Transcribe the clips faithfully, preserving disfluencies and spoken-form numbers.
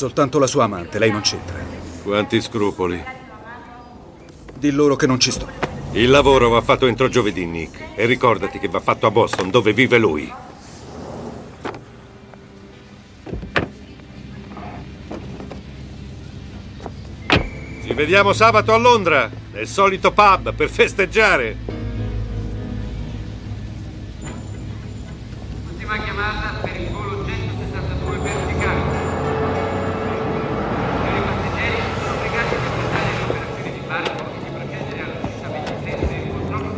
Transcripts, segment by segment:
soltanto la sua amante, lei non c'entra. Quanti scrupoli. Di loro che non ci sto. Il lavoro va fatto entro giovedì, Nick. E ricordati che va fatto a Boston, dove vive lui. Ci vediamo sabato a Londra, nel solito pub, per festeggiare. Ultima chiamata per il volo centosettantadue verticale. I passeggeri sono obbligati a rispettare le operazioni di barco e di procedere alla fissa ventitré per il controllo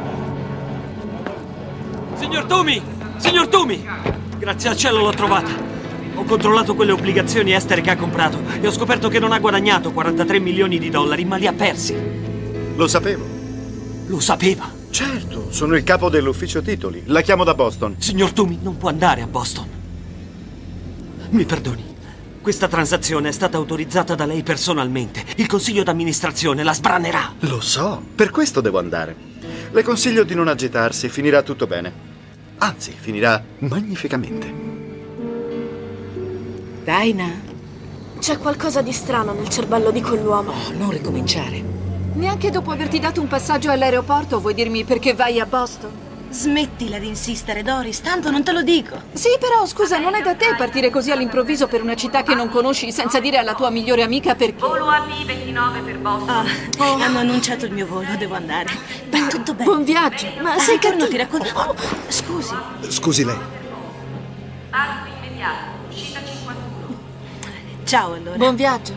del Signor Toomey! Signor Toomey! Grazie al cielo l'ho trovata. Ho controllato quelle obbligazioni estere che ha comprato e ho scoperto che non ha guadagnato quarantatré milioni di dollari, ma li ha persi. Lo sapevo. Lo sapeva? Certo, sono il capo dell'ufficio titoli. La chiamo da Boston. Signor Toomey, non può andare a Boston. Mi perdoni. Questa transazione è stata autorizzata da lei personalmente. Il consiglio d'amministrazione la sbranerà. Lo so, per questo devo andare. Le consiglio di non agitarsi, finirà tutto bene. Anzi, finirà magnificamente. Daina? C'è qualcosa di strano nel cervello di quell'uomo. Oh, non ricominciare. Neanche dopo averti dato un passaggio all'aeroporto vuoi dirmi perché vai a Boston? Smettila di insistere, Doris, tanto non te lo dico. Sì, però, scusa, non è da te partire così all'improvviso per una città che non conosci senza dire alla tua migliore amica perché. Volo A P ventinove per Boston. Ah, oh. Hanno annunciato il mio volo, devo andare. Va tutto bene. Buon viaggio. Ma sei cattivo. Ti racconto. Oh, scusi. Scusi lei. Parto immediato, uscita cinquantuno. Ciao allora. Buon viaggio.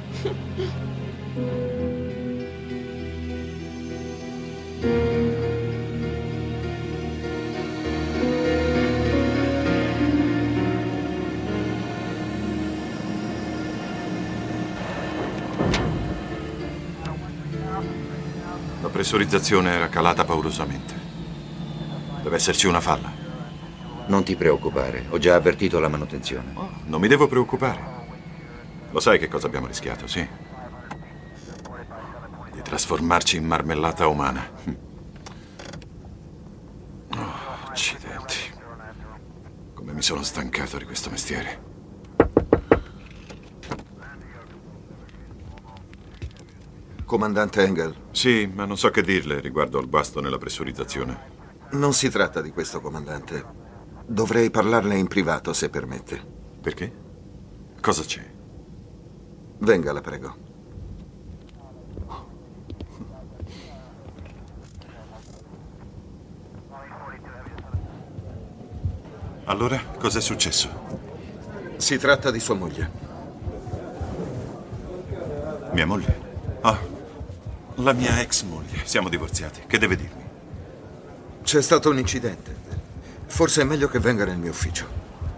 La pressurizzazione era calata paurosamente. Deve esserci una falla. Non ti preoccupare, ho già avvertito la manutenzione. Oh, non mi devo preoccupare. Lo sai che cosa abbiamo rischiato, sì? Di trasformarci in marmellata umana. Oh, accidenti. Come mi sono stancato di questo mestiere. Comandante Engel. Sì, ma non so che dirle riguardo al guasto nella pressurizzazione. Non si tratta di questo, comandante. Dovrei parlarle in privato, se permette. Perché? Cosa c'è? Venga, la prego. Allora, cos'è successo? Si tratta di sua moglie. Mia moglie? Ah, la mia ex moglie. Siamo divorziati. Che deve dirmi? C'è stato un incidente. Forse è meglio che venga nel mio ufficio.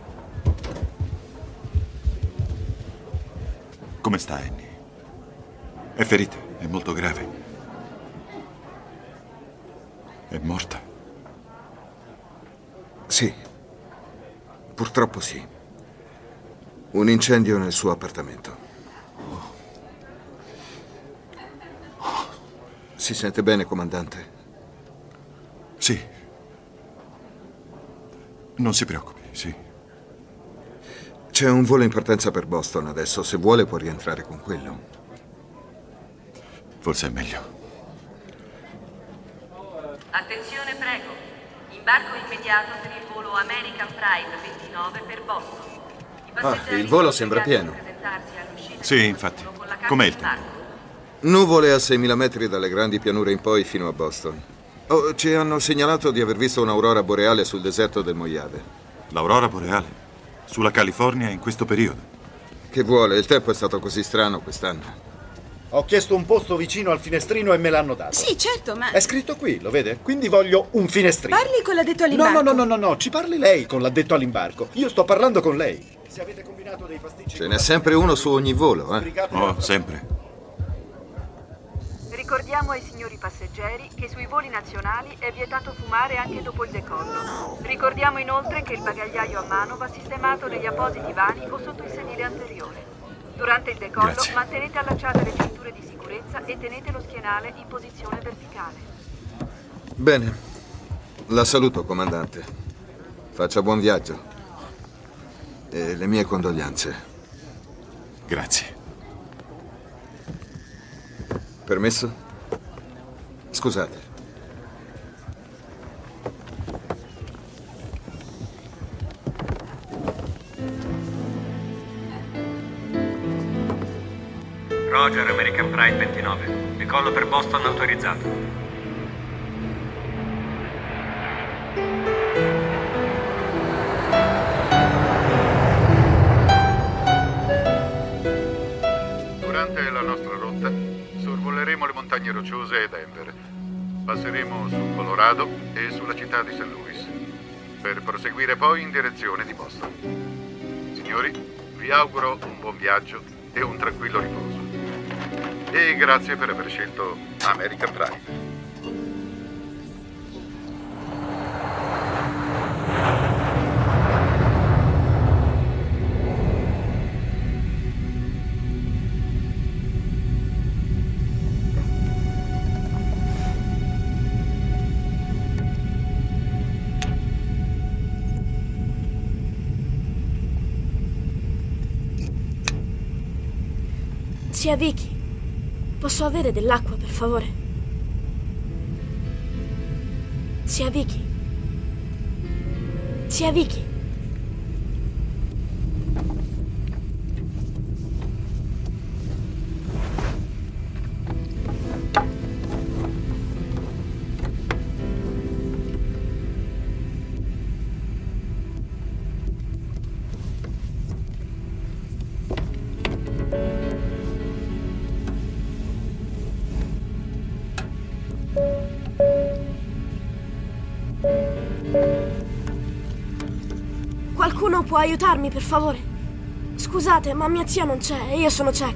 Come sta Annie? È ferita, è molto grave. È morta? Sì. Purtroppo sì. Un incendio nel suo appartamento. Si sente bene, comandante? Sì. Non si preoccupi, sì. C'è un volo in partenza per Boston adesso. Se vuole può rientrare con quello. Forse è meglio. Attenzione, prego. Imbarco immediato per il volo American Pride ventinove per Boston. Ah, il volo sembra pieno. Sì, infatti. Com'è il tempo? Nuvole a seimila metri dalle grandi pianure in poi fino a Boston. Oh, ci hanno segnalato di aver visto un'aurora boreale sul deserto del Mojave. L'aurora boreale? Sulla California in questo periodo? Che vuole? Il tempo è stato così strano quest'anno. Ho chiesto un posto vicino al finestrino e me l'hanno dato. Sì, certo, ma... È scritto qui, lo vede? Quindi voglio un finestrino. Parli con l'addetto all'imbarco. No, no, no, no, no, ci parli lei con l'addetto all'imbarco. Io sto parlando con lei. Se avete combinato dei pasticci... Ce n'è sempre uno su ogni volo, eh? Oh, sempre. Ricordiamo ai signori passeggeri che sui voli nazionali è vietato fumare anche dopo il decollo. Ricordiamo inoltre che il bagagliaio a mano va sistemato negli appositi vani o sotto il sedile anteriore. Durante il decollo Grazie. mantenete allacciate le cinture di sicurezza e tenete lo schienale in posizione verticale. Bene. La saluto, comandante. Faccia buon viaggio. E le mie condoglianze. Grazie. Permesso? Scusate. Roger, American Pride ventinove. Decollo per Boston autorizzato. Durante la nostra rotta sorvoleremo le montagne rocciose e Denver. Passeremo sul Colorado e sulla città di Saint Louis, per proseguire poi in direzione di Boston. Signori, vi auguro un buon viaggio e un tranquillo riposo. E grazie per aver scelto American Pride. Zia Vicky, posso avere dell'acqua, per favore? Zia Vicky. Zia Vicky. Qualcuno può aiutarmi, per favore? Scusate, ma mia zia non c'è e io sono cieca.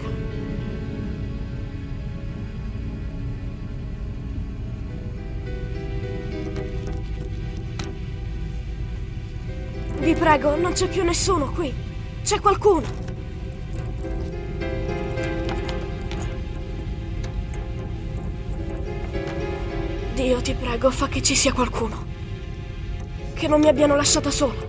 Vi prego, non c'è più nessuno qui. C'è qualcuno. Dio, ti prego, fa che ci sia qualcuno. Che non mi abbiano lasciata sola.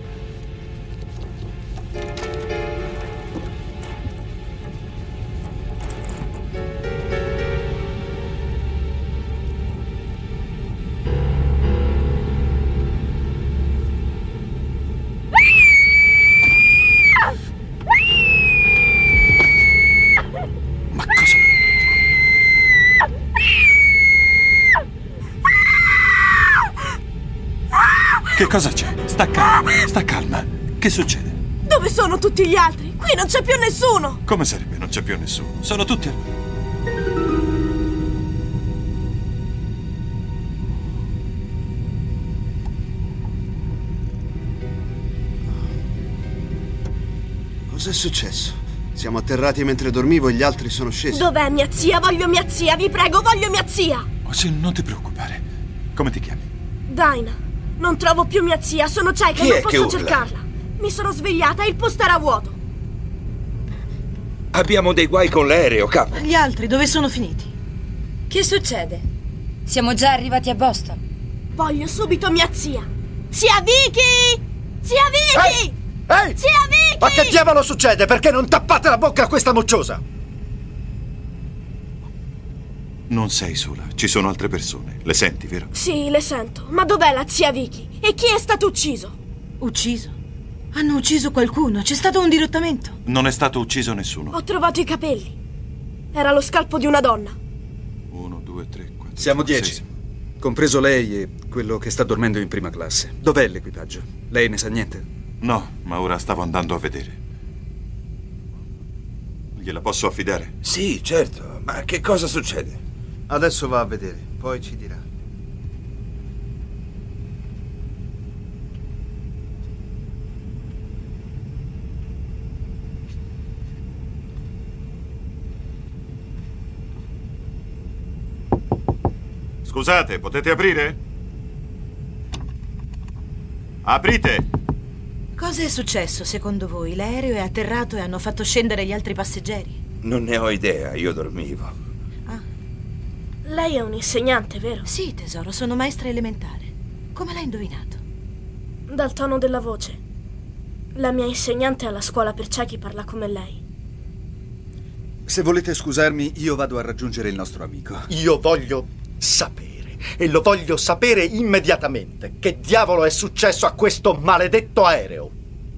Che cosa c'è? Sta calma, sta calma. Che succede? Dove sono tutti gli altri? Qui non c'è più nessuno! Come sarebbe? Non c'è più nessuno. Sono tutti... Cos'è successo? Siamo atterrati mentre dormivo e gli altri sono scesi. Dov'è mia zia? Voglio mia zia, vi prego, voglio mia zia! Oh, sì, non ti preoccupare. Come ti chiami? Dinah. Non trovo più mia zia, sono cieca, non posso cercarla. Mi sono svegliata e il posto era vuoto. Abbiamo dei guai con l'aereo, capo. Gli altri dove sono finiti? Che succede? Siamo già arrivati a Boston. Voglio subito mia zia. Zia Vicky! Zia Vicky! Ehi! Ehi! Zia Vicky! Ma che diavolo succede? Perché non tappate la bocca a questa mocciosa? Non sei sola, ci sono altre persone. Le senti, vero? Sì, le sento. Ma dov'è la zia Vicky? E chi è stato ucciso? Ucciso? Hanno ucciso qualcuno, c'è stato un dirottamento. Non è stato ucciso nessuno. Ho trovato i capelli. Era lo scalpo di una donna. Uno, due, tre, quattro. Siamo cinque, dieci. sei. Compreso lei e quello che sta dormendo in prima classe. Dov'è l'equipaggio? Lei ne sa niente? No, ma ora stavo andando a vedere. Gliela posso affidare? Sì, certo. Ma che cosa succede? Adesso va a vedere, poi ci dirà. Scusate, potete aprire? Aprite! Cosa è successo, secondo voi? L'aereo è atterrato e hanno fatto scendere gli altri passeggeri? Non ne ho idea, io dormivo. Ah. Lei è un insegnante, vero? Sì, tesoro, sono maestra elementare. Come l'hai indovinato? Dal tono della voce. La mia insegnante alla scuola per ciechi parla come lei. Se volete scusarmi, io vado a raggiungere il nostro amico. Io voglio sapere, e lo voglio sapere immediatamente, che diavolo è successo a questo maledetto aereo.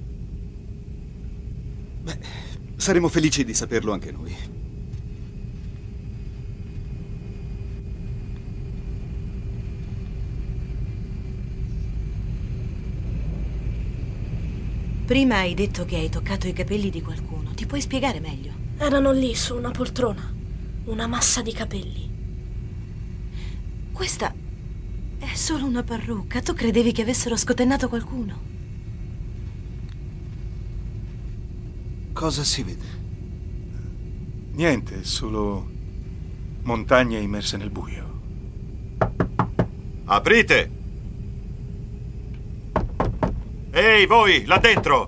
Beh, saremo felici di saperlo anche noi. Prima hai detto che hai toccato i capelli di qualcuno. Ti puoi spiegare meglio? Erano lì su una poltrona. Una massa di capelli. Questa è solo una parrucca. Tu credevi che avessero scotennato qualcuno? Cosa si vede? Niente, solo montagne immerse nel buio. Aprite! Ehi, voi, là dentro!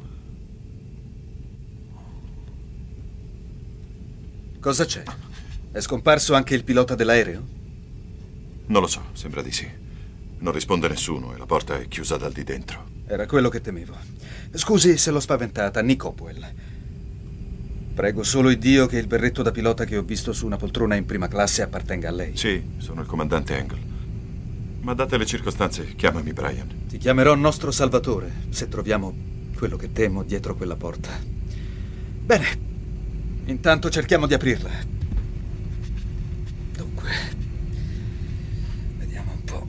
Cosa c'è? È scomparso anche il pilota dell'aereo? Non lo so, sembra di sì. Non risponde nessuno e la porta è chiusa dal di dentro. Era quello che temevo. Scusi se l'ho spaventata, Nick Hopwell. Prego solo Iddio che il berretto da pilota che ho visto su una poltrona in prima classe appartenga a lei. Sì, sono il comandante Engel. Ma date le circostanze, chiamami Brian. Ti chiamerò nostro salvatore, se troviamo quello che temo dietro quella porta. Bene, intanto cerchiamo di aprirla. Dunque, vediamo un po'.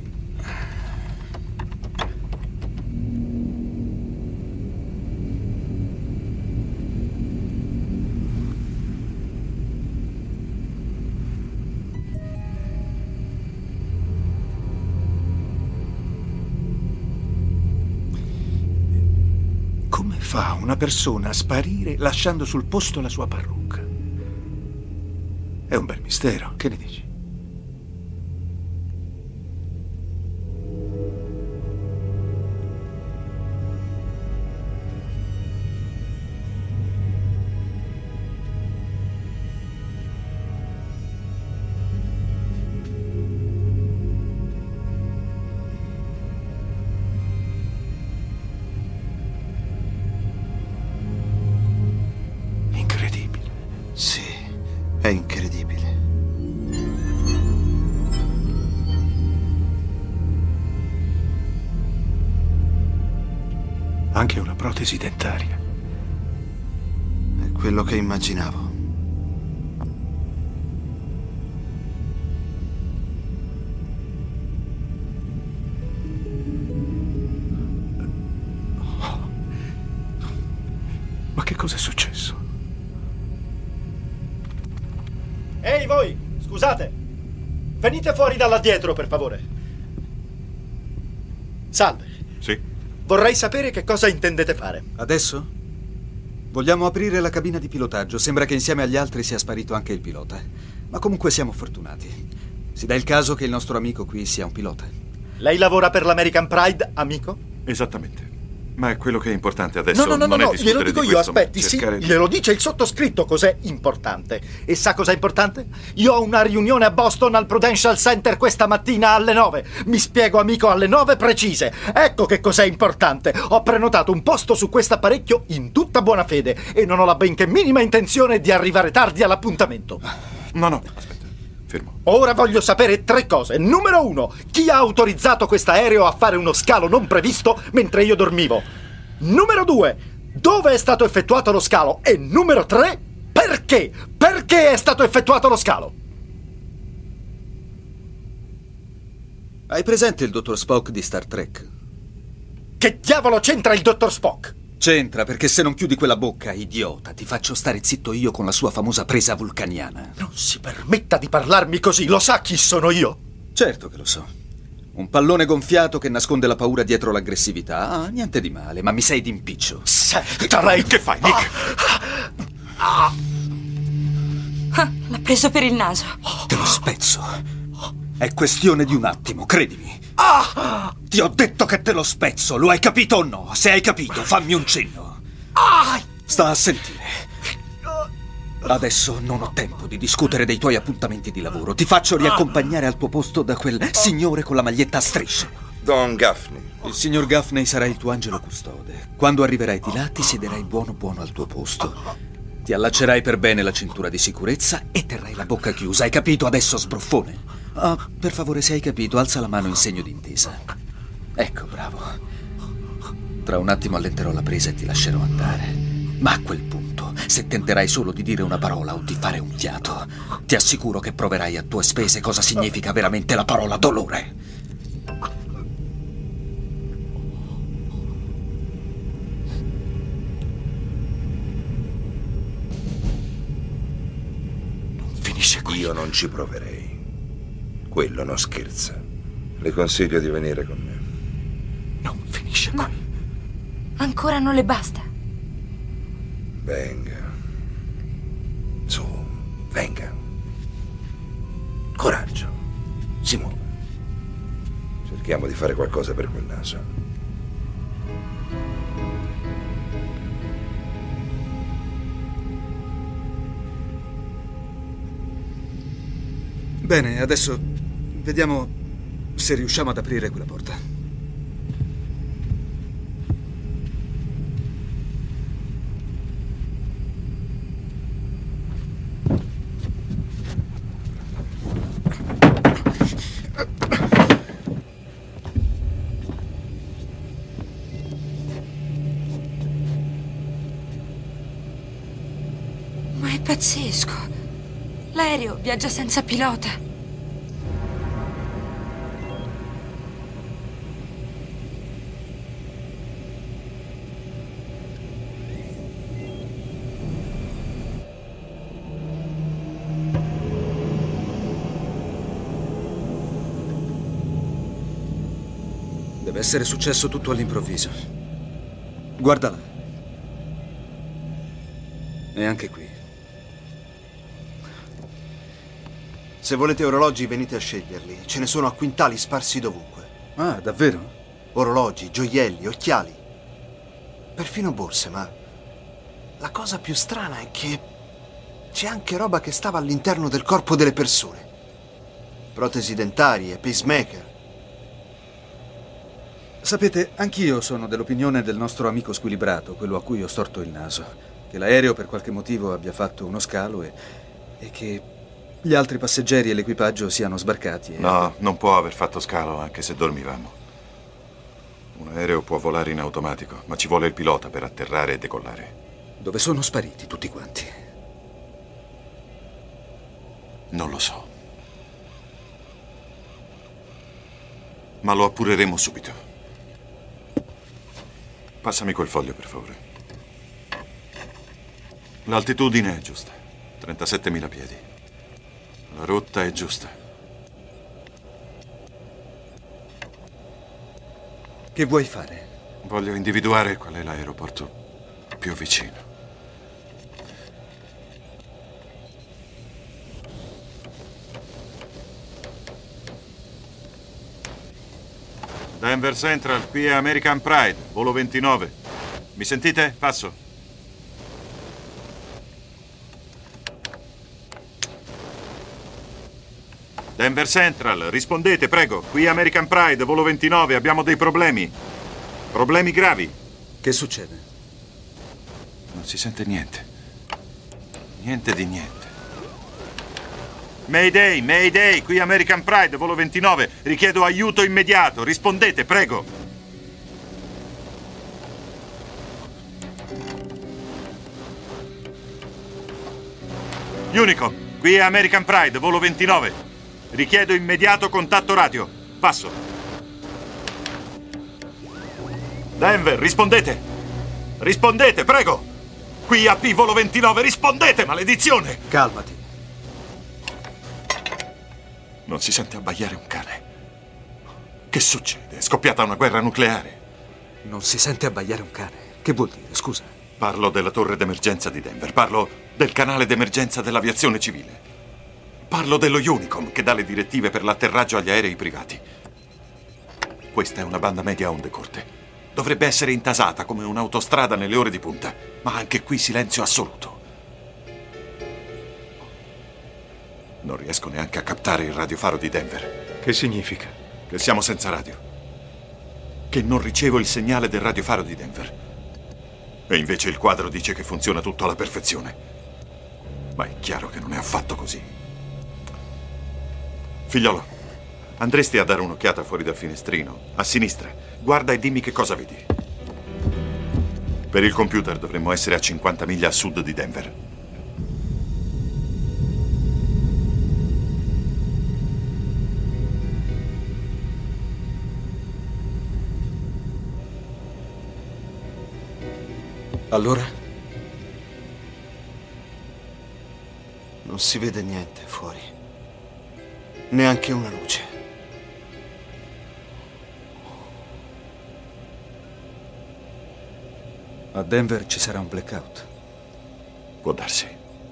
Come fa una persona a sparire lasciando sul posto la sua parrucca? È un bel mistero, che ne dici? Sì, è incredibile. Anche una protesi dentaria. È quello che immaginavo. Ma che cosa è successo? Ehi voi, scusate. Venite fuori da là dietro, per favore. Salve. Sì? Vorrei sapere che cosa intendete fare. Adesso? Vogliamo aprire la cabina di pilotaggio. Sembra che insieme agli altri sia sparito anche il pilota. Ma comunque siamo fortunati. Si dà il caso che il nostro amico qui sia un pilota. Lei lavora per l'American Pride, amico? Esattamente. Ma è quello che è importante adesso. No, no, no, non no, è no, glielo discutere dico di io, questo, ma aspetti, sì, cercare di- glielo dice il sottoscritto cos'è importante. E sa cos'è importante? Io ho una riunione a Boston al Prudential Center questa mattina alle nove. Mi spiego, amico, alle nove precise. Ecco che cos'è importante. Ho prenotato un posto su questo apparecchio in tutta buona fede e non ho la benché minima intenzione di arrivare tardi all'appuntamento. No, no, aspetta, fermo. Ora voglio sapere tre cose. Numero uno, chi ha autorizzato quest'aereo a fare uno scalo non previsto mentre io dormivo? Numero due, dove è stato effettuato lo scalo? E numero tre, perché? Perché è stato effettuato lo scalo? Hai presente il dottor Spock di Star Trek? Che diavolo c'entra il dottor Spock? C'entra, perché se non chiudi quella bocca, idiota, ti faccio stare zitto io con la sua famosa presa vulcaniana. Non si permetta di parlarmi così, lo sa chi sono io? Certo che lo so. Un pallone gonfiato che nasconde la paura dietro l'aggressività. Ah, niente di male, ma mi sei d'impiccio. Senta lei... Che fai, Nick? Ah, l'ha preso per il naso. Te lo spezzo. È questione di un attimo, credimi. Ti ho detto che te lo spezzo, lo hai capito o no? Se hai capito, fammi un cenno. Sta a sentire. Adesso non ho tempo di discutere dei tuoi appuntamenti di lavoro. Ti faccio riaccompagnare al tuo posto da quel signore con la maglietta a strisce. Don Gaffney. Il signor Gaffney sarà il tuo angelo custode. Quando arriverai di là ti siederai buono buono al tuo posto. Ti allaccerai per bene la cintura di sicurezza e terrai la bocca chiusa, hai capito? Adesso, sbruffone. Oh, per favore, se hai capito, alza la mano in segno di intesa. Ecco, bravo. Tra un attimo allenterò la presa e ti lascerò andare. Ma a quel punto, se tenterai solo di dire una parola o di fare un fiato, ti assicuro che proverai a tue spese cosa significa veramente la parola dolore. Io non ci proverei. Quello non scherza. Le consiglio di venire con me. Non finisce qui. Ma ancora non le basta? Venga. Su, venga. Coraggio. Si muova. Cerchiamo di fare qualcosa per quel naso. Bene, adesso vediamo se riusciamo ad aprire quella porta. Ma è pazzesco. L'aereo viaggia senza pilota. Deve essere successo tutto all'improvviso. Guarda là. E anche qui. Se volete orologi, venite a sceglierli. Ce ne sono a quintali sparsi dovunque. Ah, davvero? Orologi, gioielli, occhiali. Perfino borse, ma la cosa più strana è che c'è anche roba che stava all'interno del corpo delle persone. Protesi dentarie, pacemaker. Sapete, anch'io sono dell'opinione del nostro amico squilibrato, quello a cui ho storto il naso. Che l'aereo per qualche motivo abbia fatto uno scalo e, e che gli altri passeggeri e l'equipaggio siano sbarcati. E... No, non può aver fatto scalo anche se dormivamo. Un aereo può volare in automatico, ma ci vuole il pilota per atterrare e decollare. Dove sono spariti tutti quanti? Non lo so. Ma lo appureremo subito. Passami quel foglio, per favore. L'altitudine è giusta. trentasettemila piedi. La rotta è giusta. Che vuoi fare? Voglio individuare qual è l'aeroporto più vicino. Denver Central, qui è American Pride, volo ventinove. Mi sentite? Passo. Denver Central, rispondete, prego. Qui American Pride, volo ventinove, abbiamo dei problemi. Problemi gravi. Che succede? Non si sente niente. Niente di niente. Mayday, Mayday, qui American Pride, volo ventinove. Richiedo aiuto immediato. Rispondete, prego. Unicom, qui è American Pride, volo ventinove. Richiedo immediato contatto radio. Passo. Denver, rispondete. Rispondete, prego. Qui A P volo ventinove, rispondete, maledizione. Calmati. Non si sente abbaiare un cane. Che succede? È scoppiata una guerra nucleare. Non si sente abbaiare un cane? Che vuol dire, scusa? Parlo della torre d'emergenza di Denver. Parlo del canale d'emergenza dell'aviazione civile. Parlo dello Unicom che dà le direttive per l'atterraggio agli aerei privati. Questa è una banda media a onde corte. Dovrebbe essere intasata come un'autostrada nelle ore di punta, ma anche qui silenzio assoluto. Non riesco neanche a captare il radiofaro di Denver. Che significa? Che siamo senza radio. Che non ricevo il segnale del radiofaro di Denver. E invece il quadro dice che funziona tutto alla perfezione. Ma è chiaro che non è affatto così. Figliolo, andresti a dare un'occhiata fuori dal finestrino, a sinistra. Guarda e dimmi che cosa vedi. Per il computer dovremmo essere a cinquanta miglia a sud di Denver. Allora? Non si vede niente fuori. Neanche una luce. A Denver ci sarà un blackout. Può darsi.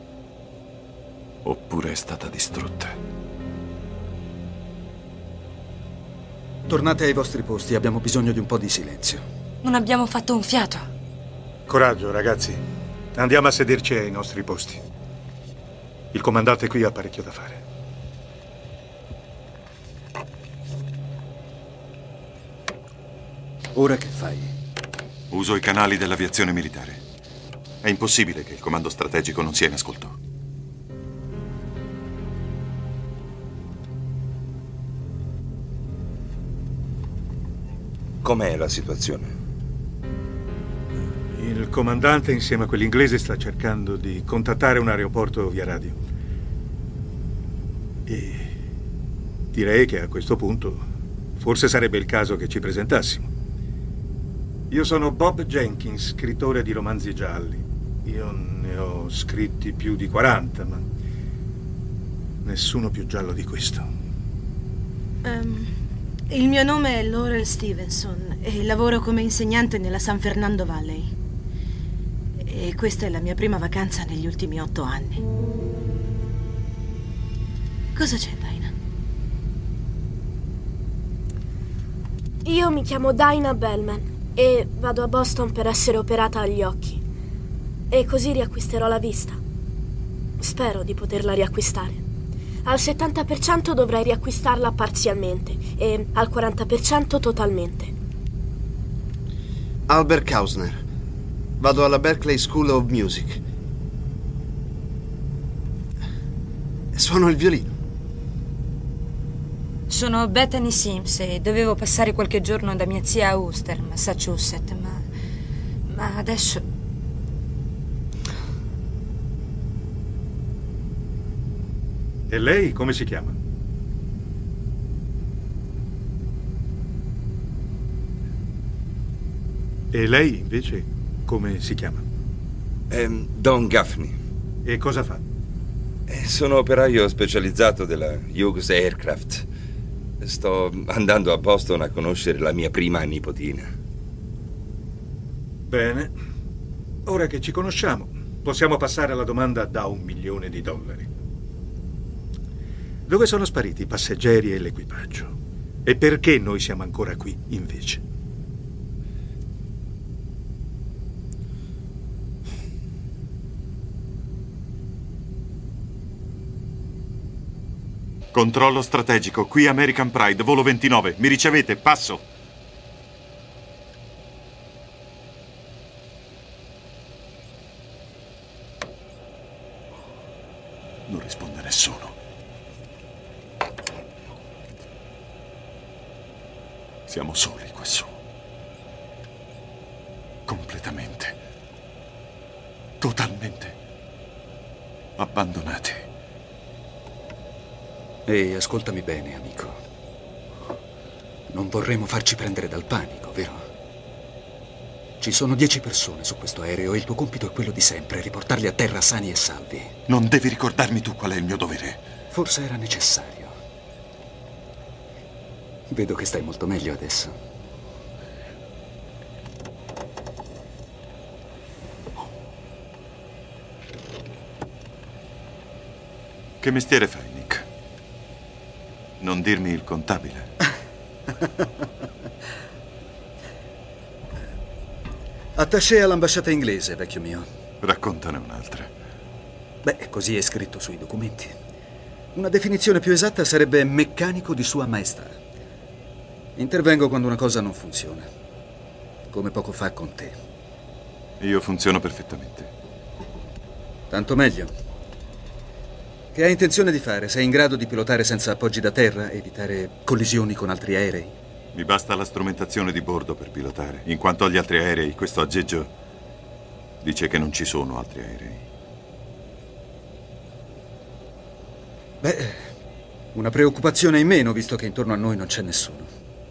Oppure è stata distrutta. Tornate ai vostri posti, abbiamo bisogno di un po' di silenzio. Non abbiamo fatto un fiato. Coraggio, ragazzi. Andiamo a sederci ai nostri posti. Il comandante qui ha parecchio da fare. Ora che fai? Uso i canali dell'aviazione militare. È impossibile che il comando strategico non sia in ascolto. Com'è la situazione? Il comandante, insieme a quell'inglese, sta cercando di contattare un aeroporto via radio. E direi che a questo punto forse sarebbe il caso che ci presentassimo. Io sono Bob Jenkins, scrittore di romanzi gialli. Io ne ho scritti più di quaranta, ma nessuno più giallo di questo. Um, il mio nome è Laurel Stevenson e lavoro come insegnante nella San Fernando Valley. E questa è la mia prima vacanza negli ultimi otto anni. Cosa c'è, Dinah? Io mi chiamo Dinah Bellman e vado a Boston per essere operata agli occhi. E così riacquisterò la vista. Spero di poterla riacquistare. Al settanta per cento dovrei riacquistarla parzialmente e al quaranta per cento totalmente. Albert Kausner. Vado alla Berklee School of Music. E suono il violino. Sono Bethany Sims e dovevo passare qualche giorno da mia zia a Worcester, Massachusetts, ma... ma adesso... E lei come si chiama? E lei, invece, come si chiama? Um, Don Gaffney. E cosa fa? Eh, sono operaio specializzato della Hughes Aircraft. Sto andando a Boston a conoscere la mia prima nipotina. Bene. Ora che ci conosciamo, possiamo passare alla domanda da un milione di dollari. Dove sono spariti i passeggeri e l'equipaggio? E perché noi siamo ancora qui, invece? Controllo strategico, qui American Pride, volo ventinove. Mi ricevete? Passo. Non risponde nessuno. Siamo soli qua su. Completamente. Totalmente. Abbandonati. Ehi, ascoltami bene, amico. Non vorremmo farci prendere dal panico, vero? Ci sono dieci persone su questo aereo e il tuo compito è quello di sempre, riportarli a terra sani e salvi. Non devi ricordarmi tu qual è il mio dovere. Forse era necessario. Vedo che stai molto meglio adesso. Che mestiere fai, Nick? Non dirmi il contabile. Attaché all'ambasciata inglese, vecchio mio. Raccontane un'altra. Beh, così è scritto sui documenti. Una definizione più esatta sarebbe meccanico di Sua Maestà. Intervengo quando una cosa non funziona. Come poco fa con te. Io funziono perfettamente. Tanto meglio. Che hai intenzione di fare? Sei in grado di pilotare senza appoggi da terra, evitare collisioni con altri aerei? Mi basta la strumentazione di bordo per pilotare. In quanto agli altri aerei, questo aggeggio dice che non ci sono altri aerei. Beh, una preoccupazione in meno, visto che intorno a noi non c'è nessuno.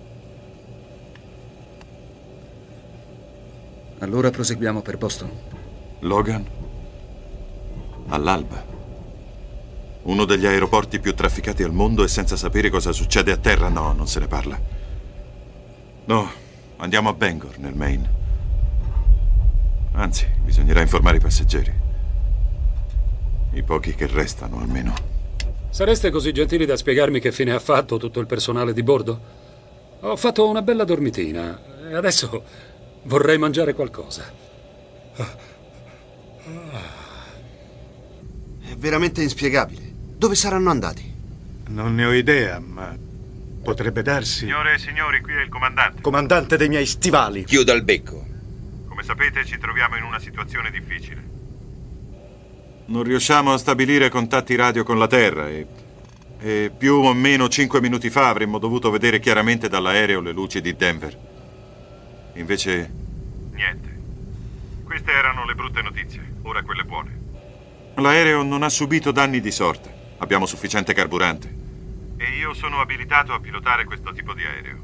Allora proseguiamo per Boston. Logan? All'alba. Uno degli aeroporti più trafficati al mondo e senza sapere cosa succede a terra? No, non se ne parla. No, andiamo a Bangor, nel Maine. Anzi, bisognerà informare i passeggeri. I pochi che restano, almeno. Sareste così gentili da spiegarmi che fine ha fatto tutto il personale di bordo? Ho fatto una bella dormitina e adesso vorrei mangiare qualcosa. È veramente inspiegabile. Dove saranno andati? Non ne ho idea, ma potrebbe darsi. Signore e signori, qui è il comandante. Comandante dei miei stivali. Chiuda il becco. Come sapete, ci troviamo in una situazione difficile. Non riusciamo a stabilire contatti radio con la Terra e, e più o meno cinque minuti fa avremmo dovuto vedere chiaramente dall'aereo le luci di Denver. Invece... niente. Queste erano le brutte notizie, ora quelle buone. L'aereo non ha subito danni di sorta. Abbiamo sufficiente carburante. E io sono abilitato a pilotare questo tipo di aereo.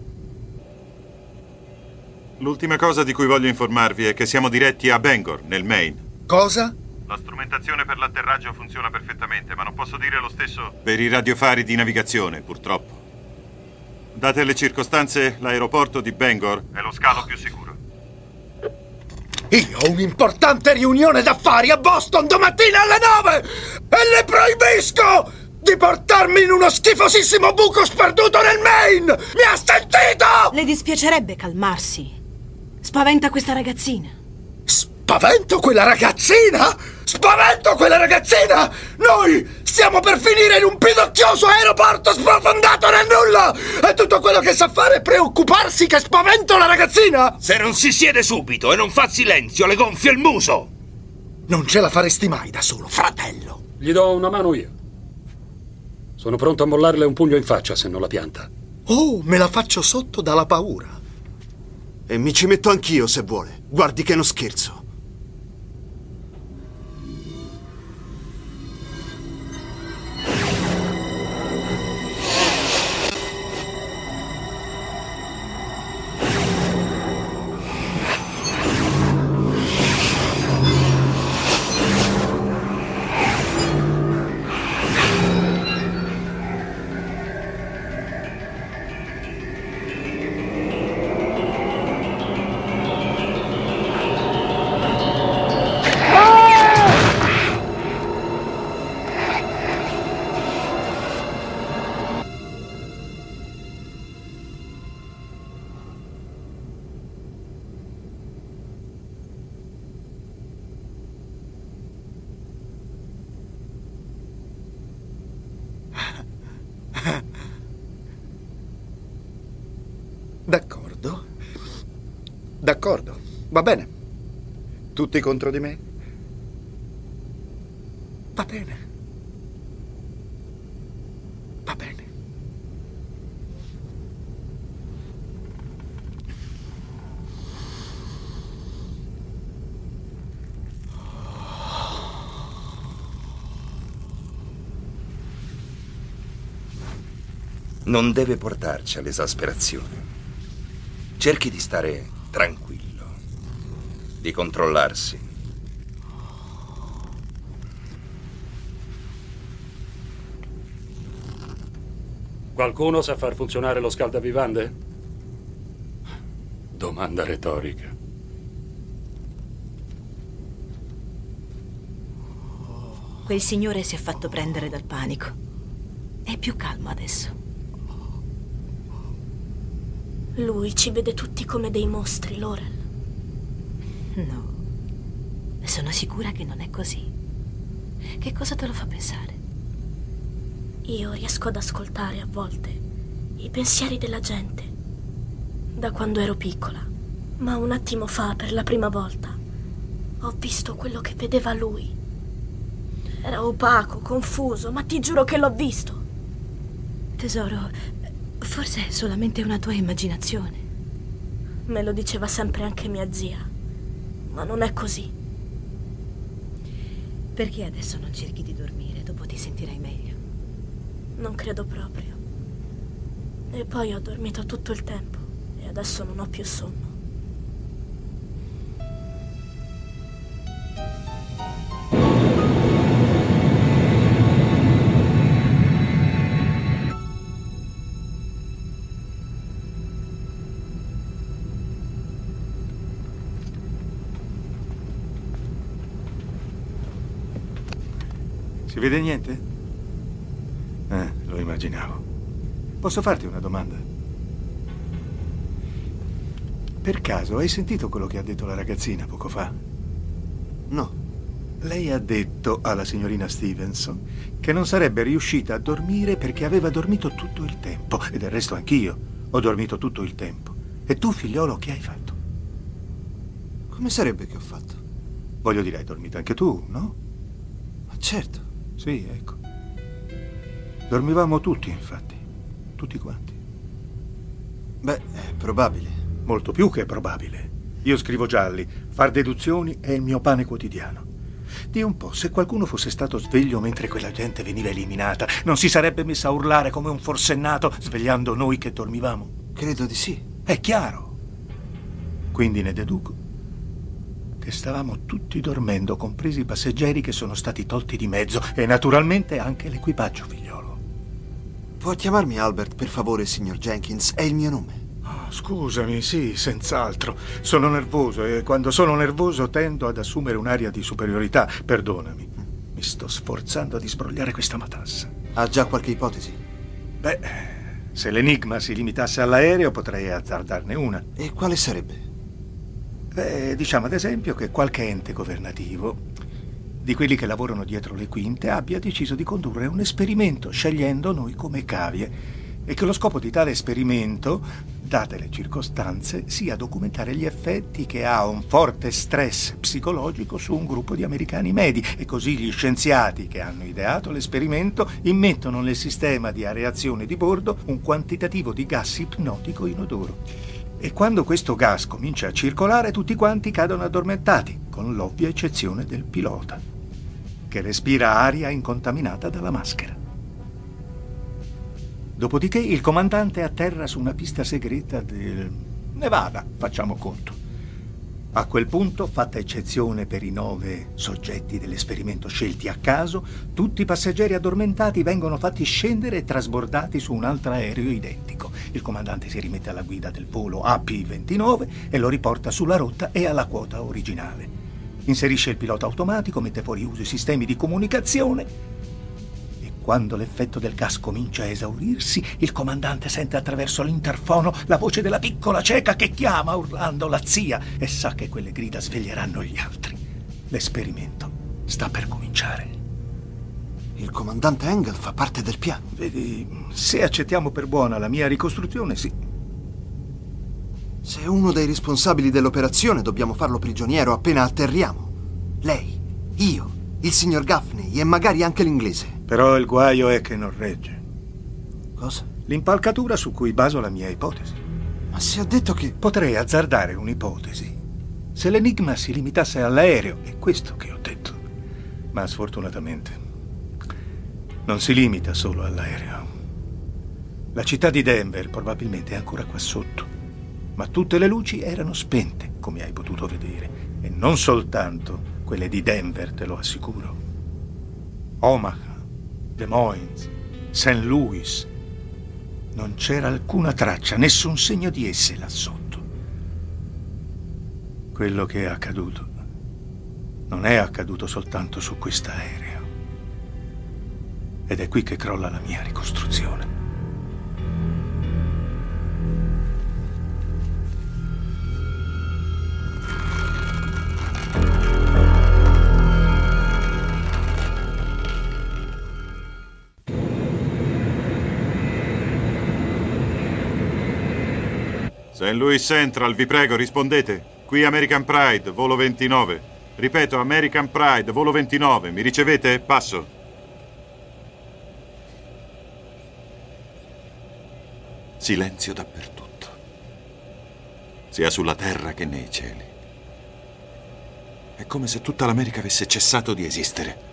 L'ultima cosa di cui voglio informarvi è che siamo diretti a Bangor, nel Maine. Cosa? La strumentazione per l'atterraggio funziona perfettamente, ma non posso dire lo stesso per i radiofari di navigazione, purtroppo. Date le circostanze, l'aeroporto di Bangor è lo scalo più sicuro. Io ho un'importante riunione d'affari a Boston domattina alle nove e le proibisco di portarmi in uno schifosissimo buco sperduto nel Maine! Mi ha sentito? Le dispiacerebbe calmarsi. Spaventa questa ragazzina. Spavento quella ragazzina? Spavento quella ragazzina? Noi stiamo per finire in un pidocchioso aeroporto sprofondato nel nulla! E tutto quello che sa fare è preoccuparsi che spavento la ragazzina? Se non si siede subito e non fa silenzio, le gonfio il muso! Non ce la faresti mai da solo, fratello! Gli do una mano io. Sono pronto a mollarle un pugno in faccia se non la pianta. Oh, me la faccio sotto dalla paura. E mi ci metto anch'io se vuole. Guardi che non scherzo. D'accordo. D'accordo. Va bene. Tutti contro di me? Va bene. Va bene. Non deve portarci all'esasperazione. Cerchi di stare tranquillo, di controllarsi. Qualcuno sa far funzionare lo scaldavivande? Domanda retorica. Quel signore si è fatto prendere dal panico. È più calmo adesso. Lui ci vede tutti come dei mostri, Laurel. No. Sono sicura che non è così. Che cosa te lo fa pensare? Io riesco ad ascoltare a volte i pensieri della gente. Da quando ero piccola. Ma un attimo fa, per la prima volta, ho visto quello che vedeva lui. Era opaco, confuso, ma ti giuro che l'ho visto. Tesoro, forse è solamente una tua immaginazione. Me lo diceva sempre anche mia zia, ma non è così. Perché adesso non cerchi di dormire? Dopo ti sentirai meglio. Non credo proprio. E poi ho dormito tutto il tempo e adesso non ho più sonno. Si vede niente? Eh, lo immaginavo. Posso farti una domanda? Per caso hai sentito quello che ha detto la ragazzina poco fa? No. Lei ha detto alla signorina Stevenson che non sarebbe riuscita a dormire perché aveva dormito tutto il tempo. E del resto anch'io ho dormito tutto il tempo. E tu, figliolo, che hai fatto? Come sarebbe che ho fatto? Voglio dire, hai dormito anche tu, no? Ma certo. Sì, ecco. Dormivamo tutti, infatti. Tutti quanti. Beh, è probabile. Molto più che probabile. Io scrivo gialli. Far deduzioni è il mio pane quotidiano. Dì un po', se qualcuno fosse stato sveglio mentre quella gente veniva eliminata, non si sarebbe messa a urlare come un forsennato svegliando noi che dormivamo? Credo di sì. È chiaro. Quindi ne deduco che stavamo tutti dormendo, compresi i passeggeri che sono stati tolti di mezzo e naturalmente anche l'equipaggio, figliolo. Può chiamarmi Albert, per favore, signor Jenkins? È il mio nome. Oh, scusami, sì, senz'altro. Sono nervoso e quando sono nervoso tendo ad assumere un'aria di superiorità. Perdonami. Mi sto sforzando di sbrogliare questa matassa. Ha già qualche ipotesi? Beh, se l'enigma si limitasse all'aereo potrei azzardarne una. E quale sarebbe? Beh, diciamo ad esempio che qualche ente governativo, di quelli che lavorano dietro le quinte, abbia deciso di condurre un esperimento scegliendo noi come cavie e che lo scopo di tale esperimento, date le circostanze, sia documentare gli effetti che ha un forte stress psicologico su un gruppo di americani medi e così gli scienziati che hanno ideato l'esperimento immettono nel sistema di areazione di bordo un quantitativo di gas ipnotico inodoro. E quando questo gas comincia a circolare, tutti quanti cadono addormentati, con l'ovvia eccezione del pilota, che respira aria incontaminata dalla maschera. Dopodiché il comandante atterra su una pista segreta del Nevada, facciamo conto. A quel punto, fatta eccezione per i nove soggetti dell'esperimento scelti a caso, tutti i passeggeri addormentati vengono fatti scendere e trasbordati su un altro aereo identico. Il comandante si rimette alla guida del volo A P ventinove e lo riporta sulla rotta e alla quota originale. Inserisce il pilota automatico, mette fuori uso i sistemi di comunicazione e quando l'effetto del gas comincia a esaurirsi, il comandante sente attraverso l'interfono la voce della piccola cieca che chiama urlando la zia e sa che quelle grida sveglieranno gli altri. L'esperimento sta per cominciare. Il comandante Engel fa parte del piano. Vedi, se accettiamo per buona la mia ricostruzione, sì. Se è uno dei responsabili dell'operazione, dobbiamo farlo prigioniero appena atterriamo. Lei, io, il signor Gaffney e magari anche l'inglese. Però il guaio è che non regge. Cosa? L'impalcatura su cui baso la mia ipotesi. Ma si è detto che... Potrei azzardare un'ipotesi. Se l'enigma si limitasse all'aereo, è questo che ho detto. Ma sfortunatamente non si limita solo all'aereo. La città di Denver probabilmente è ancora qua sotto, ma tutte le luci erano spente, come hai potuto vedere, e non soltanto quelle di Denver, te lo assicuro. Omaha, Des Moines, Saint Louis. Non c'era alcuna traccia, nessun segno di esse là sotto. Quello che è accaduto non è accaduto soltanto su quest'aereo. Ed è qui che crolla la mia ricostruzione. Saint Louis Central, vi prego, rispondete. Qui American Pride, volo ventinove. Ripeto, American Pride, volo ventinove. Mi ricevete? Passo. Silenzio dappertutto. Sia sulla terra che nei cieli. È come se tutta l'America avesse cessato di esistere.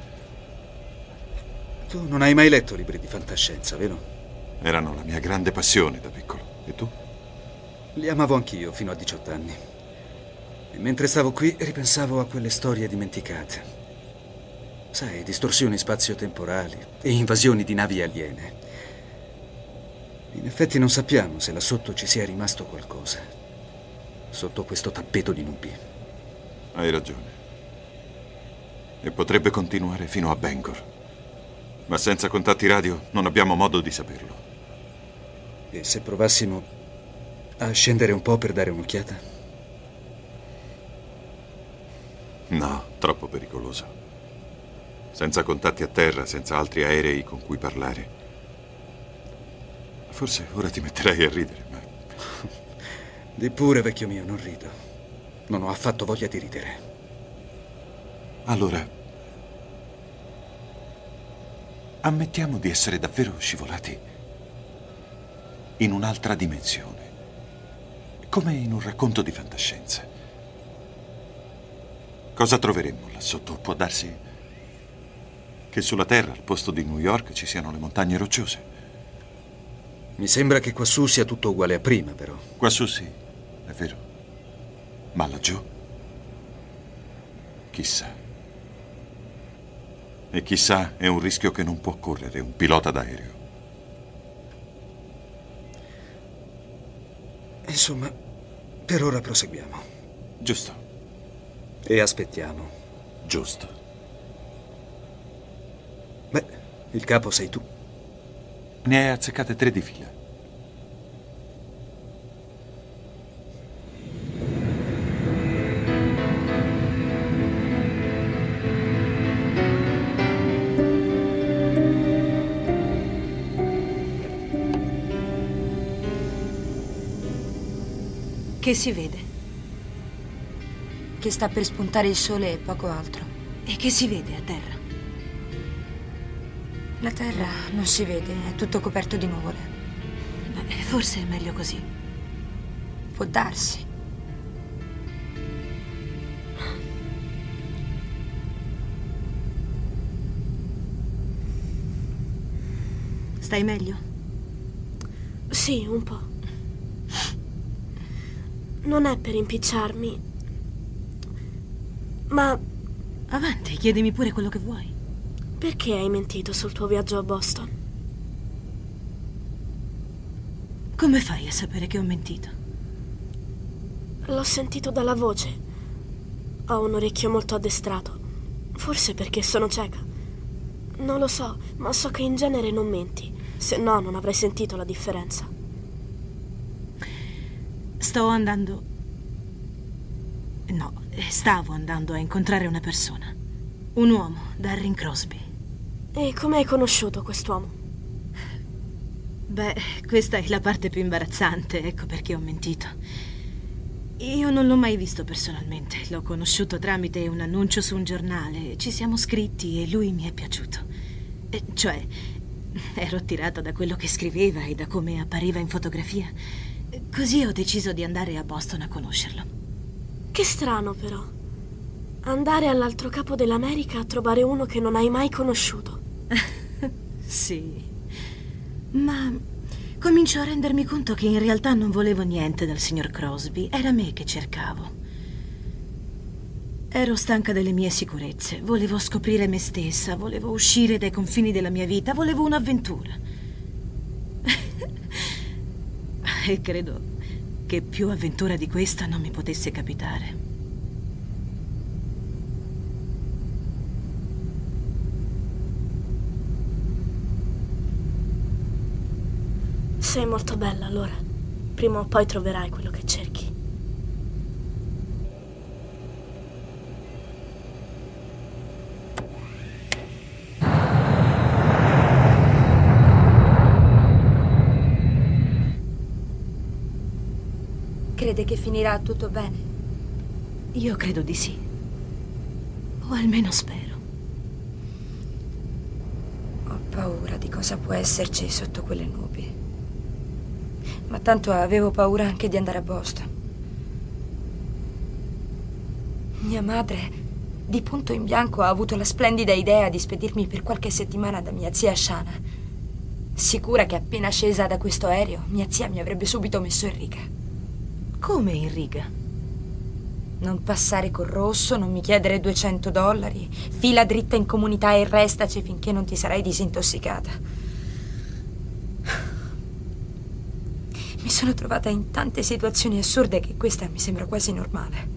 Tu non hai mai letto libri di fantascienza, vero? Erano la mia grande passione da piccolo. E tu? Li amavo anch'io fino a diciotto anni. E mentre stavo qui ripensavo a quelle storie dimenticate. Sai, distorsioni spazio-temporali e invasioni di navi aliene. In effetti non sappiamo se là sotto ci sia rimasto qualcosa. Sotto questo tappeto di nubi. Hai ragione. E potrebbe continuare fino a Bangor. Ma senza contatti radio non abbiamo modo di saperlo. E se provassimo a scendere un po' per dare un'occhiata? No, troppo pericoloso. Senza contatti a terra, senza altri aerei con cui parlare. Forse ora ti metterai a ridere, ma... Di pure, vecchio mio, non rido. Non ho affatto voglia di ridere. Allora... ammettiamo di essere davvero scivolati in un'altra dimensione, come in un racconto di fantascienza. Cosa troveremmo là sotto? Può darsi che sulla Terra, al posto di New York, ci siano le montagne rocciose. Mi sembra che quassù sia tutto uguale a prima, però. Quassù sì, è vero. Ma laggiù? Chissà. E chissà è un rischio che non può correre un pilota d'aereo. Insomma, per ora proseguiamo. Giusto. E aspettiamo. Giusto. Beh, il capo sei tu. Ne hai azzeccate tre di fila. Che si vede? Che sta per spuntare il sole e poco altro. E che si vede a terra? La terra non si vede, è tutto coperto di nuvole. Beh, forse è meglio così. Può darsi. Stai meglio? Sì, un po'. Non è per impicciarmi, ma... Avanti, chiedimi pure quello che vuoi. Perché hai mentito sul tuo viaggio a Boston? Come fai a sapere che ho mentito? L'ho sentito dalla voce. Ho un orecchio molto addestrato. Forse perché sono cieca. Non lo so, ma so che in genere non menti. Se no, non avrei sentito la differenza. Sto andando... No, stavo andando a incontrare una persona. Un uomo, Darren Crosby. E come hai conosciuto quest'uomo? Beh, questa è la parte più imbarazzante, ecco perché ho mentito. Io non l'ho mai visto personalmente. L'ho conosciuto tramite un annuncio su un giornale. Ci siamo scritti e lui mi è piaciuto. E, cioè, ero attirata da quello che scriveva e da come appariva in fotografia. Così ho deciso di andare a Boston a conoscerlo. Che strano, però. Andare all'altro capo dell'America a trovare uno che non hai mai conosciuto. Sì. Ma comincio a rendermi conto che in realtà non volevo niente dal signor Crosby. Era me che cercavo. Ero stanca delle mie sicurezze. Volevo scoprire me stessa. Volevo uscire dai confini della mia vita. Volevo un'avventura. E credo che più avventura di questa non mi potesse capitare. Sei molto bella, allora. Prima o poi troverai quello che cerchi. Crede che finirà tutto bene? Io credo di sì. O almeno spero. Ho paura di cosa può esserci sotto quelle nubi. Ma tanto avevo paura anche di andare a Boston. Mia madre, di punto in bianco, ha avuto la splendida idea di spedirmi per qualche settimana da mia zia Shana, sicura che appena scesa da questo aereo, mia zia mi avrebbe subito messo in riga. Come in riga? Non passare col rosso, non mi chiedere duecento dollari, fila dritta in comunità e restaci finché non ti sarai disintossicata. Mi sono trovata in tante situazioni assurde che questa mi sembra quasi normale.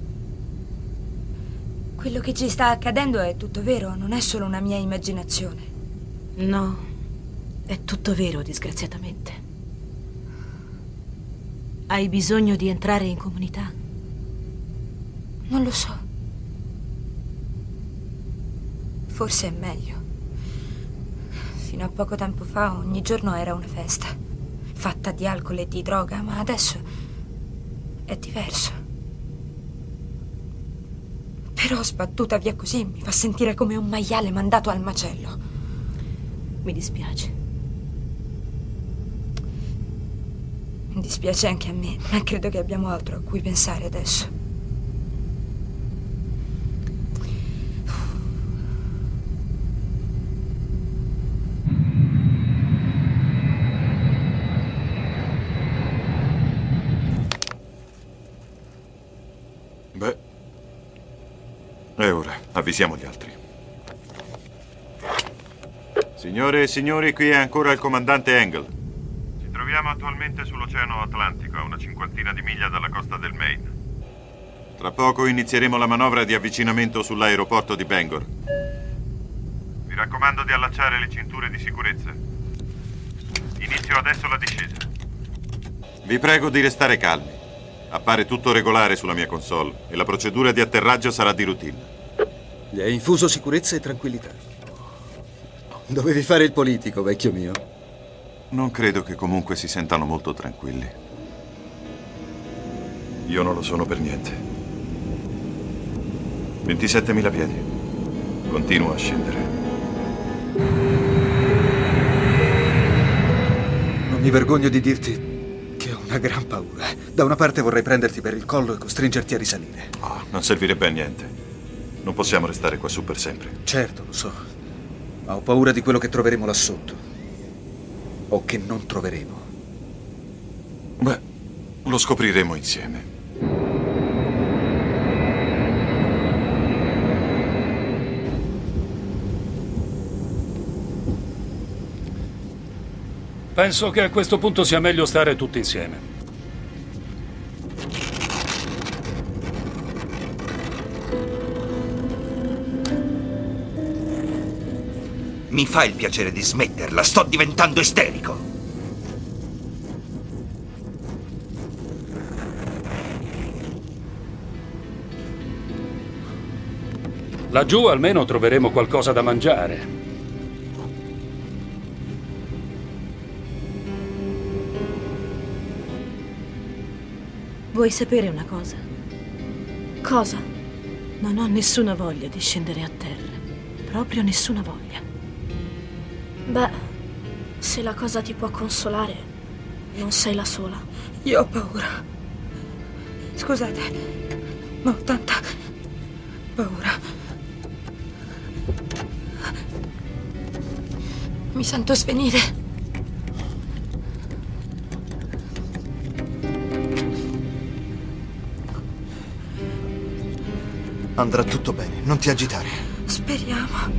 Quello che ci sta accadendo è tutto vero, non è solo una mia immaginazione. No, è tutto vero, disgraziatamente. Hai bisogno di entrare in comunità? Non lo so. Forse è meglio. Fino a poco tempo fa ogni giorno era una festa, fatta di alcol e di droga, ma adesso è diverso. Però sbattuta via così mi fa sentire come un maiale mandato al macello. Mi dispiace. Mi dispiace anche a me, ma credo che abbiamo altro a cui pensare adesso. Beh, e ora avvisiamo gli altri. Signore e signori, qui è ancora il comandante Engel. Ci troviamo attualmente sull'Oceano Atlantico, a una cinquantina di miglia dalla costa del Maine. Tra poco inizieremo la manovra di avvicinamento sull'aeroporto di Bangor. Vi raccomando di allacciare le cinture di sicurezza. Inizio adesso la discesa. Vi prego di restare calmi. Appare tutto regolare sulla mia console e la procedura di atterraggio sarà di routine. Gli hai infuso sicurezza e tranquillità. Dovevi fare il politico, vecchio mio. Non credo che comunque si sentano molto tranquilli. Io non lo sono per niente. ventisettemila piedi. Continuo a scendere. Non mi vergogno di dirti che ho una gran paura. Da una parte vorrei prenderti per il collo e costringerti a risalire. Oh, non servirebbe a niente. Non possiamo restare qua su per sempre. Certo, lo so. Ma ho paura di quello che troveremo là sotto. O che non troveremo. Beh, lo scopriremo insieme. Penso che a questo punto sia meglio stare tutti insieme. Mi fa il piacere di smetterla, sto diventando isterico. Laggiù almeno troveremo qualcosa da mangiare. Vuoi sapere una cosa? Cosa? Non ho nessuna voglia di scendere a terra. Proprio nessuna voglia. Beh, se la cosa ti può consolare, non sei la sola. Io ho paura. Scusate, ma ho tanta paura. Mi sento svenire. Andrà tutto bene, non ti agitare. Speriamo.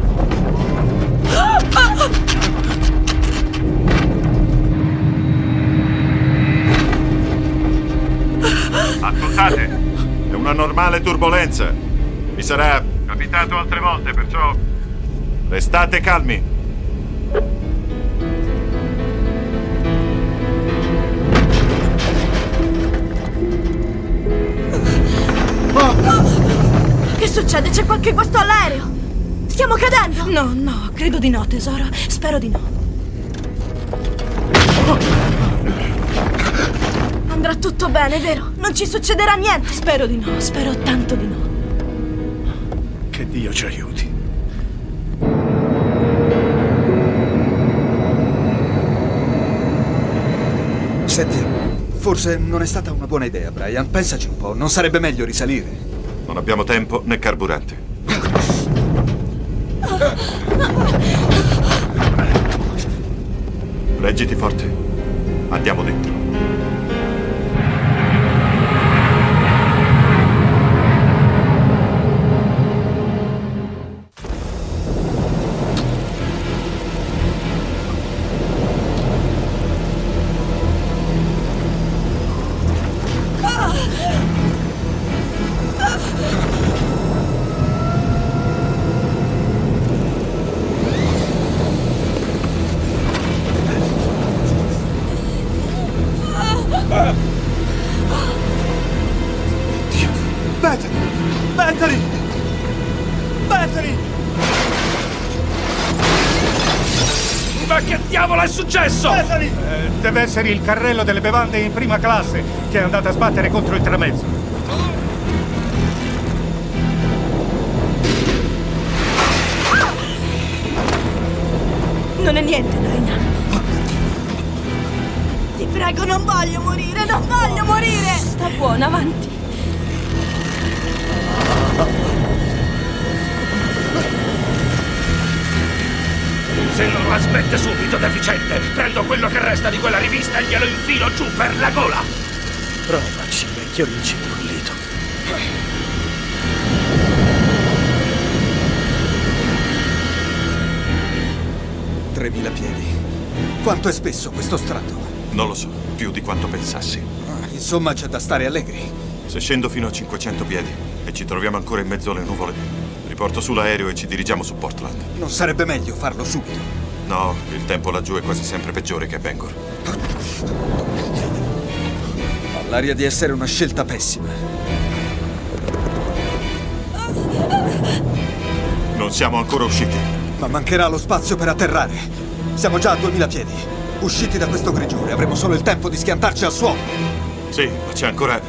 Ascoltate, è una normale turbolenza. Mi sarà capitato altre volte, perciò restate calmi. Che succede? C'è qualche guasto all'aereo? Stiamo cadendo? No, no, credo di no, tesoro. Spero di no. Andrà tutto bene, vero? Non ci succederà niente? Spero di no, spero tanto di no. Che Dio ci aiuti. Senti, forse non è stata una buona idea, Brian. Pensaci un po', non sarebbe meglio risalire? Non abbiamo tempo né carburante. Reggiti forte. Andiamo dentro. Bethany! Bethany! Bethany! Ma che diavolo è successo? Eh, deve essere il carrello delle bevande in prima classe che è andato a sbattere contro il tramezzo. Non è niente, Dinah. Ti prego, non voglio morire, non voglio morire! Sta buona, avanti. Se non la smette subito, deficiente, prendo quello che resta di quella rivista e glielo infilo giù per la gola. Provaci, vecchio rincipollito. tremila piedi. Quanto è spesso questo strato? Non lo so, più di quanto pensassi. Ah, insomma, c'è da stare allegri. Se scendo fino a cinquecento piedi e ci troviamo ancora in mezzo alle nuvole, riporto sull'aereo e ci dirigiamo su Portland. Non sarebbe meglio farlo subito? No, il tempo laggiù è quasi sempre peggiore che a Bangor. Ho l'aria di essere una scelta pessima. Non siamo ancora usciti. Ma mancherà lo spazio per atterrare. Siamo già a duemila piedi. Usciti da questo grigiore, avremo solo il tempo di schiantarci al suolo. Sì, ma c'è ancora...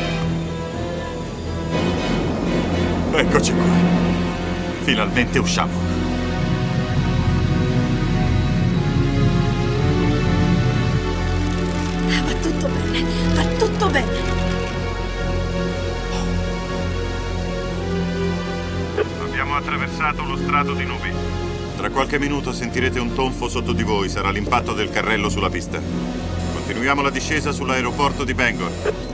Eccoci qua. Finalmente usciamo. Va tutto bene, va tutto bene. Abbiamo attraversato lo strato di nubi. Tra qualche minuto sentirete un tonfo sotto di voi. Sarà l'impatto del carrello sulla pista. Continuiamo la discesa sull'aeroporto di Bangor.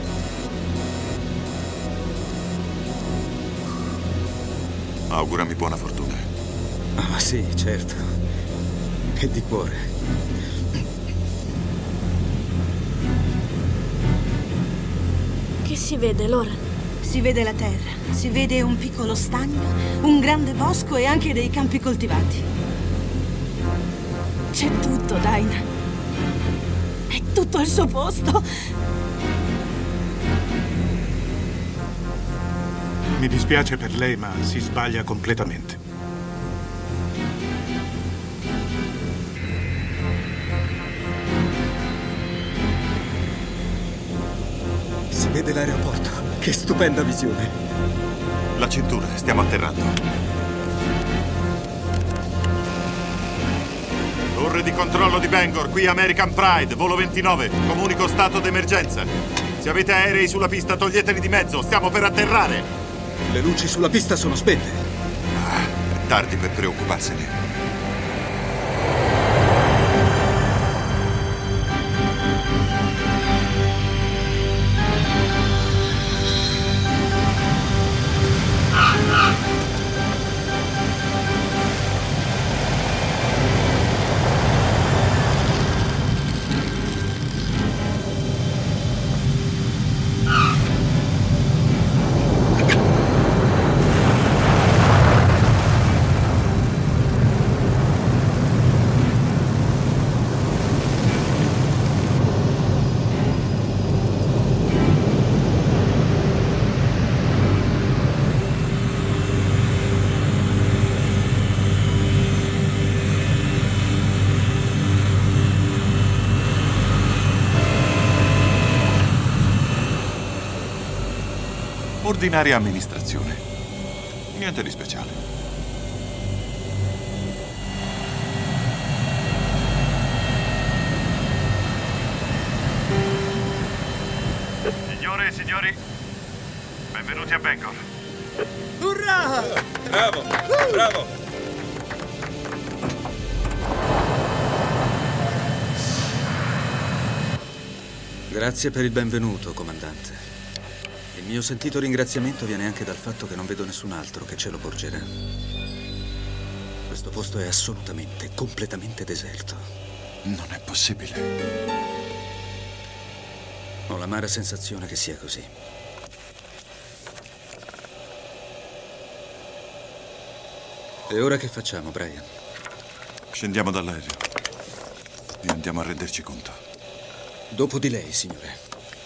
Augurami buona fortuna. Ah, sì, certo. E di cuore. Che si vede, Lauren? Si vede la terra, si vede un piccolo stagno, un grande bosco e anche dei campi coltivati. C'è tutto, Dinah. È tutto al suo posto. Mi dispiace per lei, ma si sbaglia completamente. Si vede l'aeroporto. Che stupenda visione. La cintura, stiamo atterrando. Torre di controllo di Bangor, qui American Pride, volo ventinove. Comunico stato d'emergenza. Se avete aerei sulla pista, toglieteli di mezzo, stiamo per atterrare. Le luci sulla pista sono spente. Ah, è tardi per preoccuparsene. Ordinaria amministrazione. Niente di speciale. Signore e signori, benvenuti a Bangor. Urrà! Bravo, bravo! Grazie per il benvenuto, comandante. Il mio sentito ringraziamento viene anche dal fatto che non vedo nessun altro che ce lo porgerà. Questo posto è assolutamente, completamente deserto. Non è possibile. Ho l'amara sensazione che sia così. E ora che facciamo, Brian? Scendiamo dall'aereo e andiamo a renderci conto. Dopo di lei, signore.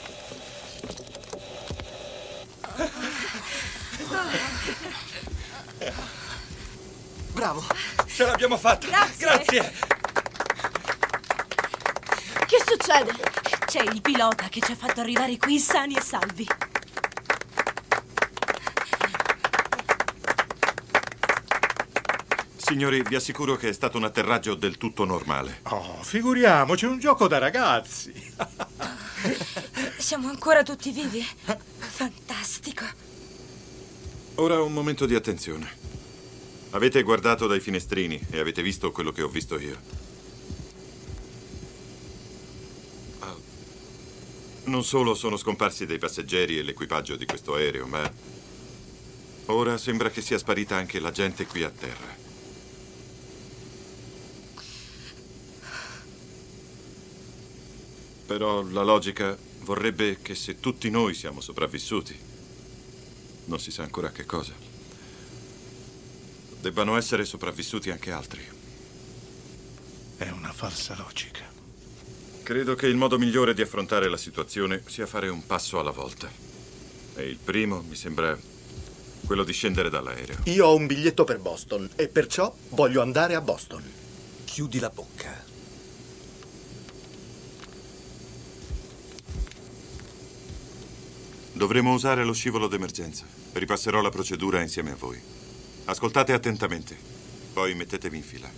Bravo. Ce l'abbiamo fatta. Grazie. Grazie. Che succede? C'è il pilota che ci ha fatto arrivare qui sani e salvi. Signori, vi assicuro che è stato un atterraggio del tutto normale. Oh, figuriamoci, un gioco da ragazzi. Siamo ancora tutti vivi? Fantastico. Ora un momento di attenzione. Avete guardato dai finestrini e avete visto quello che ho visto io. Non solo sono scomparsi dei passeggeri e l'equipaggio di questo aereo, ma ora sembra che sia sparita anche la gente qui a terra. Però la logica vorrebbe che se tutti noi siamo sopravvissuti, non si sa ancora che cosa, debbano essere sopravvissuti anche altri. È una falsa logica. Credo che il modo migliore di affrontare la situazione sia fare un passo alla volta. E il primo mi sembra quello di scendere dall'aereo. Io ho un biglietto per Boston e perciò voglio andare a Boston. Chiudi la bocca. Dovremo usare lo scivolo d'emergenza. Ripasserò la procedura insieme a voi. Ascoltate attentamente, poi mettetevi in fila.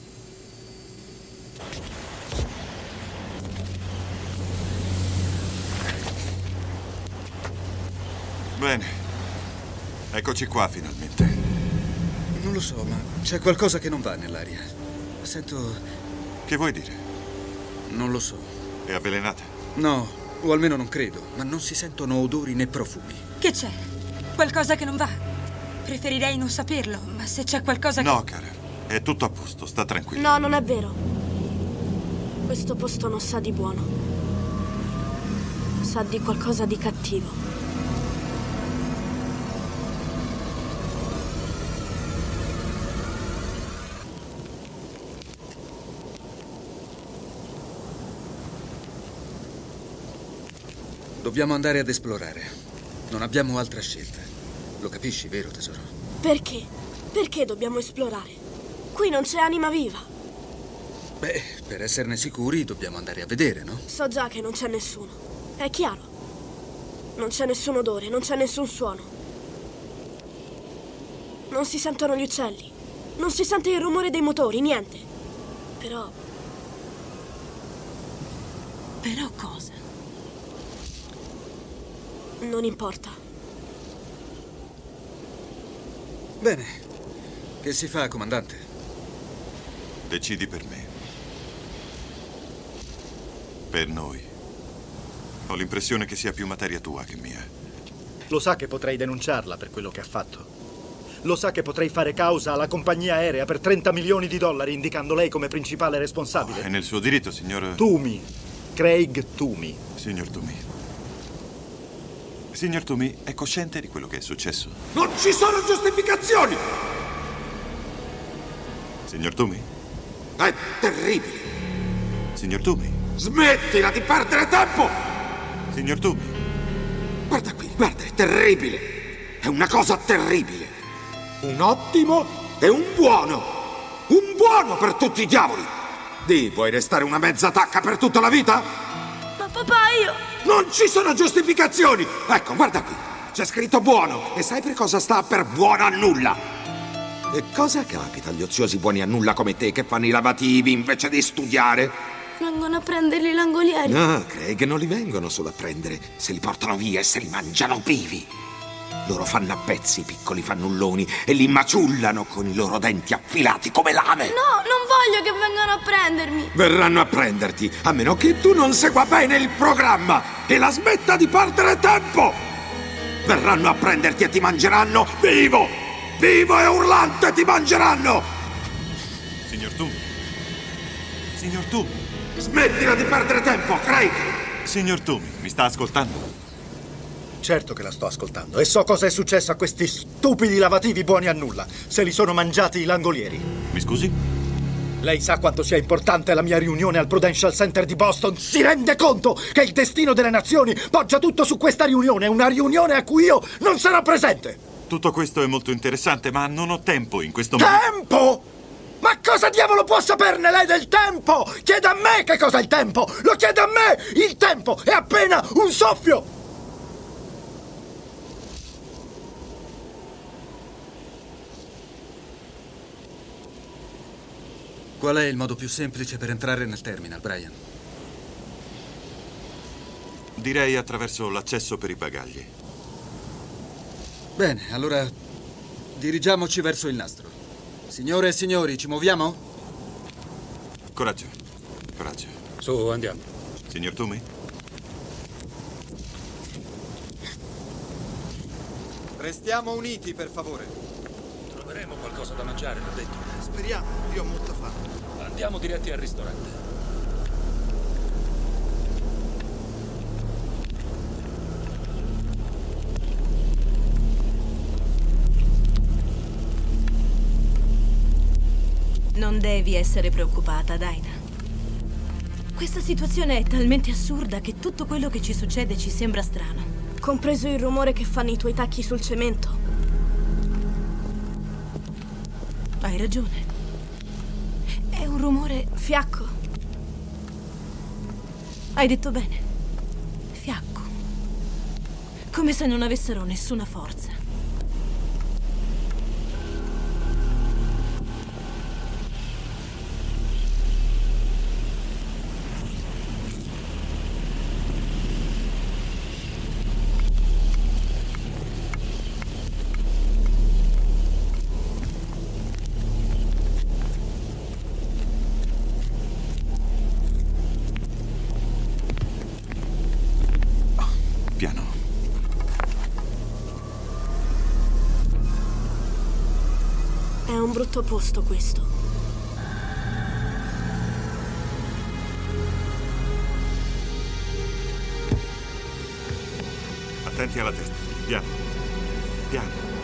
Bene. Eccoci qua finalmente. Non lo so, ma c'è qualcosa che non va nell'aria. Sento... Che vuoi dire? Non lo so. È avvelenata? No, o almeno non credo, ma non si sentono odori né profumi. Che c'è? Qualcosa che non va? Preferirei non saperlo, ma se c'è qualcosa che... No, cara. È tutto a posto, sta tranquilla. No, non è vero. Questo posto non sa di buono. Sa di qualcosa di cattivo. Dobbiamo andare ad esplorare. Non abbiamo altra scelta. Lo capisci, vero, tesoro? Perché? Perché dobbiamo esplorare? Qui non c'è anima viva. Beh, per esserne sicuri dobbiamo andare a vedere, no? So già che non c'è nessuno. È chiaro. Non c'è nessun odore, non c'è nessun suono. Non si sentono gli uccelli. Non si sente il rumore dei motori, niente. Però... Però cosa? Non importa. Bene. Che si fa, comandante? Decidi per me. Per noi. Ho l'impressione che sia più materia tua che mia. Lo sa che potrei denunciarla per quello che ha fatto. Lo sa che potrei fare causa alla compagnia aerea per trenta milioni di dollari, indicando lei come principale responsabile. È nel suo diritto, signor... Toomey. Craig Toomey. Signor Toomey. Signor Toomey, è cosciente di quello che è successo? Non ci sono giustificazioni! Signor Toomey? È terribile! Signor Toomey? Smettila di perdere tempo! Signor Toomey? Guarda qui, guarda, è terribile! È una cosa terribile! Un ottimo e un buono! Un buono per tutti i diavoli! Di, vuoi restare una mezza tacca per tutta la vita? Ma papà, io... Non ci sono giustificazioni! Ecco, guarda qui. C'è scritto buono. E sai per cosa sta per buono a nulla? E cosa capita agli oziosi buoni a nulla come te che fanno i lavativi invece di studiare? Vengono a prenderli i langolieri. No, Craig, non li vengono solo a prendere, se li portano via e se li mangiano vivi. Loro fanno a pezzi i piccoli fannulloni e li maciullano con i loro denti affilati come lame. No, non voglio che vengano a prendermi. Verranno a prenderti, a meno che tu non segua bene il programma e la smetta di perdere tempo. Verranno a prenderti e ti mangeranno vivo. Vivo e urlante ti mangeranno. Signor Toomey. Signor Toomey. Smettila di perdere tempo, Craig. Signor Toomey, mi sta ascoltando? Certo che la sto ascoltando e so cosa è successo a questi stupidi lavativi buoni a nulla. Se li sono mangiati i langolieri. Mi scusi? Lei sa quanto sia importante la mia riunione al Prudential Center di Boston? Si rende conto che il destino delle nazioni poggia tutto su questa riunione? Una riunione a cui io non sarò presente! Tutto questo è molto interessante, ma non ho tempo in questo momento. Tempo? Ma cosa diavolo può saperne lei del tempo? Chieda a me che cosa è il tempo! Lo chiede a me! Il tempo è appena un soffio! Qual è il modo più semplice per entrare nel terminal, Brian? Direi attraverso l'accesso per i bagagli. Bene, allora dirigiamoci verso il nastro. Signore e signori, ci muoviamo? Coraggio, coraggio. Su, andiamo. Signor Toomey? Restiamo uniti, per favore. Troveremo qualcosa da mangiare, l'ho detto. Speriamo, io ho molta fame. Andiamo diretti al ristorante. Non devi essere preoccupata, Dinah. Questa situazione è talmente assurda che tutto quello che ci succede ci sembra strano. Compreso il rumore che fanno i tuoi tacchi sul cemento. Hai ragione. È un rumore... Fiacco. Hai detto bene. Fiacco. Come se non avessero nessuna forza. Piano. È un brutto posto questo. Attenti alla testa. Piano. Piano.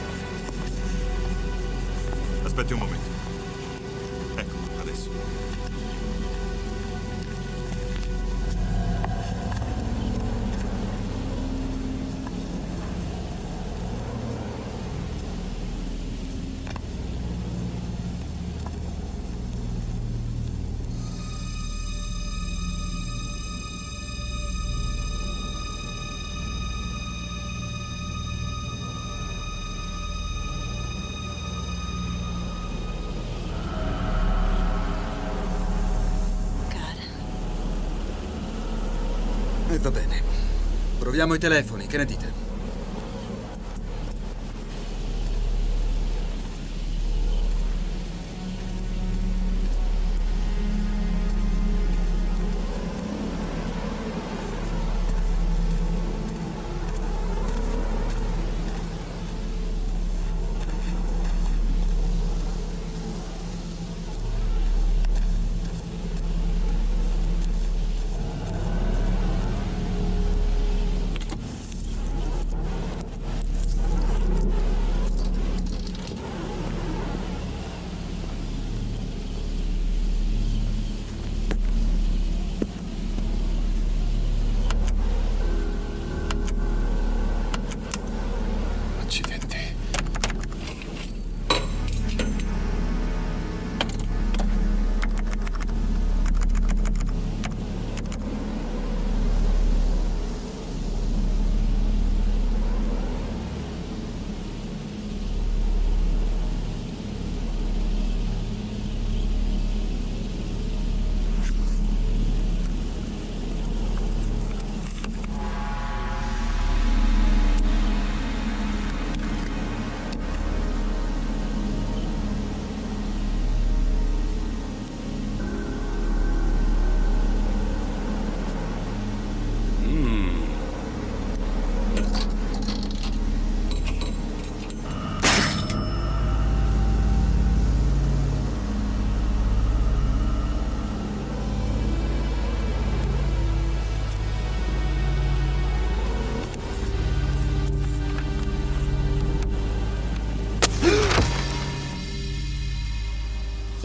Aspetti un momento. Ecco, adesso. E va bene. Proviamo i telefoni, che ne dite?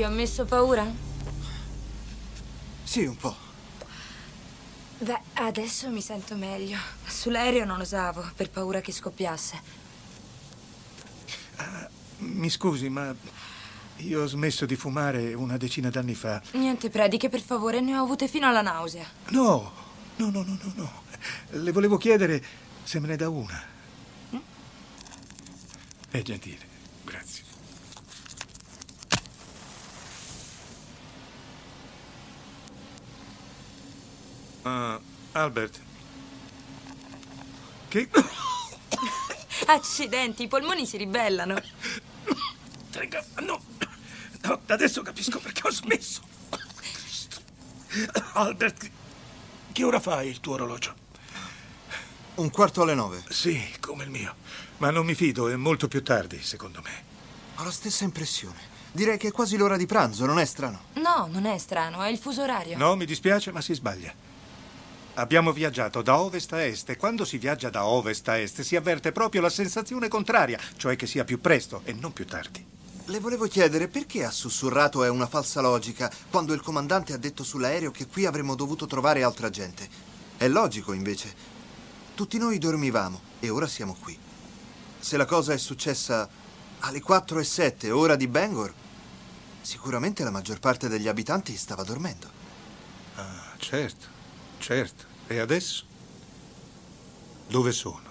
Ti ho messo paura? Sì, un po'. Beh, adesso mi sento meglio. Sull'aereo non osavo, per paura che scoppiasse. Uh, mi scusi, ma io ho smesso di fumare una decina d'anni fa. Niente prediche, per favore, ne ho avute fino alla nausea. No, no, no, no, no, no. Le volevo chiedere se me ne dà una. Mm? È gentile, grazie. Uh, Albert. Che... Accidenti, i polmoni si ribellano. Tenga, no, no, adesso capisco perché ho smesso. Albert, che ora fa il tuo orologio? Un quarto alle nove. Sì, come il mio. Ma non mi fido, è molto più tardi, secondo me. Ho la stessa impressione. Direi che è quasi l'ora di pranzo, non è strano? No, non è strano, è il fuso orario. No, mi dispiace, ma si sbaglia. Abbiamo viaggiato da ovest a est e quando si viaggia da ovest a est si avverte proprio la sensazione contraria, cioè che sia più presto e non più tardi. Le volevo chiedere perché ha sussurrato è una falsa logica quando il comandante ha detto sull'aereo che qui avremmo dovuto trovare altra gente. È logico, invece. Tutti noi dormivamo e ora siamo qui. Se la cosa è successa alle quattro e sette, ora di Bangor, sicuramente la maggior parte degli abitanti stava dormendo. Ah, certo, certo. E adesso? Dove sono?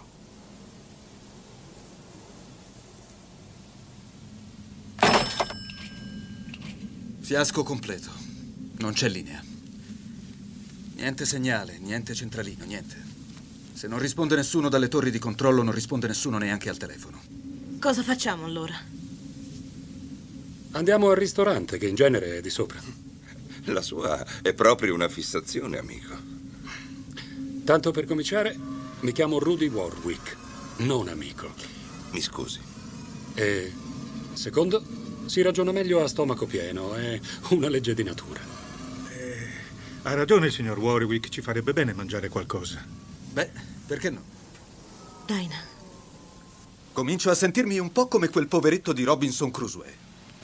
Fiasco completo. Non c'è linea. Niente segnale, niente centralino, niente. Se non risponde nessuno dalle torri di controllo, non risponde nessuno neanche al telefono. Cosa facciamo allora? Andiamo al ristorante, che in genere è di sopra. La sua è proprio una fissazione, amico. Tanto per cominciare, mi chiamo Rudy Warwick, non amico. Mi scusi. E secondo, si ragiona meglio a stomaco pieno, è una legge di natura. Eh, ha ragione, signor Warwick, ci farebbe bene mangiare qualcosa. Beh, perché no? Dinah. Comincio a sentirmi un po' come quel poveretto di Robinson Crusoe.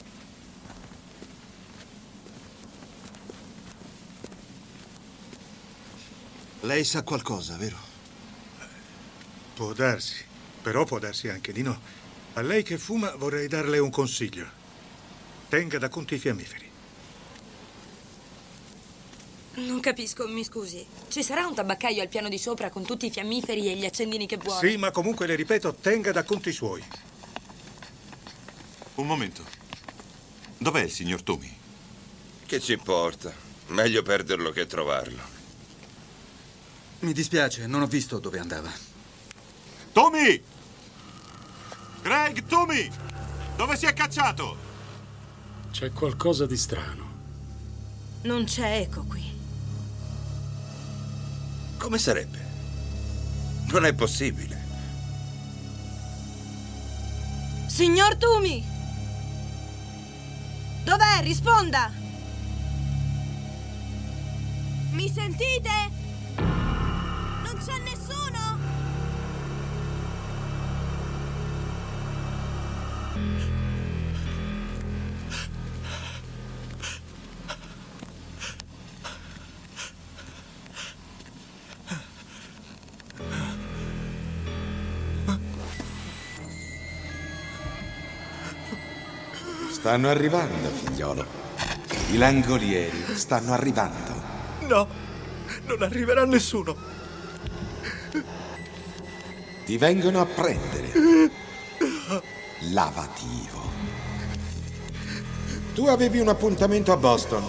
Lei sa qualcosa, vero? Può darsi, però può darsi anche di no. A lei che fuma vorrei darle un consiglio. Tenga da conto i fiammiferi. Non capisco, mi scusi. Ci sarà un tabaccaio al piano di sopra con tutti i fiammiferi e gli accendini che vuole? Sì, ma comunque le ripeto, tenga da conto i suoi. Un momento. Dov'è il signor Toomey? Che ci importa? Meglio perderlo che trovarlo. Mi dispiace, non ho visto dove andava. Toomey! Greg, Toomey! Dove si è cacciato? C'è qualcosa di strano. Non c'è eco qui. Come sarebbe? Non è possibile. Signor Toomey! Dov'è? Risponda! Mi sentite? Non c'è nessuno? Stanno arrivando, figliolo. I langolieri stanno arrivando. No, non arriverà nessuno. Ti vengono a prendere. Lavativo. Tu avevi un appuntamento a Boston.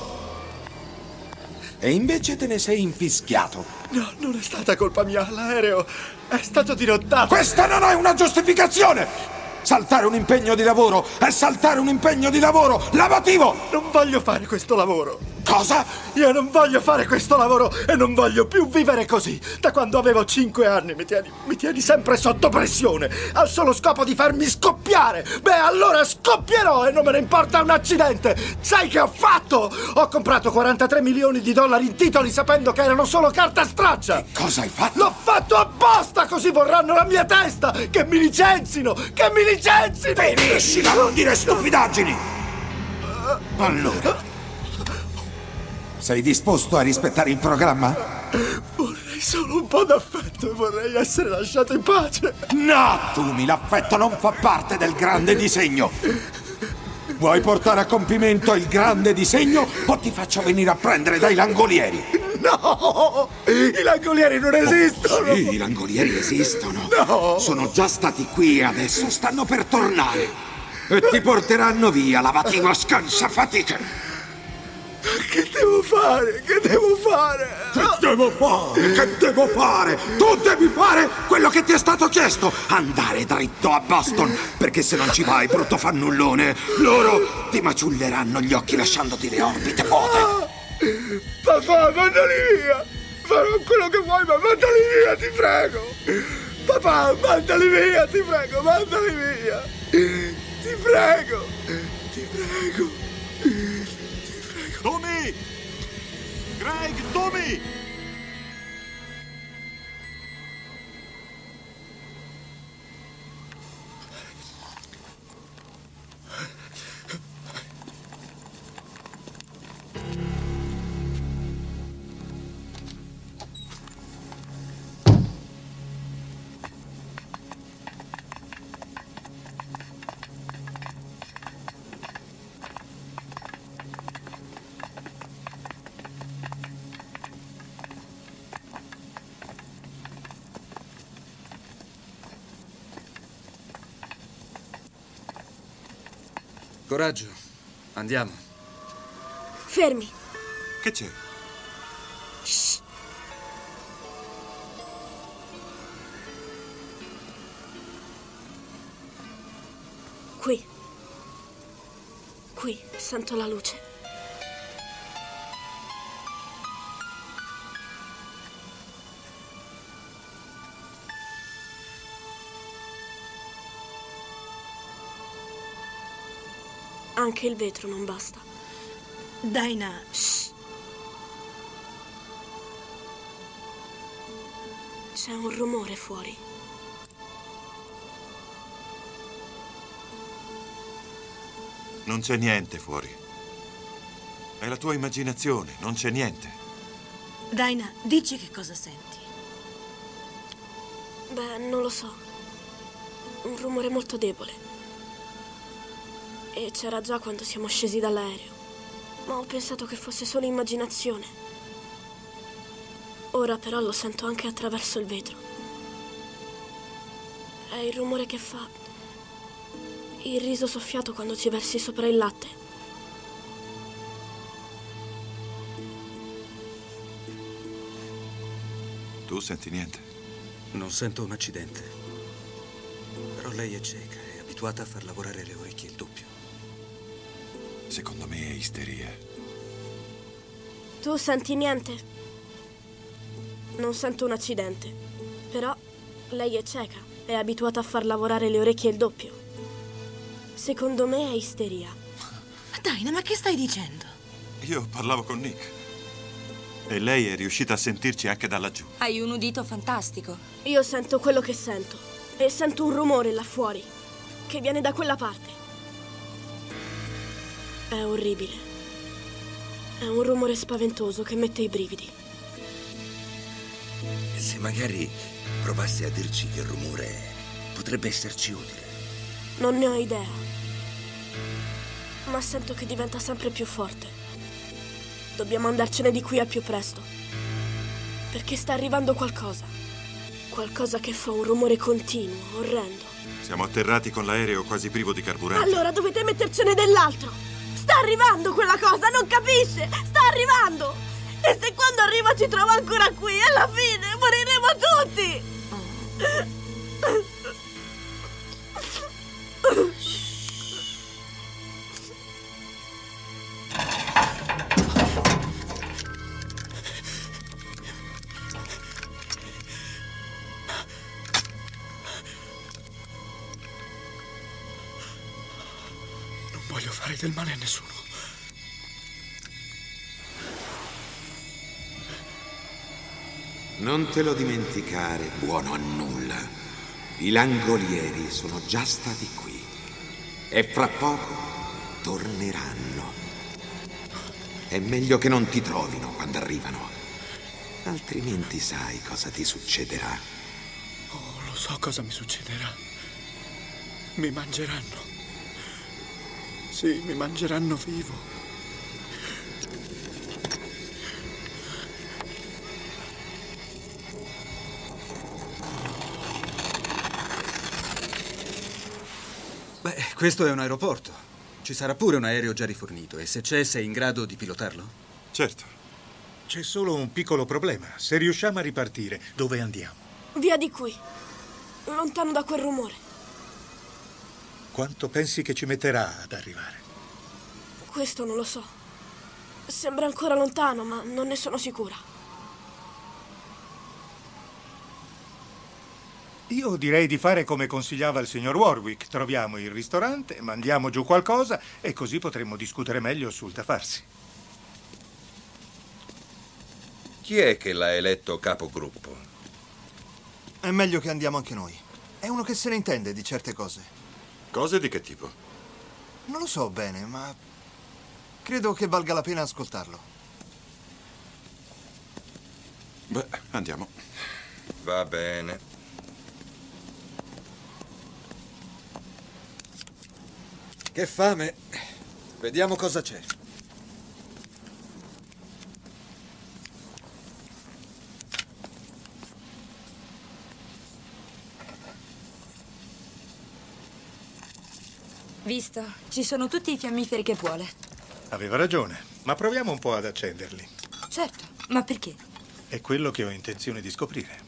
E invece te ne sei infischiato. No, non è stata colpa mia. L'aereo è stato dirottato. Questa non è una giustificazione! Saltare un impegno di lavoro è saltare un impegno di lavoro lavativo! Non voglio fare questo lavoro. Cosa? Io non voglio fare questo lavoro e non voglio più vivere così. Da quando avevo cinque anni mi tieni, mi tieni sempre sotto pressione, al solo scopo di farmi scoppiare. Beh, allora scoppierò e non me ne importa un accidente. Sai che ho fatto? Ho comprato quarantatré milioni di dollari in titoli sapendo che erano solo carta straccia. Che cosa hai fatto? L'ho fatto apposta, così vorranno la mia testa. Che mi licenzino, che mi licenzino. Finiscila, non dire stupidaggini! Uh, Allora, sei disposto a rispettare il programma? Vorrei solo un po' d'affetto e vorrei essere lasciato in pace. No, Tumi, l'affetto non fa parte del grande disegno. Vuoi portare a compimento il grande disegno o ti faccio venire a prendere dai langolieri? No! I langolieri non esistono! Oh, sì, i langolieri esistono. No! Sono già stati qui e adesso stanno per tornare. E ti porteranno via, lavativo scansa fatica. Che devo fare? Che devo fare? Che devo fare? Che devo fare? Tu devi fare quello che ti è stato chiesto. Andare dritto a Boston, perché se non ci vai, brutto fannullone, loro ti maciulleranno gli occhi lasciandoti le orbite vuote. Papà, mandali via! Farò quello che vuoi, ma mandali via, ti prego! Papà, mandali via, ti prego, mandali via! Ti prego! Ti prego! Ti prego! Tommy! Greg, Tommy! Coraggio, andiamo. Fermi. Che c'è? Shh. Qui. Qui sento la luce. Anche il vetro non basta. Dinah. Shh. C'è un rumore fuori. Non c'è niente fuori. È la tua immaginazione, non c'è niente. Dinah, dici che cosa senti. Beh, non lo so. Un rumore molto debole. E c'era già quando siamo scesi dall'aereo. Ma ho pensato che fosse solo immaginazione. Ora però lo sento anche attraverso il vetro. È il rumore che fa il riso soffiato quando ci versi sopra il latte. Tu senti niente? Non sento un accidente. Però lei è cieca, è abituata a far lavorare le orecchie il doppio. Secondo me è isteria. Tu senti niente? Non sento un accidente. Però lei è cieca, è abituata a far lavorare le orecchie il doppio. Secondo me è isteria. Dinah, ma che stai dicendo? Io parlavo con Nick. E lei è riuscita a sentirci anche da laggiù. Hai un udito fantastico. Io sento quello che sento. E sento un rumore là fuori, che viene da quella parte. È orribile. È un rumore spaventoso che mette i brividi. E se magari provassi a dirci che rumore potrebbe esserci utile? Non ne ho idea. Ma sento che diventa sempre più forte. Dobbiamo andarcene di qui al più presto. Perché sta arrivando qualcosa. Qualcosa che fa un rumore continuo, orrendo. Siamo atterrati con l'aereo quasi privo di carburante. Allora dovete mettercene dell'altro. Sta arrivando quella cosa, non capisce? Sta arrivando! E se quando arriva ci trova ancora qui, alla fine moriremo tutti! Non voglio fare del male a nessuno. Non te lo dimenticare, buono a nulla. I langolieri sono già stati qui e fra poco torneranno. È meglio che non ti trovino quando arrivano. Altrimenti sai cosa ti succederà. Oh, lo so cosa mi succederà. Mi mangeranno. Sì, mi mangeranno vivo. Beh, questo è un aeroporto. Ci sarà pure un aereo già rifornito e se c'è, sei in grado di pilotarlo? Certo. C'è solo un piccolo problema. Se riusciamo a ripartire, dove andiamo? Via di qui. Lontano da quel rumore. Quanto pensi che ci metterà ad arrivare? Questo non lo so. Sembra ancora lontano, ma non ne sono sicura. Io direi di fare come consigliava il signor Warwick. Troviamo il ristorante, mandiamo giù qualcosa e così potremmo discutere meglio sul da farsi. Chi è che l'ha eletto capogruppo? È meglio che andiamo anche noi. È uno che se ne intende di certe cose. Cose di che tipo? Non lo so bene, ma credo che valga la pena ascoltarlo. Beh, andiamo. Va bene. Che fame. Vediamo cosa c'è. Visto? Ci sono tutti i fiammiferi che vuole. Aveva ragione, ma proviamo un po' ad accenderli. Certo, ma perché? È quello che ho intenzione di scoprire.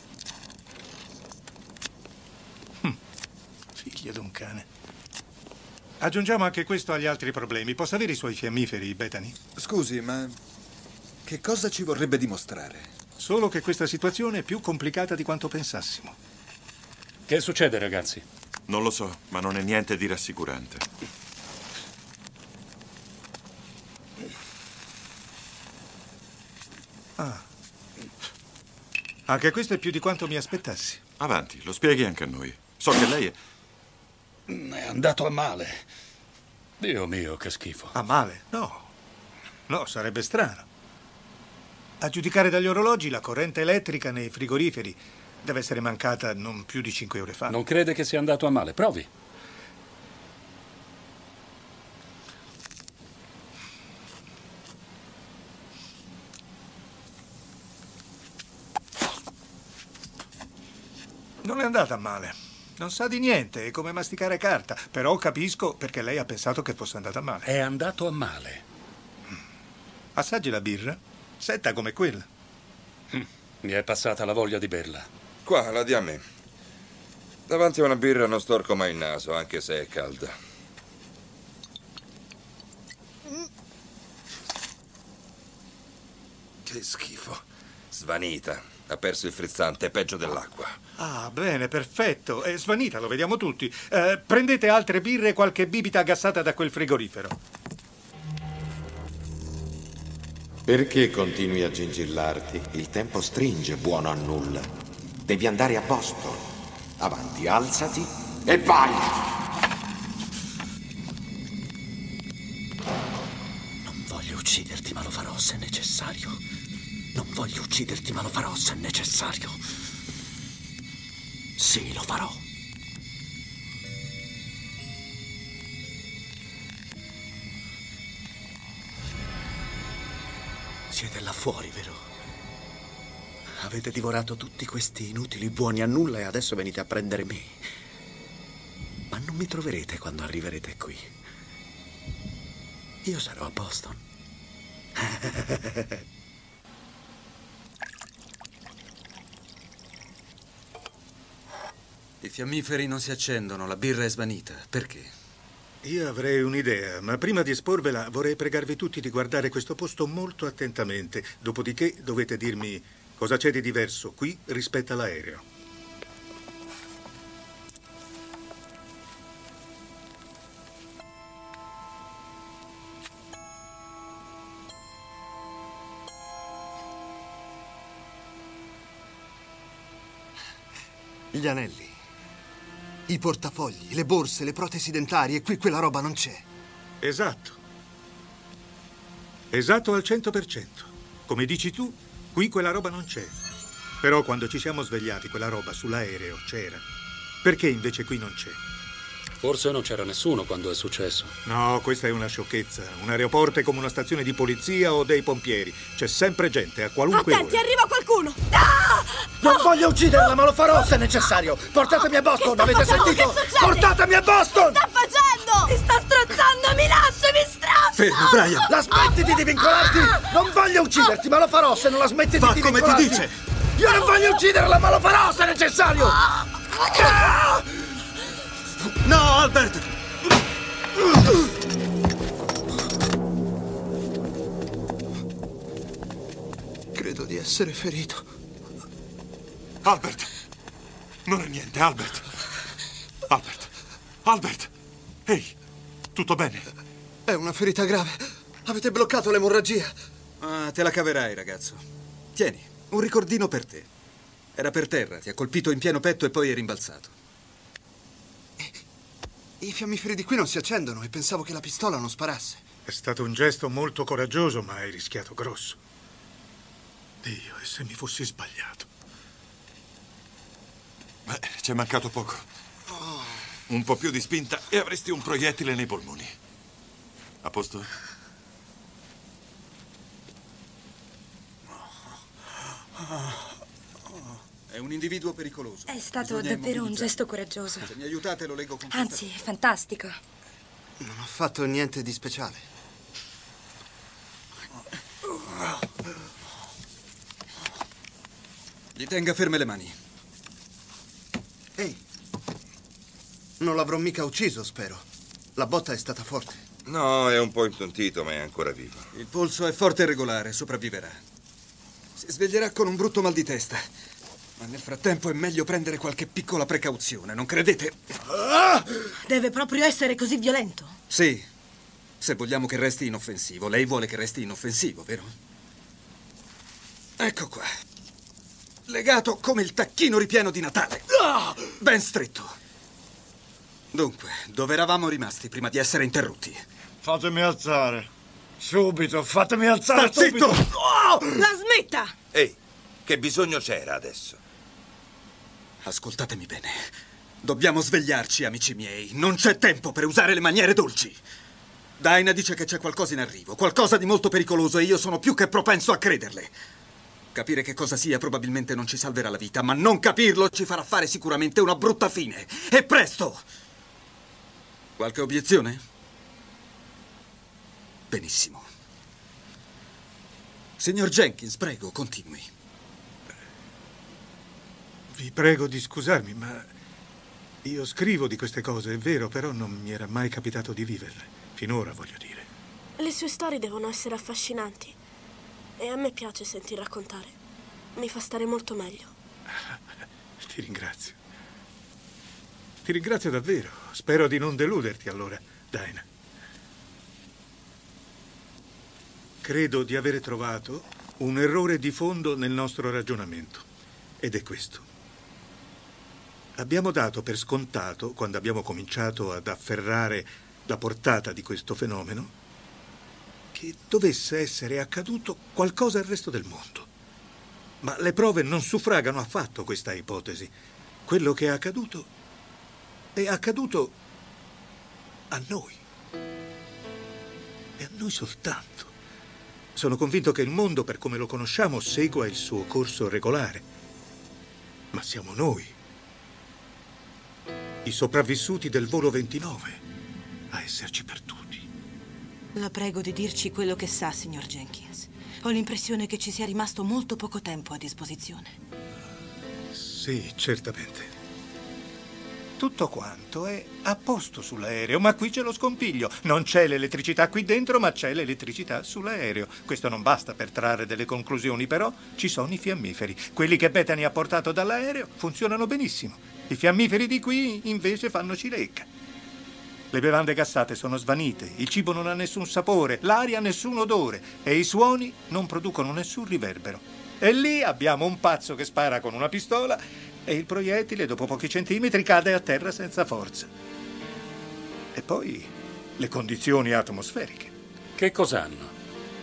Hm, figlio d'un cane. Aggiungiamo anche questo agli altri problemi. Posso avere i suoi fiammiferi, Bethany? Scusi, ma che cosa ci vorrebbe dimostrare? Solo che questa situazione è più complicata di quanto pensassimo. Che succede, ragazzi? Non lo so, ma non è niente di rassicurante. Ah. Anche questo è più di quanto mi aspettassi. Avanti, lo spieghi anche a noi. So che lei è... È andato a male. Dio mio, che schifo. A male? No. No, sarebbe strano. A giudicare dagli orologi, la corrente elettrica nei frigoriferi deve essere mancata non più di cinque ore fa. Non crede che sia andato a male? Provi. Non è andata a male. Non sa di niente, è come masticare carta. Però capisco perché lei ha pensato che fosse andata a male. È andato a male. Assaggi la birra. Setta come quella. Mi è passata la voglia di berla. Qua, la dia a me. Davanti a una birra non storco mai il naso, anche se è calda. Che schifo. Svanita. Ha perso il frizzante, è peggio dell'acqua. Ah, bene, perfetto. È svanita, lo vediamo tutti. Eh, prendete altre birre e qualche bibita gassata da quel frigorifero. Perché continui a gingillarti? Il tempo stringe, buono a nulla. Devi andare a Boston. Avanti, alzati e vai! Non voglio ucciderti, ma lo farò se è necessario. Non voglio ucciderti, ma lo farò se è necessario. Sì, lo farò. Siete là fuori, vero? Avete divorato tutti questi inutili buoni a nulla e adesso venite a prendere me. Ma non mi troverete quando arriverete qui. Io sarò a Boston. I fiammiferi non si accendono, la birra è svanita. Perché? Io avrei un'idea, ma prima di esporvela vorrei pregarvi tutti di guardare questo posto molto attentamente. Dopodiché dovete dirmi cosa c'è di diverso qui rispetto all'aereo. Gli anelli, i portafogli, le borse, le protesi dentarie, e qui quella roba non c'è. Esatto. Esatto al cento per cento. Come dici tu, qui quella roba non c'è. Però quando ci siamo svegliati quella roba sull'aereo c'era. Perché invece qui non c'è? Forse non c'era nessuno quando è successo. No, questa è una sciocchezza. Un aeroporto è come una stazione di polizia o dei pompieri. C'è sempre gente, a qualunque Attenti, ora. arriva qualcuno! Ah! Non voglio ucciderla, ma lo farò se necessario. Portatemi a Boston, avete sentito? Portatemi a Boston! Che sta facendo? Mi sta strozzando, mi lascia, mi strozza! Fermo, Brian! La smettiti di vincolarti! Non voglio ucciderti, ma lo farò se non la smetti Fa di come ti vincolarti! dice! Io non voglio ucciderla, ma lo farò se necessario! Ah! No, Albert! Credo di essere ferito. Albert! Non è niente, Albert! Albert! Albert! Ehi, tutto bene? È una ferita grave. Avete bloccato l'emorragia. Ah, te la caverai, ragazzo. Tieni, un ricordino per te. Era per terra, ti ha colpito in pieno petto e poi è rimbalzato. I fiammiferi di qui non si accendono e pensavo che la pistola non sparasse. È stato un gesto molto coraggioso, ma hai rischiato grosso. Dio, e se mi fossi sbagliato? Beh, ci è mancato poco. Un po' più di spinta e avresti un proiettile nei polmoni. A posto? È un individuo pericoloso. È stato Bisogna davvero un immobilizzare. gesto coraggioso. Se mi aiutate lo leggo con Anzi, fantastico. Non ho fatto niente di speciale. Gli tenga ferme le mani. Ehi, non l'avrò mica ucciso, spero. La botta è stata forte. No, è un po' intontito, ma è ancora vivo. Il polso è forte e regolare, sopravviverà. Si sveglierà con un brutto mal di testa. Ma nel frattempo è meglio prendere qualche piccola precauzione, non credete? Deve proprio essere così violento. Sì, se vogliamo che resti inoffensivo. Lei vuole che resti inoffensivo, vero? Ecco qua. Legato come il tacchino ripieno di Natale. Ben stretto. Dunque, dove eravamo rimasti prima di essere interrotti? Fatemi alzare. Subito, fatemi alzare. Sta zitto! La smetta! Ehi, che bisogno c'era adesso? Ascoltatemi bene. Dobbiamo svegliarci, amici miei. Non c'è tempo per usare le maniere dolci. Dinah dice che c'è qualcosa in arrivo, qualcosa di molto pericoloso, e io sono più che propenso a crederle. Capire che cosa sia probabilmente non ci salverà la vita, ma non capirlo ci farà fare sicuramente una brutta fine. E presto! Qualche obiezione? Benissimo. Signor Jenkins, prego, continui. Vi prego di scusarmi, ma io scrivo di queste cose, è vero, però non mi era mai capitato di viverle. Finora, voglio dire. Le sue storie devono essere affascinanti. E a me piace sentir raccontare. Mi fa stare molto meglio. Ti ringrazio. Ti ringrazio davvero. Spero di non deluderti allora, Dinah. Credo di avere trovato un errore di fondo nel nostro ragionamento. Ed è questo. Abbiamo dato per scontato, quando abbiamo cominciato ad afferrare la portata di questo fenomeno, che dovesse essere accaduto qualcosa al resto del mondo. Ma le prove non suffragano affatto questa ipotesi. Quello che è accaduto è accaduto a noi. E a noi soltanto. Sono convinto che il mondo, per come lo conosciamo, segua il suo corso regolare. Ma siamo noi, i sopravvissuti del volo ventinove, a esserci perduti. La prego di dirci quello che sa, signor Jenkins. Ho l'impressione che ci sia rimasto molto poco tempo a disposizione. Sì, certamente. Tutto quanto è a posto sull'aereo, ma qui c'è lo scompiglio. Non c'è l'elettricità qui dentro, ma c'è l'elettricità sull'aereo. Questo non basta per trarre delle conclusioni, però ci sono i fiammiferi. Quelli che Bethany ha portato dall'aereo funzionano benissimo. I fiammiferi di qui, invece, fanno cilecca. Le bevande gassate sono svanite, il cibo non ha nessun sapore, l'aria nessun odore e i suoni non producono nessun riverbero. E lì abbiamo un pazzo che spara con una pistola e il proiettile, dopo pochi centimetri, cade a terra senza forza. E poi le condizioni atmosferiche. Che cos'hanno?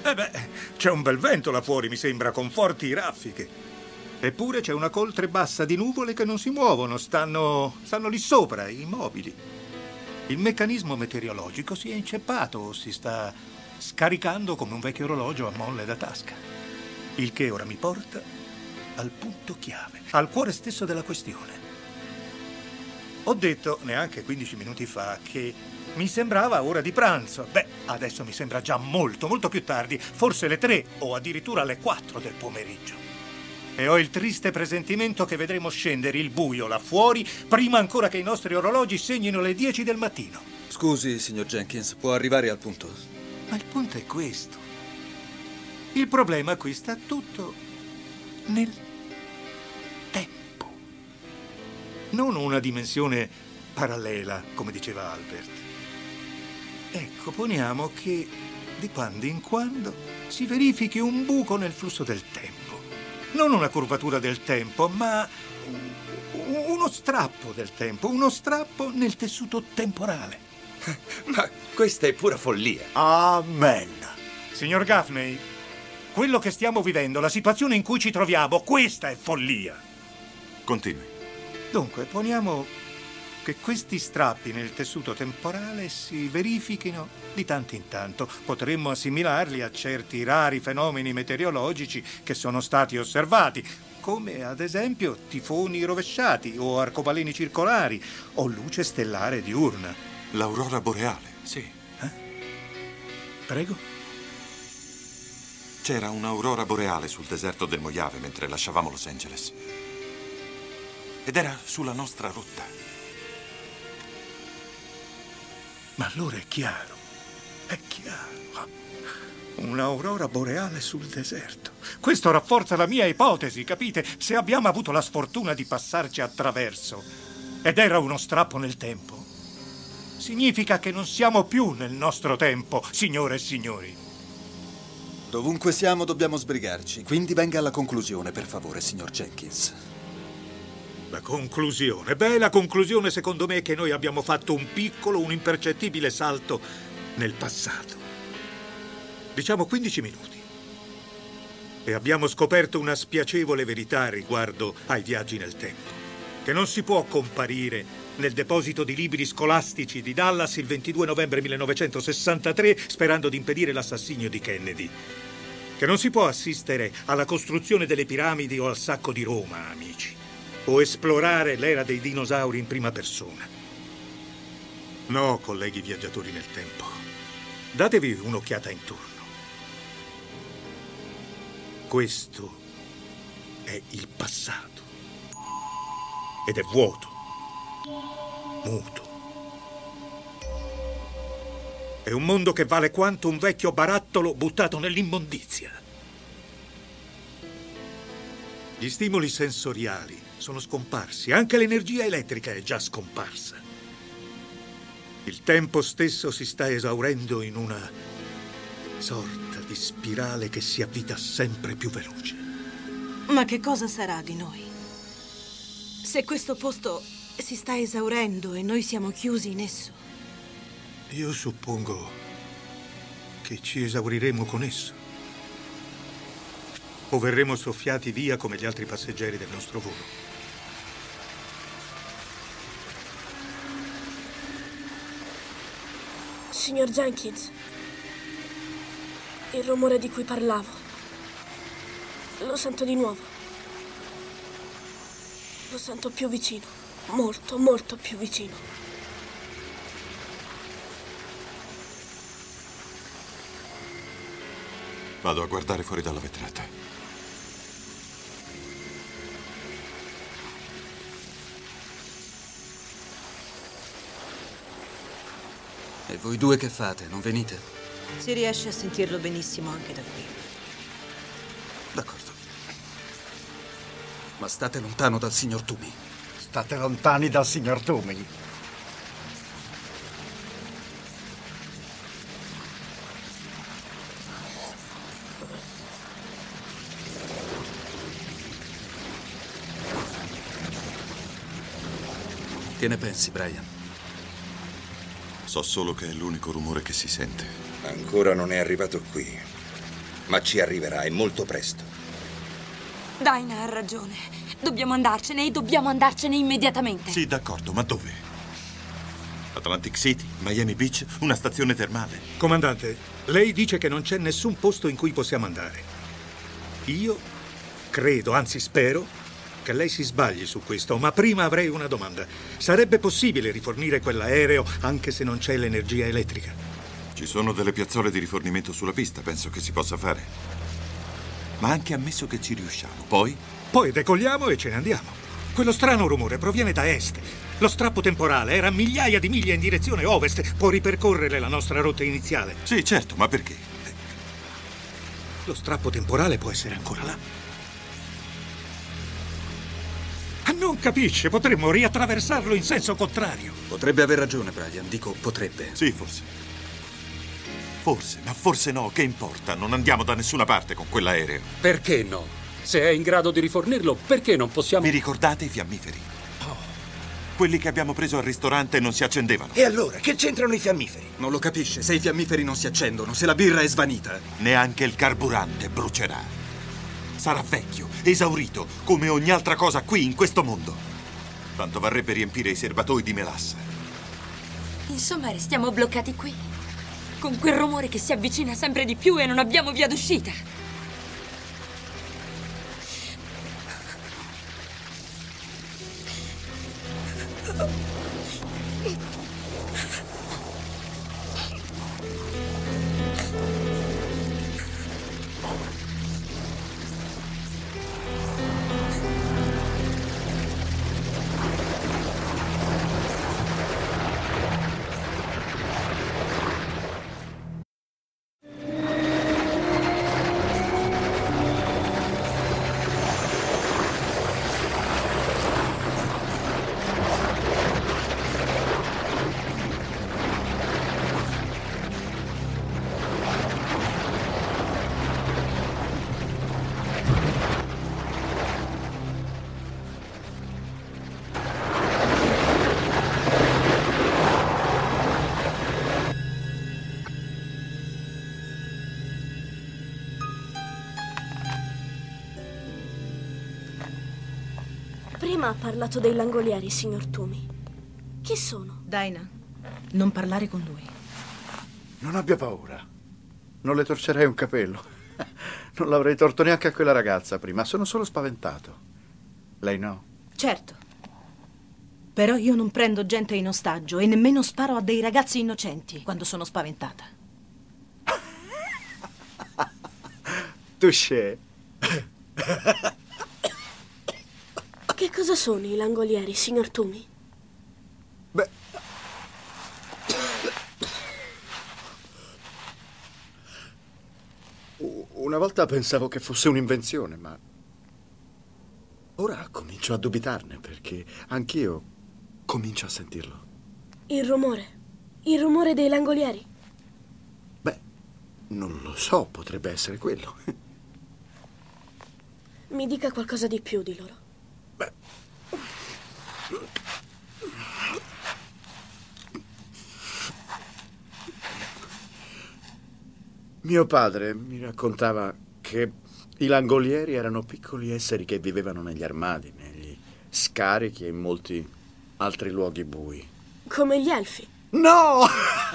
Eh beh, c'è un bel vento là fuori, mi sembra, con forti raffiche. Eppure c'è una coltre bassa di nuvole che non si muovono, stanno, stanno lì sopra, immobili. Il meccanismo meteorologico si è inceppato, si sta scaricando come un vecchio orologio a molle da tasca. Il che ora mi porta al punto chiave, al cuore stesso della questione. Ho detto, neanche quindici minuti fa, che mi sembrava ora di pranzo. Beh, adesso mi sembra già molto, molto più tardi, forse le tre o addirittura le quattro del pomeriggio. E ho il triste presentimento che vedremo scendere il buio là fuori prima ancora che i nostri orologi segnino le dieci del mattino. Scusi, signor Jenkins, può arrivare al punto? Ma il punto è questo. Il problema qui sta tutto nel tempo. Non una dimensione parallela, come diceva Albert. Ecco, poniamo che di quando in quando si verifichi un buco nel flusso del tempo. Non una curvatura del tempo, ma uno strappo del tempo, uno strappo nel tessuto temporale. Ma questa è pura follia. Amen. Signor Gaffney, quello che stiamo vivendo, la situazione in cui ci troviamo, questa è follia. Continui. Dunque, poniamo che questi strappi nel tessuto temporale si verifichino di tanto in tanto. Potremmo assimilarli a certi rari fenomeni meteorologici che sono stati osservati, come ad esempio tifoni rovesciati o arcobaleni circolari o luce stellare diurna. L'aurora boreale? Sì. Eh? Prego? C'era un'aurora boreale sul deserto del Mojave mentre lasciavamo Los Angeles. Ed era sulla nostra rotta. Ma allora è chiaro, è chiaro. Un'aurora boreale sul deserto. Questo rafforza la mia ipotesi, capite? Se abbiamo avuto la sfortuna di passarci attraverso ed era uno strappo nel tempo, significa che non siamo più nel nostro tempo, signore e signori. Dovunque siamo dobbiamo sbrigarci, quindi venga alla conclusione, per favore, signor Jenkins. La conclusione? Beh, la conclusione secondo me è che noi abbiamo fatto un piccolo, un impercettibile salto nel passato. Diciamo quindici minuti. E abbiamo scoperto una spiacevole verità riguardo ai viaggi nel tempo, che non si può comparire nel deposito di libri scolastici di Dallas il ventidue novembre millenovecentosessantatré sperando di impedire l'assassinio di Kennedy. Che non si può assistere alla costruzione delle piramidi o al sacco di Roma, amici. O esplorare l'era dei dinosauri in prima persona. No, colleghi viaggiatori nel tempo. Datevi un'occhiata intorno. Questo è il passato. Ed è vuoto. Muto. È un mondo che vale quanto un vecchio barattolo buttato nell'immondizia. Gli stimoli sensoriali sono scomparsi, anche l'energia elettrica è già scomparsa. Il tempo stesso si sta esaurendo in una sorta di spirale che si avvita sempre più veloce. Ma che cosa sarà di noi? Se questo posto si sta esaurendo e noi siamo chiusi in esso. Io suppongo che ci esauriremo con esso. O verremo soffiati via come gli altri passeggeri del nostro volo. Signor Jenkins, il rumore di cui parlavo, lo sento di nuovo. Lo sento più vicino, molto, molto più vicino. Vado a guardare fuori dalla vetrata. E voi due che fate? Non venite? Si riesce a sentirlo benissimo anche da qui. D'accordo. Ma state lontano dal signor Toomey. State lontani dal signor Toomey. Che ne pensi, Brian? So solo che è l'unico rumore che si sente. Ancora non è arrivato qui. Ma ci arriverà, e molto presto. Dinah ha ragione. Dobbiamo andarcene e dobbiamo andarcene immediatamente. Sì, d'accordo, ma dove? Atlantic City? Miami Beach? Una stazione termale? Comandante, lei dice che non c'è nessun posto in cui possiamo andare. Io credo, anzi spero, che lei si sbagli su questo, ma prima avrei una domanda. Sarebbe possibile rifornire quell'aereo anche se non c'è l'energia elettrica? Ci sono delle piazzole di rifornimento sulla pista, penso che si possa fare. Ma anche ammesso che ci riusciamo, poi? Poi decolliamo e ce ne andiamo. Quello strano rumore proviene da est. Lo strappo temporale era a migliaia di miglia in direzione ovest. Può ripercorrere la nostra rotta iniziale. Sì, certo, ma perché? Lo strappo temporale può essere ancora là. Non capisce, potremmo riattraversarlo in senso contrario. Potrebbe aver ragione, Brian. Dico potrebbe. Sì, forse. Forse, ma forse no. Che importa? Non andiamo da nessuna parte con quell'aereo. Perché no? Se è in grado di rifornirlo, perché non possiamo... Mi ricordate i fiammiferi? Oh. Quelli che abbiamo preso al ristorante non si accendevano. E allora, che c'entrano i fiammiferi? Non lo capisce. Se i fiammiferi non si accendono, se la birra è svanita... Neanche il carburante brucerà. Sarà vecchio, esaurito, come ogni altra cosa qui in questo mondo. Tanto varrebbe riempire i serbatoi di melassa. Insomma, restiamo bloccati qui, con quel rumore che si avvicina sempre di più e non abbiamo via d'uscita. Prima ha parlato dei langolieri, signor Toomey. Chi sono? Dinah, non parlare con lui. Non abbia paura. Non le torcerei un capello. Non l'avrei torto neanche a quella ragazza prima. Sono solo spaventato. Lei no? Certo. Però io non prendo gente in ostaggio e nemmeno sparo a dei ragazzi innocenti quando sono spaventata. Touché. Che cosa sono i langolieri, signor Toomey? Beh... Una volta pensavo che fosse un'invenzione, ma... ora comincio a dubitarne, perché anch'io comincio a sentirlo. Il rumore. Il rumore dei langolieri. Beh, non lo so, potrebbe essere quello. Mi dica qualcosa di più di loro. Beh... Mio padre mi raccontava che i langolieri erano piccoli esseri che vivevano negli armadi, negli scarichi e in molti altri luoghi bui. Come gli elfi? No!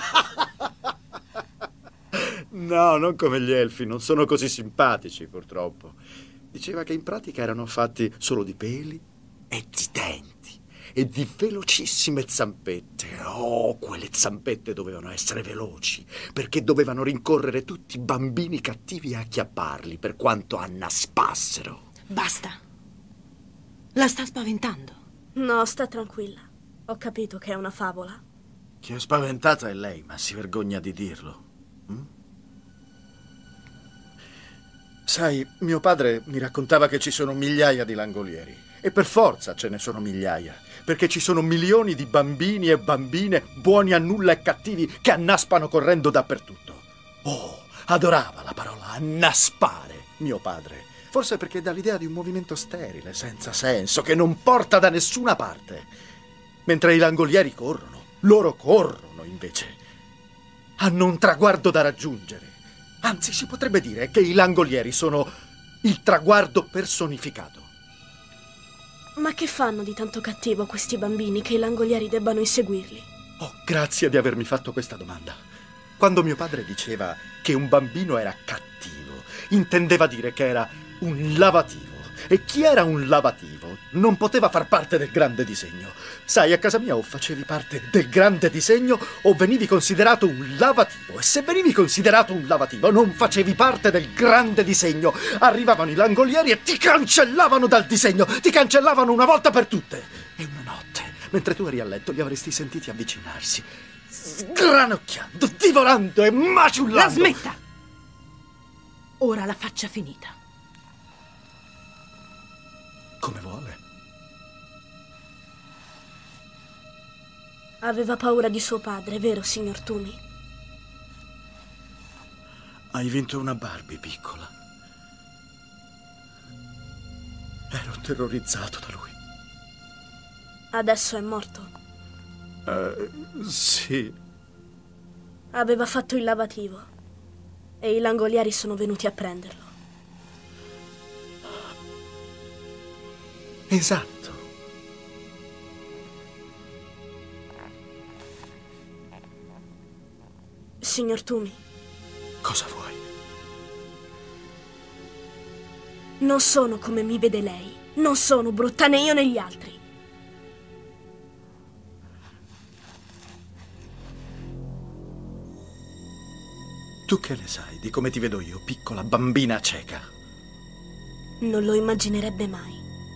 No, non come gli elfi, non sono così simpatici, purtroppo. Diceva che in pratica erano fatti solo di peli e di denti e di velocissime zampette. Oh, quelle zampette dovevano essere veloci, perché dovevano rincorrere tutti i bambini cattivi e acchiapparli, per quanto annaspassero. Basta. La sta spaventando. No, sta tranquilla. Ho capito che è una favola. Chi è spaventata è lei, ma si vergogna di dirlo. Hm? Sai, mio padre mi raccontava che ci sono migliaia di langolieri. E per forza ce ne sono migliaia, perché ci sono milioni di bambini e bambine buoni a nulla e cattivi che annaspano correndo dappertutto. Oh, adorava la parola annaspare, mio padre. Forse perché dà l'idea di un movimento sterile, senza senso, che non porta da nessuna parte. Mentre i langolieri corrono, loro corrono invece. Hanno un traguardo da raggiungere. Anzi, si potrebbe dire che i langolieri sono il traguardo personificato. Ma che fanno di tanto cattivo questi bambini che i langolieri debbano inseguirli? Oh, grazie di avermi fatto questa domanda. Quando mio padre diceva che un bambino era cattivo, intendeva dire che era un lavativo. E chi era un lavativo non poteva far parte del grande disegno. Sai, a casa mia o facevi parte del grande disegno o venivi considerato un lavativo. E se venivi considerato un lavativo non facevi parte del grande disegno. Arrivavano i langolieri e ti cancellavano dal disegno. Ti cancellavano una volta per tutte. E una notte, mentre tu eri a letto, li avresti sentiti avvicinarsi, sgranocchiando, divorando e maciullando. La smetta! Ora la faccia finita. Come vuole. Aveva paura di suo padre, vero, signor Toomey? Hai vinto una Barbie, piccola. Ero terrorizzato da lui. Adesso è morto. Eh, sì. Aveva fatto il lavativo e i langolieri sono venuti a prenderlo. Esatto. Signor Toomey. Cosa vuoi? Non sono come mi vede lei. Non sono brutta né io né gli altri. Tu che ne sai di come ti vedo io, piccola bambina cieca? Non lo immaginerebbe mai.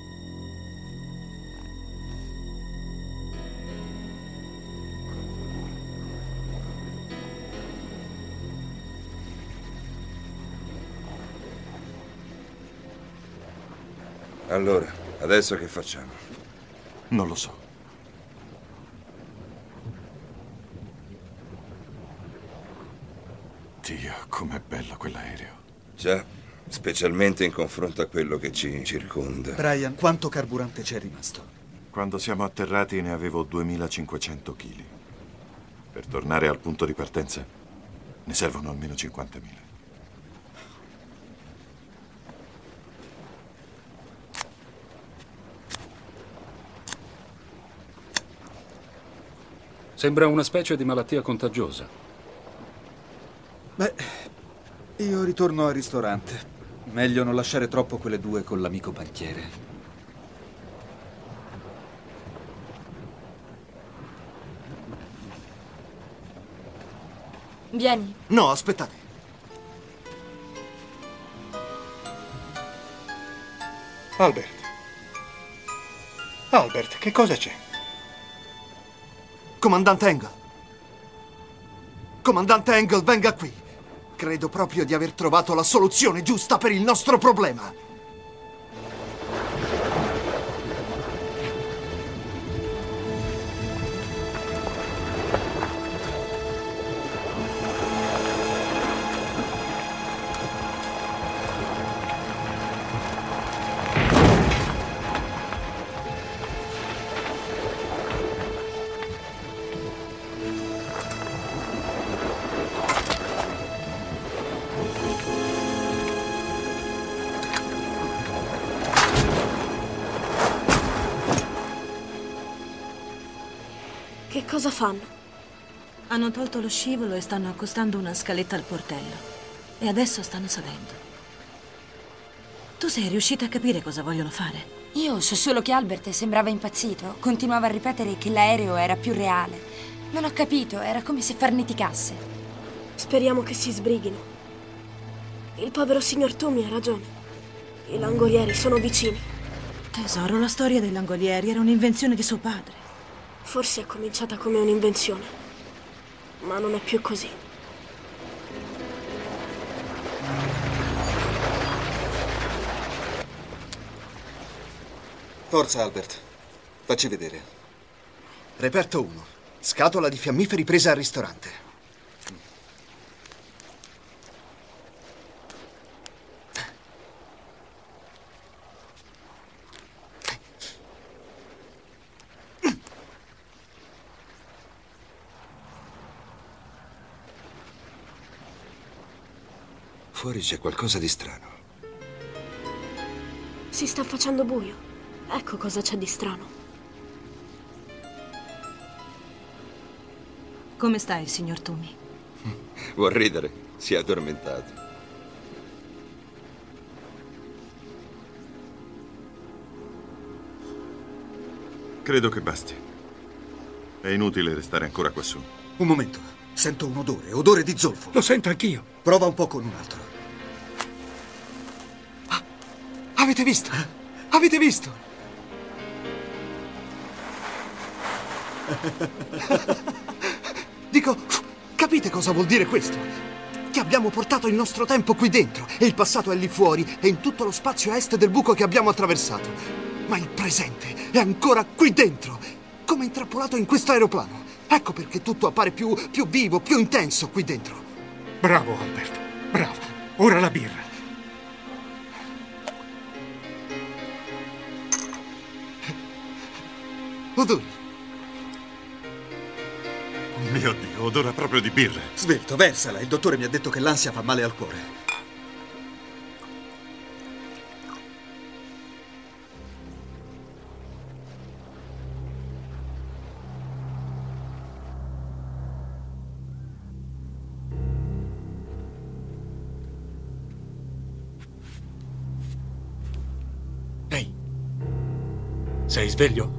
Allora, adesso che facciamo? Non lo so. Dio, com'è bello quell'aereo. Già, specialmente in confronto a quello che ci circonda. Brian, quanto carburante c'è rimasto? Quando siamo atterrati ne avevo duemilacinquecento chili. Per tornare al punto di partenza ne servono almeno cinquantamila. Sembra una specie di malattia contagiosa. Beh, io ritorno al ristorante. Meglio non lasciare troppo quelle due con l'amico banchiere. Vieni. No, aspettate. Albert. Albert, che cosa c'è? Comandante Engel. Comandante Engel, venga qui. Credo proprio di aver trovato la soluzione giusta per il nostro problema. Che cosa fanno? Hanno tolto lo scivolo e stanno accostando una scaletta al portello. E adesso stanno salendo. Tu sei riuscita a capire cosa vogliono fare? Io so solo che Albert sembrava impazzito. Continuava a ripetere che l'aereo era più reale. Non ho capito, era come se farneticasse. Speriamo che si sbrighino. Il povero signor Toomey ha ragione. I langolieri sono vicini. Tesoro, la storia dei langolieri era un'invenzione di suo padre. Forse è cominciata come un'invenzione, ma non è più così. Forza, Albert. Facci vedere. Reperto uno. Scatola di fiammiferi presa al ristorante. Fuori c'è qualcosa di strano. Si sta facendo buio. Ecco cosa c'è di strano. Come sta il signor Toomey? Vuol ridere, si è addormentato. Credo che basti. È inutile restare ancora quassù. Un momento. Sento un odore, odore di zolfo. Lo sento anch'io. Prova un po' con un altro. Ah, avete visto? Avete visto? Dico, capite cosa vuol dire questo? Che abbiamo portato il nostro tempo qui dentro e il passato è lì fuori e in tutto lo spazio a est del buco che abbiamo attraversato. Ma il presente è ancora qui dentro, come intrappolato in questo aeroplano. Ecco perché tutto appare più, più vivo, più intenso qui dentro. Bravo, Albert. Bravo. Ora la birra. Odori. Oh mio Dio, odora proprio di birra. Svelto, versala. Il dottore mi ha detto che l'ansia fa male al cuore. Ehi, sei sveglio?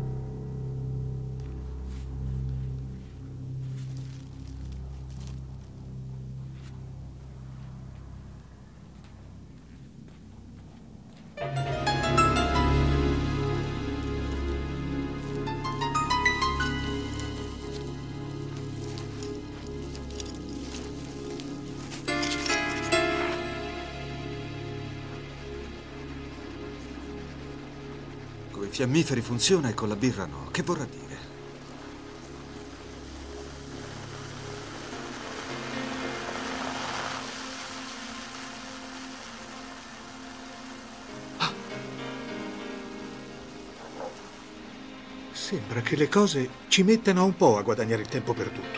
Con i fiammiferi funziona e con la birra no. Che vorrà dire? Sembra che le cose ci mettano un po' a guadagnare il tempo perduto.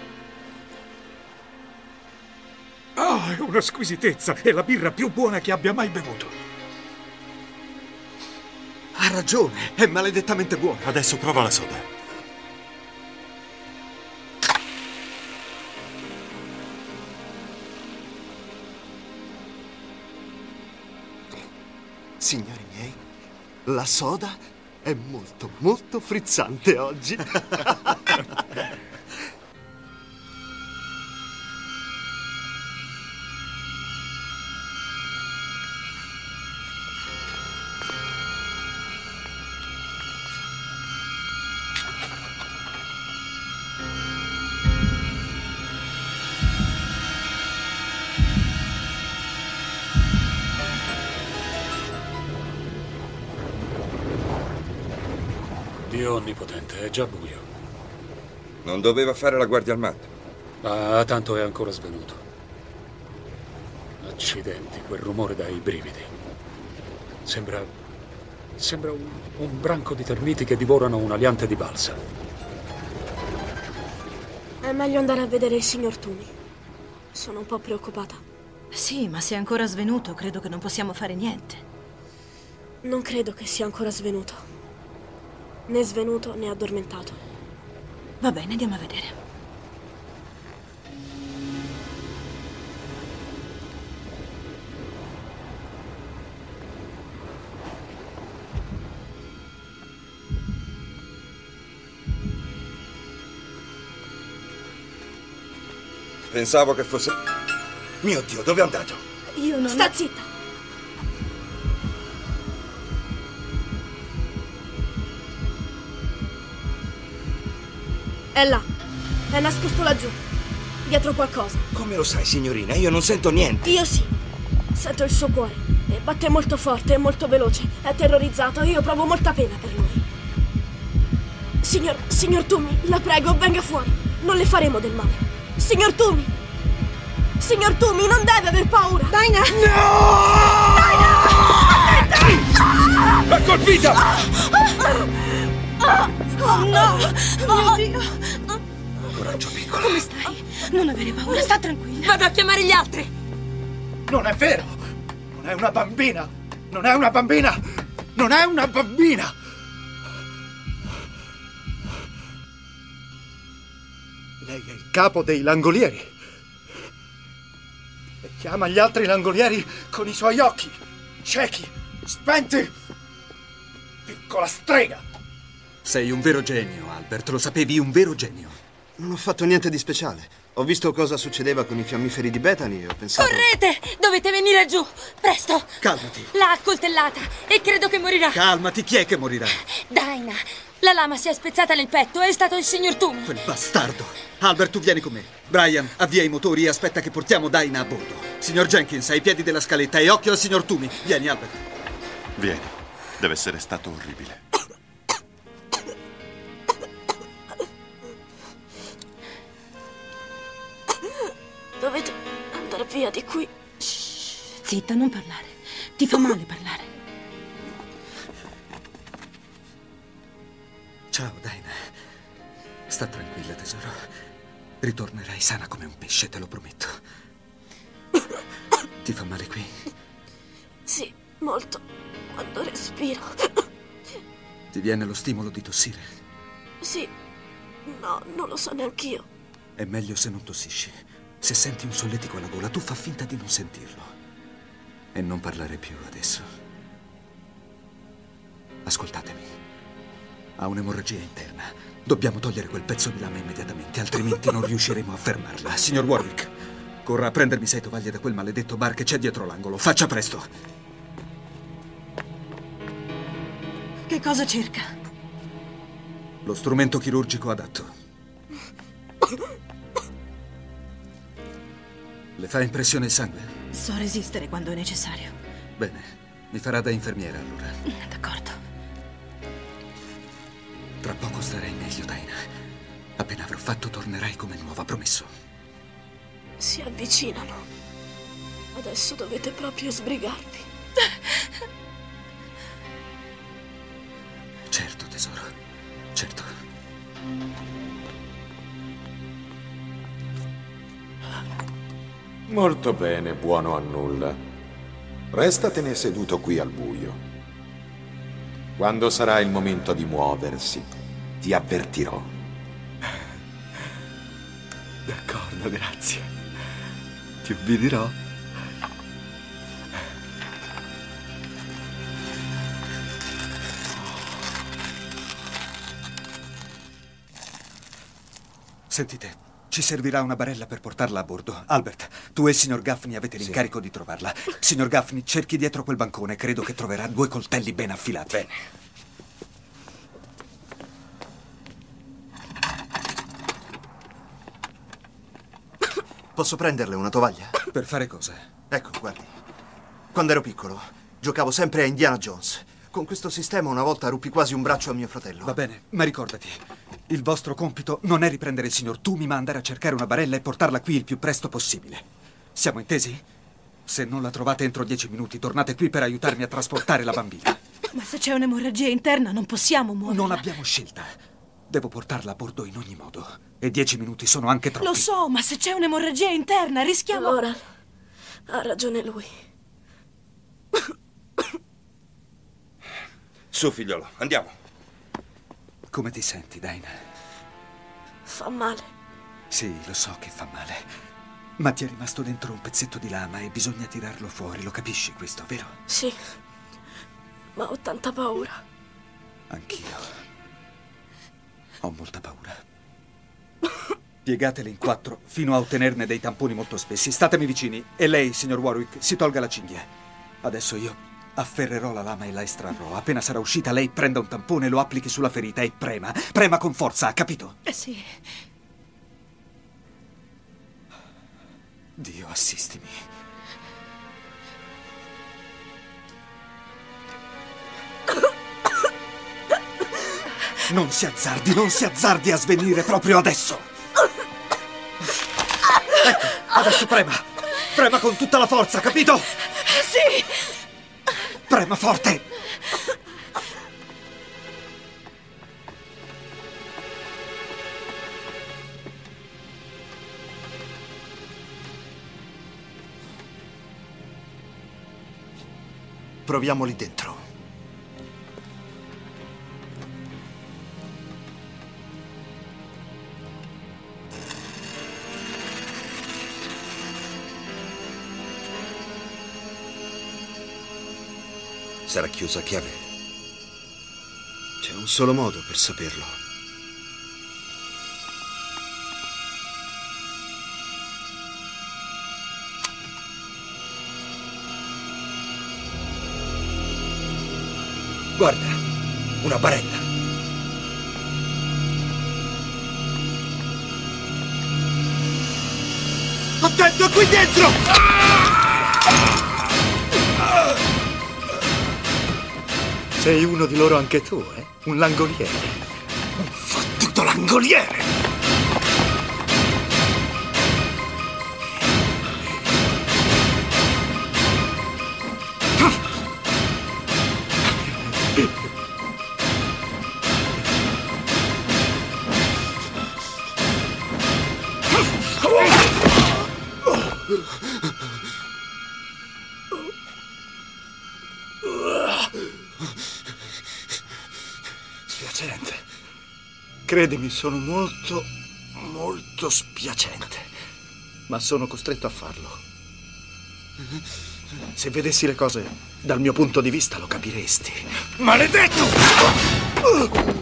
Ah, è una squisitezza! È la birra più buona che abbia mai bevuto. Ha ragione, è maledettamente buona. Adesso prova la soda. Signori miei, la soda è molto, molto frizzante oggi. Dio onnipotente, è già buio. Non doveva fare la guardia al matto. Ah, tanto è ancora svenuto. Accidenti, quel rumore dai brividi. Sembra... sembra un, un branco di termiti che divorano un aliante di balsa. È meglio andare a vedere il signor Toomey. Sono un po' preoccupata. Sì, ma se è ancora svenuto, credo che non possiamo fare niente. Non credo che sia ancora svenuto. Né svenuto né addormentato. Va bene, andiamo a vedere. Pensavo che fosse... Mio Dio, dove è andato? Io non... Sta zitta! È là. È nascosto laggiù. Dietro qualcosa. Come lo sai, signorina? Io non sento niente. Io sì. Sento il suo cuore. E batte molto forte e molto veloce. È terrorizzato e io provo molta pena per lui. Signor... Signor Toomey, la prego, venga fuori. Non le faremo del male. Signor Toomey! Signor Toomey, non deve aver paura! Dinah! No! Dinah! L'ha colpita! Oh no! Mio Dio! Coraggio, piccola. Come stai? Non avere paura, sta tranquilla. Vado a chiamare gli altri! Non è vero! Non è una bambina! Non è una bambina! Non è una bambina! Lei è il capo dei Langolieri. E chiama gli altri Langolieri con i suoi occhi, ciechi, spenti. Piccola strega! Sei un vero genio, Albert, lo sapevi, un vero genio. Non ho fatto niente di speciale. Ho visto cosa succedeva con i fiammiferi di Bethany e ho pensato... Correte! Dovete venire giù! Presto! Calmati. L'ha accoltellata e credo che morirà. Calmati, chi è che morirà? Dinah, la lama si è spezzata nel petto, è stato il signor Toomey. Quel bastardo. Albert, tu vieni con me. Brian, avvia i motori e aspetta che portiamo Dinah a bordo. Signor Jenkins, ai piedi della scaletta e occhio al signor Toomey. Vieni, Albert. Vieni. Deve essere stato orribile. Dovete andare via di qui. Shh, zitta, non parlare. Ti fa male parlare. Ciao, Dinah. Sta tranquilla, tesoro. Ritornerai sana come un pesce, te lo prometto. Ti fa male qui? Sì, molto. Quando respiro. Ti viene lo stimolo di tossire? Sì. No, non lo so neanch'io. È meglio se non tossisci. Se senti un solletico alla gola, tu fa finta di non sentirlo. E non parlare più adesso. Ascoltatemi. Ha un'emorragia interna. Dobbiamo togliere quel pezzo di lama immediatamente, altrimenti non riusciremo a fermarla. Signor Warwick, corra a prendermi sei tovaglie da quel maledetto bar che c'è dietro l'angolo. Faccia presto. Che cosa cerca? Lo strumento chirurgico adatto. Le fa impressione il sangue? So resistere quando è necessario. Bene, mi farà da infermiera allora. D'accordo. Tra poco starai meglio, Dinah. Appena avrò fatto tornerai come nuova, promesso. Si avvicinano. Adesso dovete proprio sbrigarvi. Certo, tesoro. Certo. Molto bene, buono a nulla. Restatene seduto qui al buio. Quando sarà il momento di muoversi, ti avvertirò. D'accordo, grazie. Ti ubbidirò. Sentite, ci servirà una barella per portarla a bordo. Albert, tu e il signor Gaffney avete l'incarico di trovarla. Signor Gaffney, cerchi dietro quel bancone. Credo che troverà due coltelli ben affilati. Bene. Posso prenderle una tovaglia? Per fare cosa? Ecco, guardi. Quando ero piccolo, giocavo sempre a Indiana Jones. Con questo sistema una volta ruppi quasi un braccio a mio fratello. Va bene, ma ricordati, il vostro compito non è riprendere il signor Toomey, ma andare a cercare una barella e portarla qui il più presto possibile. Siamo intesi? Se non la trovate entro dieci minuti, tornate qui per aiutarmi a trasportare la bambina. Ma se c'è un'emorragia interna non possiamo muoverla. Non abbiamo scelta. Devo portarla a bordo in ogni modo. E dieci minuti sono anche troppi. Lo so, ma se c'è un'emorragia interna rischiamo... Allora, ha ragione lui. Su, figliolo, andiamo. Come ti senti, Dinah? Fa male. Sì, lo so che fa male. Ma ti è rimasto dentro un pezzetto di lama e bisogna tirarlo fuori. Lo capisci questo, vero? Sì, ma ho tanta paura. Anch'io. Ho molta paura. Piegatele in quattro fino a ottenerne dei tamponi molto spessi. Statemi vicini e lei, signor Warwick, si tolga la cinghia. Adesso io afferrerò la lama e la estrarrò. Appena sarà uscita, lei prenda un tampone, lo applichi sulla ferita e prema. Prema con forza, ha capito? Eh sì. Dio, assistimi. Non si azzardi, non si azzardi a svenire proprio adesso. Ecco, adesso prema. Prema con tutta la forza, capito? Sì. Prema forte. Proviamo lì dentro. Sarà chiusa a chiave? C'è un solo modo per saperlo. Guarda, una barella. Attento qui dentro! Sei uno di loro anche tu, eh? Un langoliere. Un fottuto langoliere! Spiacente. Credimi, sono molto, molto spiacente. Ma sono costretto a farlo. Se vedessi le cose dal mio punto di vista lo capiresti. Maledetto!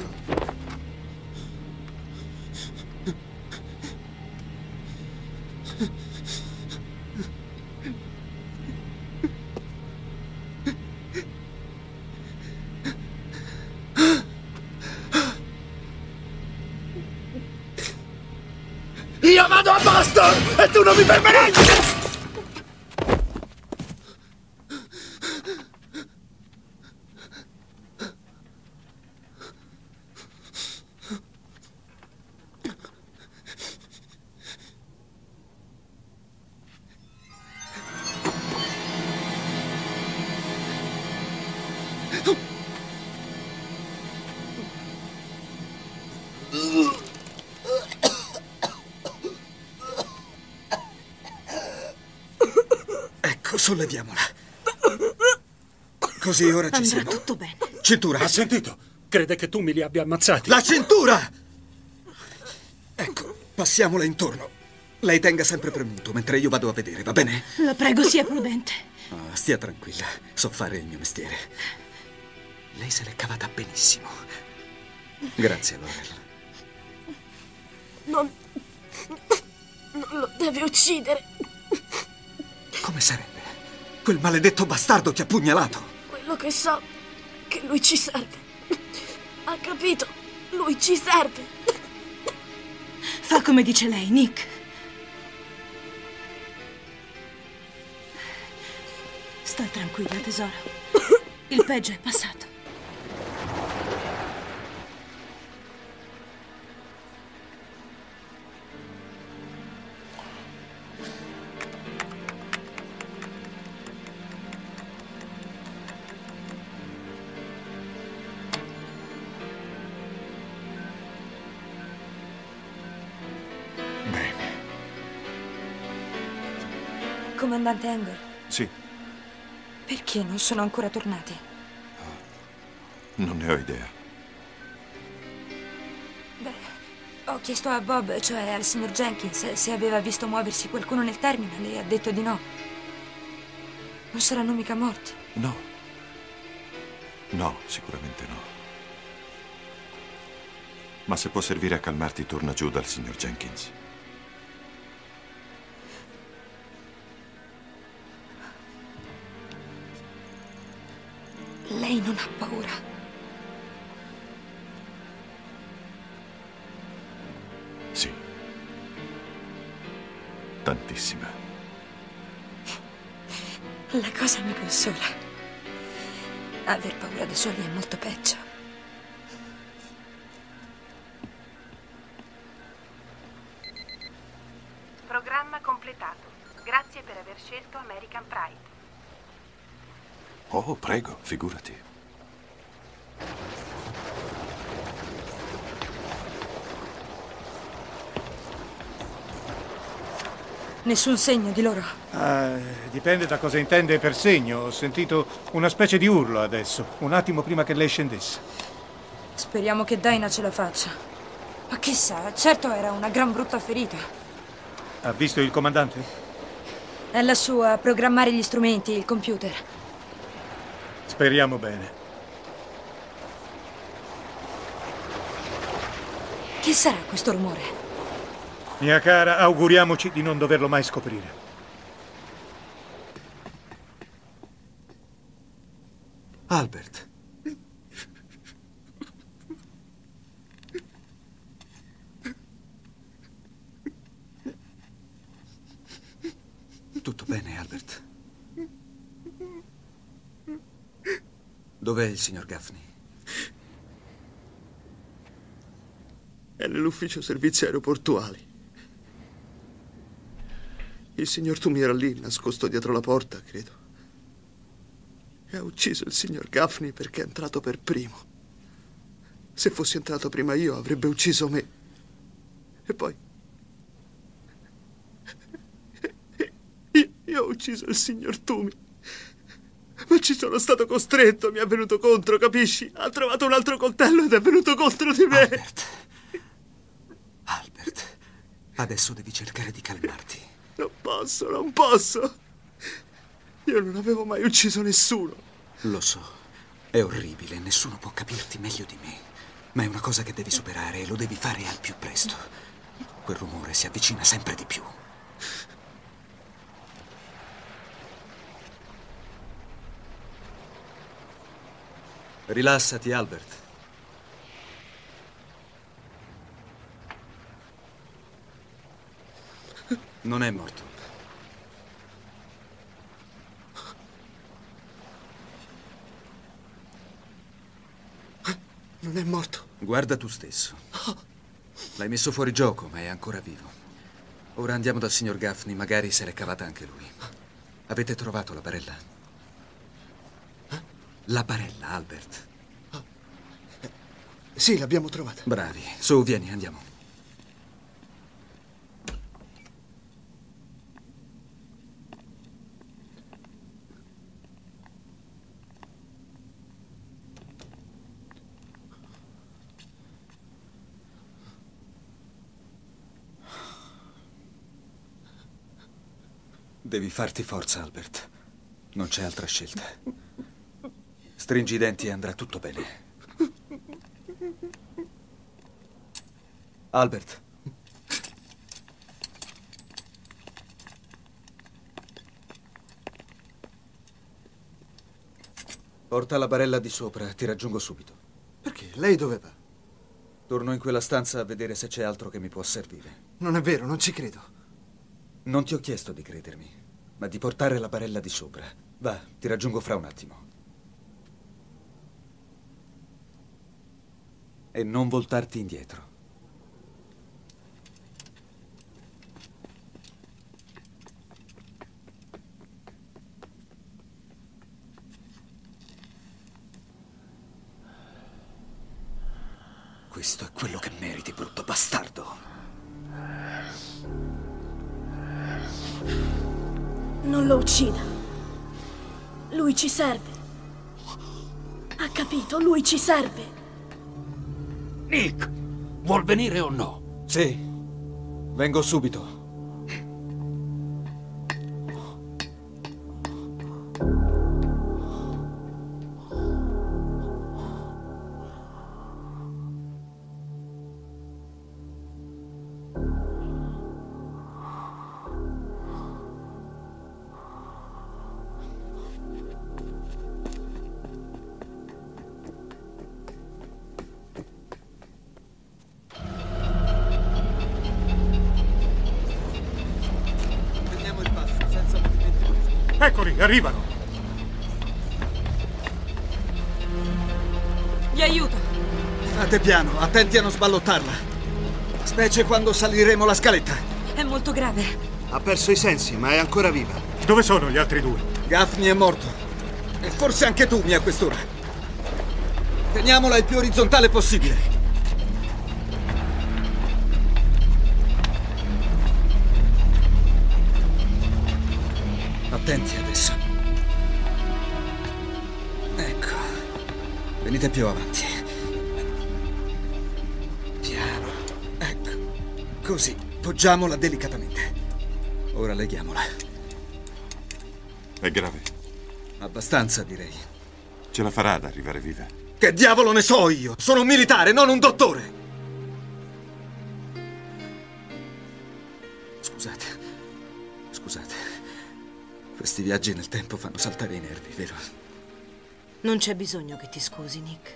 Io vado a Boston e tu non mi fermerai! Solleviamola. Così ora ci Andrà siamo. tutto bene. Cintura. Ha sentito? Crede che tu mi li abbia ammazzati. La cintura! Ecco, passiamola intorno. Lei tenga sempre premuto mentre io vado a vedere, va bene? La prego, sia prudente. Oh, stia tranquilla, so fare il mio mestiere. Lei se l'è cavata benissimo. Grazie, Laurel. Non... non lo devi uccidere. Come sarebbe? Quel maledetto bastardo ti ha pugnalato. Quello che so è che lui ci serve. Ha capito? Lui ci serve. Fa come dice lei, Nick. Sta tranquilla, tesoro. Il peggio è passato. Comandante Engel, Sì, perché non sono ancora tornati? non ne ho idea. Beh, ho chiesto a Bob, cioè al signor Jenkins, se aveva visto muoversi qualcuno nel terminal e ha detto di no. Non saranno mica morti. No. No, sicuramente no. Ma se può servire a calmarti, torna giù dal signor Jenkins. Lei non ha paura. Sì. Tantissima. La cosa mi consola. Aver paura da soli è molto peggio. Programma completato. Grazie per aver scelto American Pride. Oh, prego, figurati. Nessun segno di loro. Ah, dipende da cosa intende per segno. Ho sentito una specie di urlo adesso, un attimo prima che lei scendesse. Speriamo che Dinah ce la faccia. Ma chissà, certo era una gran brutta ferita. Ha visto il comandante? È lassù a programmare gli strumenti, il computer. Speriamo bene. Che sarà questo rumore? Mia cara, auguriamoci di non doverlo mai scoprire. Albert. Tutto bene, Albert? Dov'è il signor Gaffney? È nell'ufficio servizi aeroportuali. Il signor Toomey era lì, nascosto dietro la porta, credo. E ha ucciso il signor Gaffney perché è entrato per primo. Se fossi entrato prima io, avrebbe ucciso me. E poi... Io, io ho ucciso il signor Toomey. Ma ci sono stato costretto, mi è venuto contro, capisci? Ha trovato un altro coltello ed è venuto contro di me. Albert. Albert, adesso devi cercare di calmarti. Non posso, non posso. Io non avevo mai ucciso nessuno. Lo so, è orribile, nessuno può capirti meglio di me. Ma è una cosa che devi superare e lo devi fare al più presto. Quel rumore si avvicina sempre di più. Rilassati, Albert. Non è morto. Non è morto. Guarda tu stesso. L'hai messo fuori gioco, ma è ancora vivo. Ora andiamo dal signor Gaffney, magari se l'è cavata anche lui. Avete trovato la barella? La barella, Albert. Sì, l'abbiamo trovata. Bravi. Su, vieni, andiamo. Devi farti forza, Albert. Non c'è altra scelta. Stringi i denti e andrà tutto bene. Albert. Porta la barella di sopra, ti raggiungo subito. Perché? Lei dove va? Torno in quella stanza a vedere se c'è altro che mi può servire. Non è vero, non ci credo. Non ti ho chiesto di credermi, ma di portare la barella di sopra. Va, ti raggiungo fra un attimo. E non voltarti indietro. Questo è quello che meriti, brutto bastardo. Non lo uccida. Lui ci serve. Ha capito? Lui ci serve. Nick, vuol venire o no? Sì, vengo subito. Eccoli, arrivano. Vi aiuto. Fate piano, attenti a non sballottarla. Specie quando saliremo la scaletta. È molto grave. Ha perso i sensi, ma è ancora viva. Dove sono gli altri due? Gaffney è morto. E forse anche tu, a quest'ora. Teniamola il più orizzontale possibile. salite più avanti. Piano. Ecco. Così. Poggiamola delicatamente. Ora leghiamola. È grave? Abbastanza, direi. Ce la farà ad arrivare viva? Che diavolo ne so io? Sono un militare, non un dottore! Scusate. Scusate. Questi viaggi nel tempo fanno saltare i nervi, vero? Non c'è bisogno che ti scusi, Nick.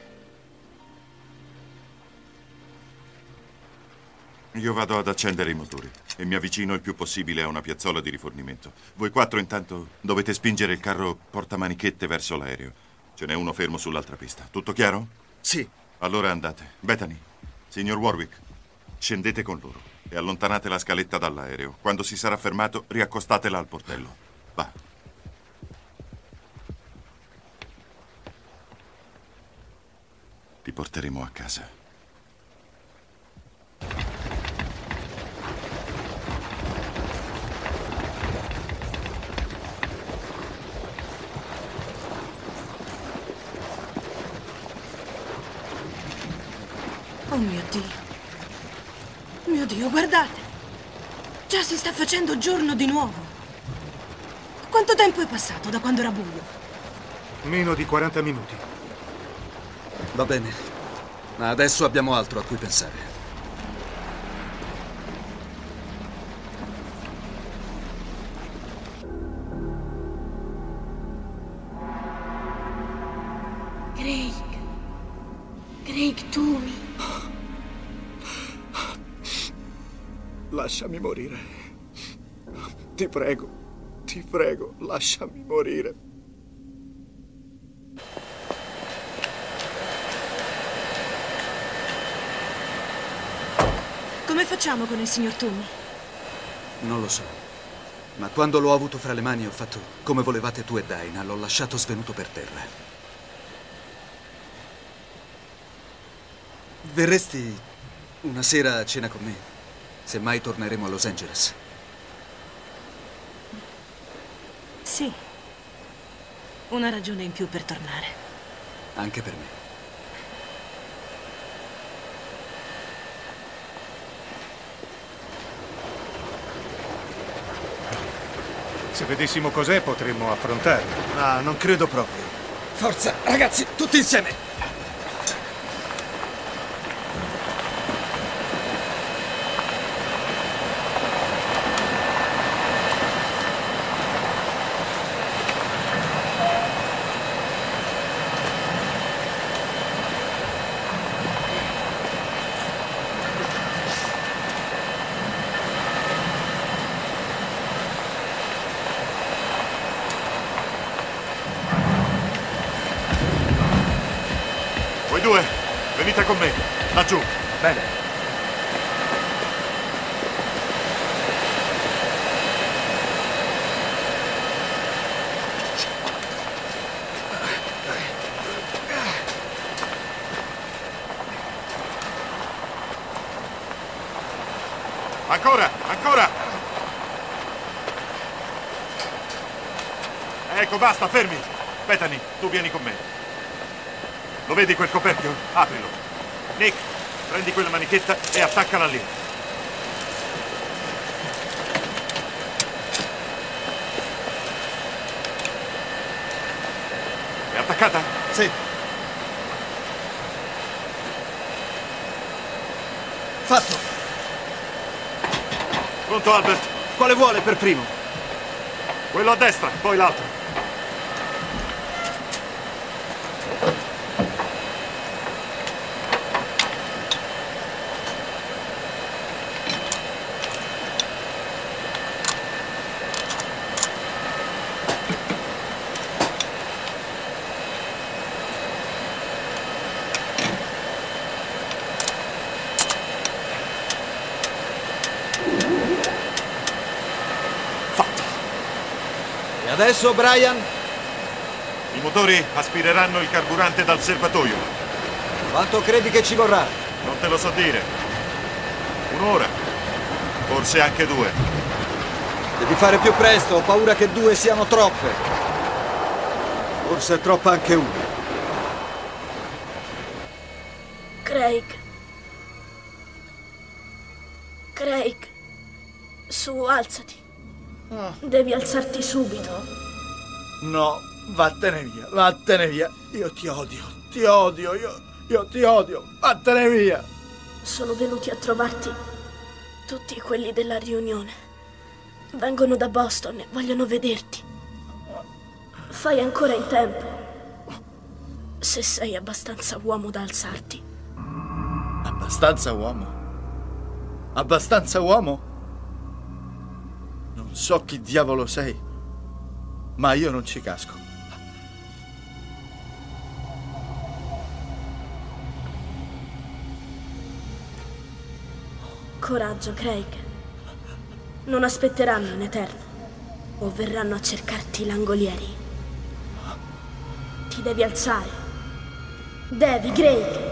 Io vado ad accendere i motori e mi avvicino il più possibile a una piazzola di rifornimento. Voi quattro intanto dovete spingere il carro portamanichette verso l'aereo. Ce n'è uno fermo sull'altra pista. Tutto chiaro? Sì. Allora andate. Bethany, signor Warwick, scendete con loro e allontanate la scaletta dall'aereo. Quando si sarà fermato, riaccostatela al portello. Va. Ti porteremo a casa. Oh mio Dio. Mio Dio, guardate. Già si sta facendo giorno di nuovo. Quanto tempo è passato da quando era buio? Meno di quaranta minuti. Va bene. Ma adesso abbiamo altro a cui pensare. Craig. Craig, Toomey. Lasciami morire. Ti prego, ti prego, lasciami morire. Come facciamo con il signor Toomey? Non lo so. Ma quando l'ho avuto fra le mani ho fatto come volevate tu e Dinah. L'ho lasciato svenuto per terra. Verresti una sera a cena con me? Se mai torneremo a Los Angeles. Sì. Una ragione in più per tornare. Anche per me. Se vedessimo cos'è potremmo affrontarlo. Ah, non credo proprio. Forza, ragazzi, tutti insieme! Voi due, venite con me, laggiù. Bene. Ancora, ancora! Ecco, basta, fermi. Bethany, tu vieni con me. Lo vedi quel coperchio? Aprilo. Nick, prendi quella manichetta e attaccala lì. È attaccata? Sì. Fatto. Pronto, Albert? Quale vuole per primo? Quello a destra, poi l'altro. Adesso, Brian? I motori aspireranno il carburante dal serbatoio. Quanto credi che ci vorrà? Non te lo so dire. Un'ora. Forse anche due. Devi fare più presto, ho paura che due siano troppe. Forse è troppa anche una. Craig. Craig, su, alzati. Oh. Devi alzarti subito. No, vattene via, vattene via. Io ti odio, ti odio, io, io ti odio. Vattene via. Sono venuti a trovarti tutti quelli della riunione. Vengono da Boston e vogliono vederti. Fai ancora in tempo, se sei abbastanza uomo da alzarti. Abbastanza uomo? Abbastanza uomo? Non so chi diavolo sei, ma io non ci casco. Coraggio, Craig. Non aspetteranno in eterno o verranno a cercarti i langolieri. Ti devi alzare. Devi, Craig.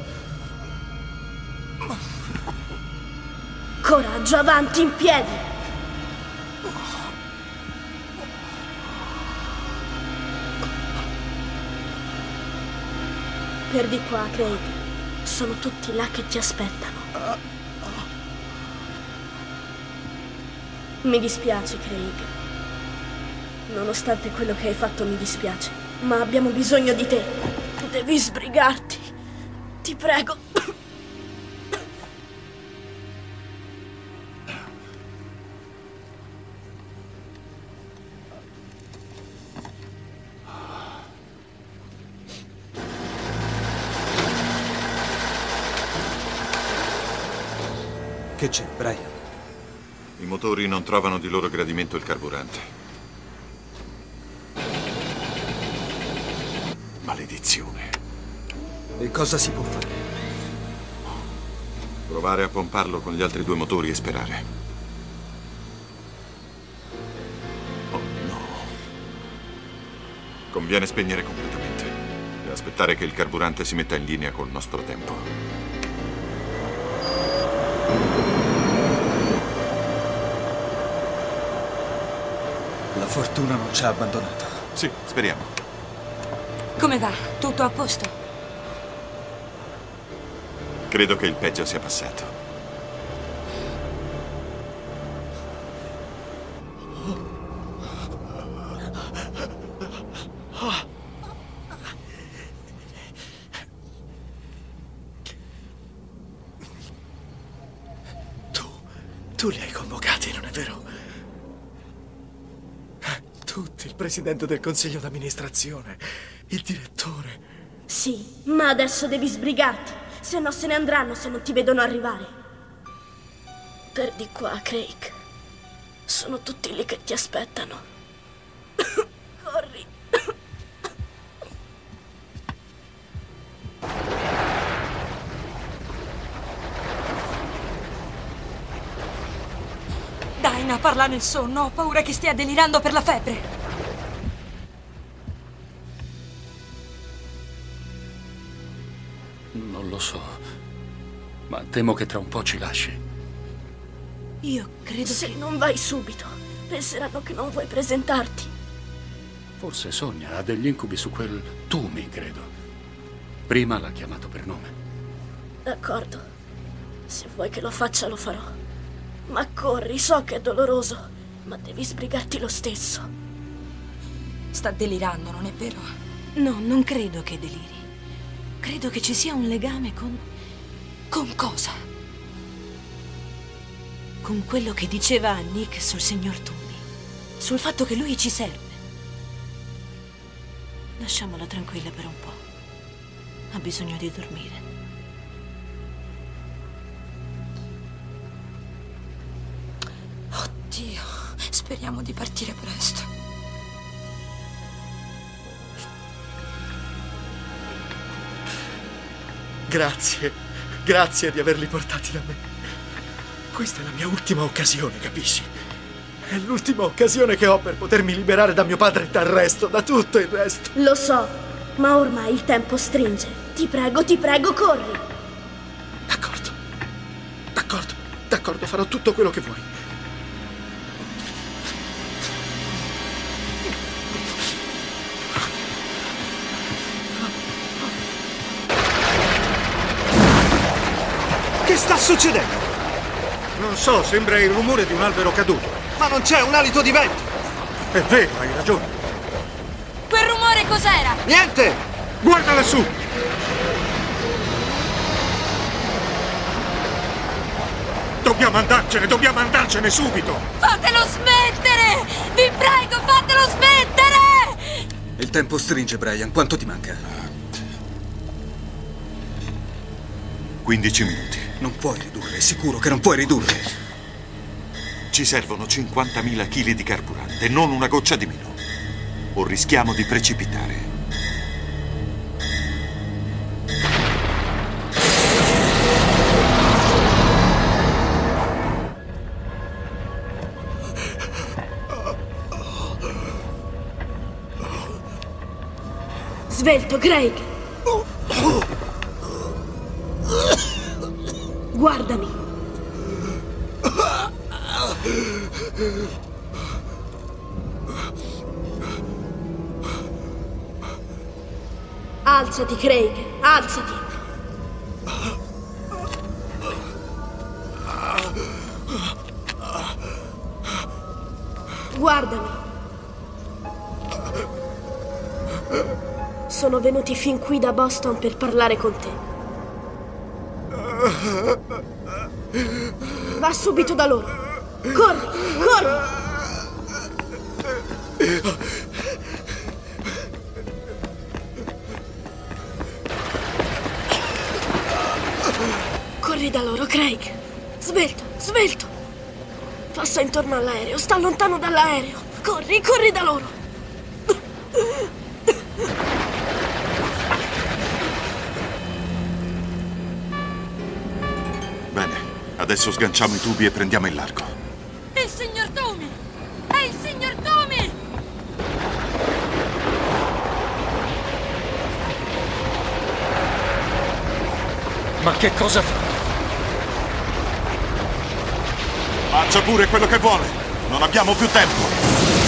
Coraggio, avanti, in piedi. Per di qua, Craig. Sono tutti là che ti aspettano. Mi dispiace, Craig. Nonostante quello che hai fatto mi dispiace. Ma abbiamo bisogno di te. Devi sbrigarti. Ti prego. Che c'è, Brian? I motori non trovano di loro gradimento il carburante. Maledizione. E cosa si può fare? Provare a pomparlo con gli altri due motori e sperare. Oh no. Conviene spegnere completamente e aspettare che il carburante si metta in linea col nostro tempo. La fortuna non ci ha abbandonato. Sì, speriamo. Come va? Tutto a posto? Credo che il peggio sia passato. Tu, tu li hai convocati, non è vero? Tutti, il presidente del consiglio d'amministrazione, il direttore. Sì, ma adesso devi sbrigarti, se no se ne andranno se non ti vedono arrivare. Per di qua, Craig. Sono tutti lì che ti aspettano. Corri. Dinah, parla nel sonno. Ho paura che stia delirando per la febbre. Non lo so, ma temo che tra un po' ci lasci. Io credo Se che... non vai subito, penseranno che non vuoi presentarti. Forse sogna, ha degli incubi su quel Toomey, credo. Prima l'ha chiamato per nome. D'accordo. Se vuoi che lo faccia, lo farò. Ma corri, so che è doloroso, ma devi sbrigarti lo stesso. Sta delirando, non è vero? No, non credo che deliri. Credo che ci sia un legame con... Con cosa? Con quello che diceva Nick sul signor Toomey. Sul fatto che lui ci serve. Lasciamola tranquilla per un po'. Ha bisogno di dormire. Oddio, speriamo di partire presto. Grazie, grazie di averli portati da me. Questa è la mia ultima occasione, capisci? È l'ultima occasione che ho per potermi liberare da mio padre e dal resto, da tutto il resto. Lo so, ma ormai il tempo stringe. Ti prego, ti prego, corri. D'accordo, d'accordo, d'accordo, farò tutto quello che vuoi. succedendo? Non so, sembra il rumore di un albero caduto. Ma non c'è un alito di vento! È vero, hai ragione. Quel rumore cos'era? Niente! Guarda lassù! Dobbiamo andarcene, dobbiamo andarcene subito! Fatelo smettere! Vi prego, fatelo smettere! Il tempo stringe, Brian. Quanto ti manca? quindici minuti. Non puoi ridurre, è sicuro che non puoi ridurre. Ci servono cinquantamila chili di carburante, non una goccia di meno. O rischiamo di precipitare. Svelto, Craig! Guardami! Alzati, Craig! Alzati! Guardami! Sono venuti fin qui da Boston per parlare con te. Va subito da loro. Corri, corri! Corri da loro, Craig. Svelto, svelto. Passa intorno all'aereo, sta lontano dall'aereo. Corri, corri da loro. Bene, adesso sganciamo i tubi e prendiamo il largo. Il signor Toomey! È il signor Toomey! Ma che cosa fa? Faccia pure quello che vuole. Non abbiamo più tempo.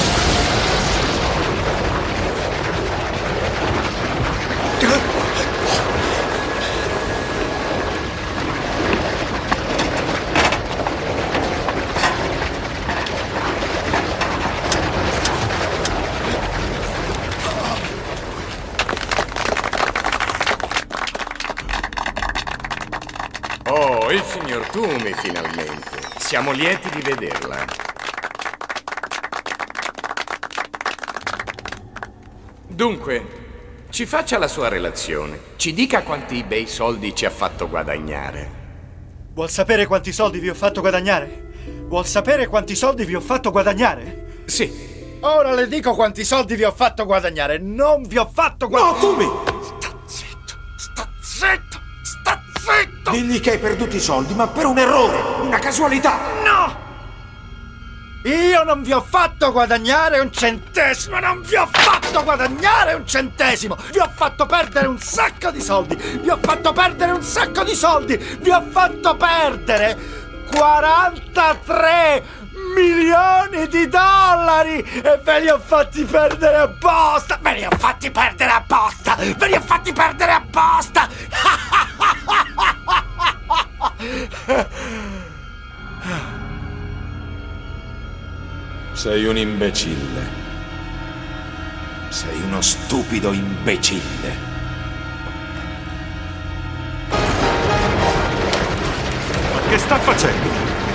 Oh, il signor Toomey, finalmente. Siamo lieti di vederla. Dunque, ci faccia la sua relazione. Ci dica quanti bei soldi ci ha fatto guadagnare. Vuol sapere quanti soldi vi ho fatto guadagnare? Vuol sapere quanti soldi vi ho fatto guadagnare? Sì. Ora le dico quanti soldi vi ho fatto guadagnare. Non vi ho fatto guadagnare. No, Toomey! Sta zitto, sta zitto, sta zitto! Digli che hai perduto i soldi, ma per un errore, una casualità. No! Io non vi ho fatto guadagnare un centesimo, non vi ho fatto guadagnare un centesimo! Vi ho fatto perdere un sacco di soldi! Vi ho fatto perdere un sacco di soldi! Vi ho fatto perdere quarantatré milioni di dollari! E ve li ho fatti perdere apposta! Ve li ho fatti perdere apposta! Ve li ho fatti perdere apposta! Sei un imbecille. Sei uno stupido imbecille. Ma che sta facendo?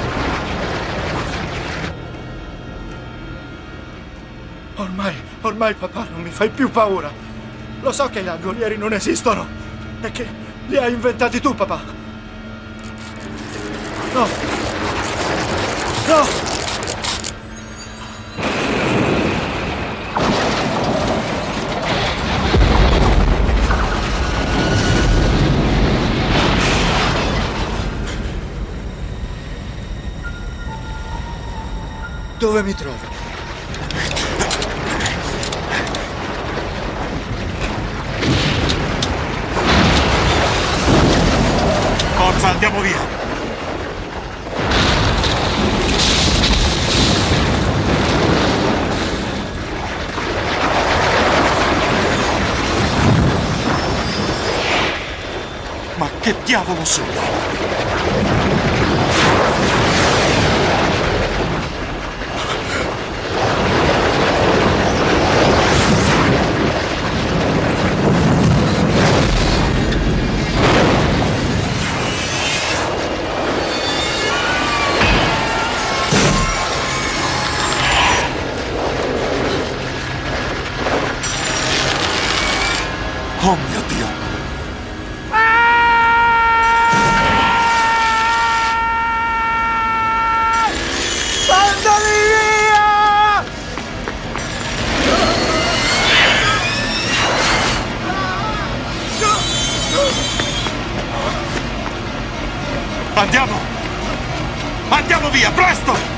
Ormai, ormai papà non mi fai più paura. Lo so che i langolieri non esistono. E che li hai inventati tu, papà. No. No. Dove mi trovo? Forza, andiamo via! Ma che diavolo sono? via! Andiamo! Andiamo via, presto!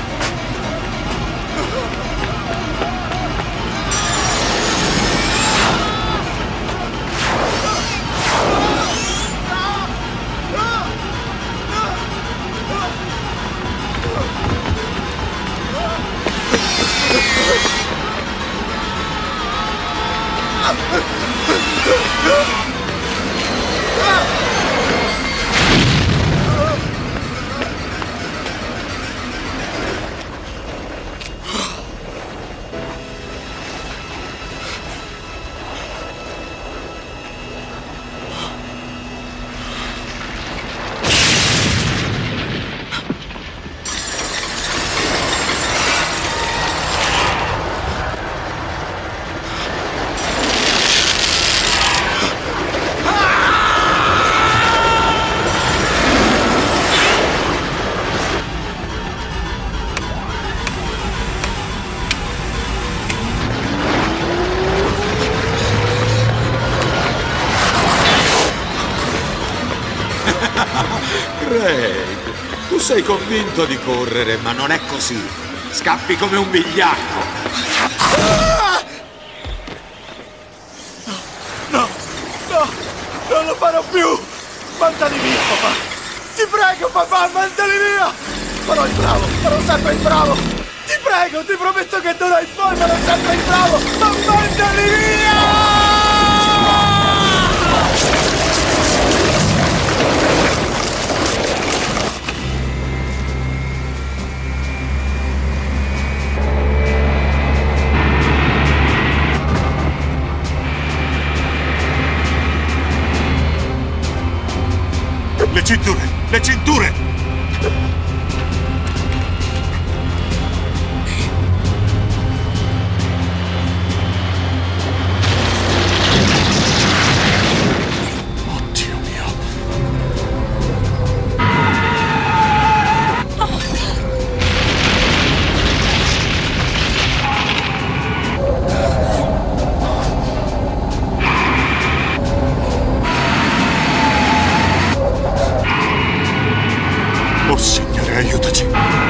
Craig, tu sei convinto di correre, ma non è così. Scappi come un vigliacco. No, no, non lo farò più! Mandali via, papà! Ti prego, papà, mandali via! Farò il bravo, farò sempre il bravo! Ti prego, ti prometto che d'ora in poi farò sempre il bravo! Ma mandali via! Le cinture! Le cinture! Oddio mio! Oh Signore, aiutaci!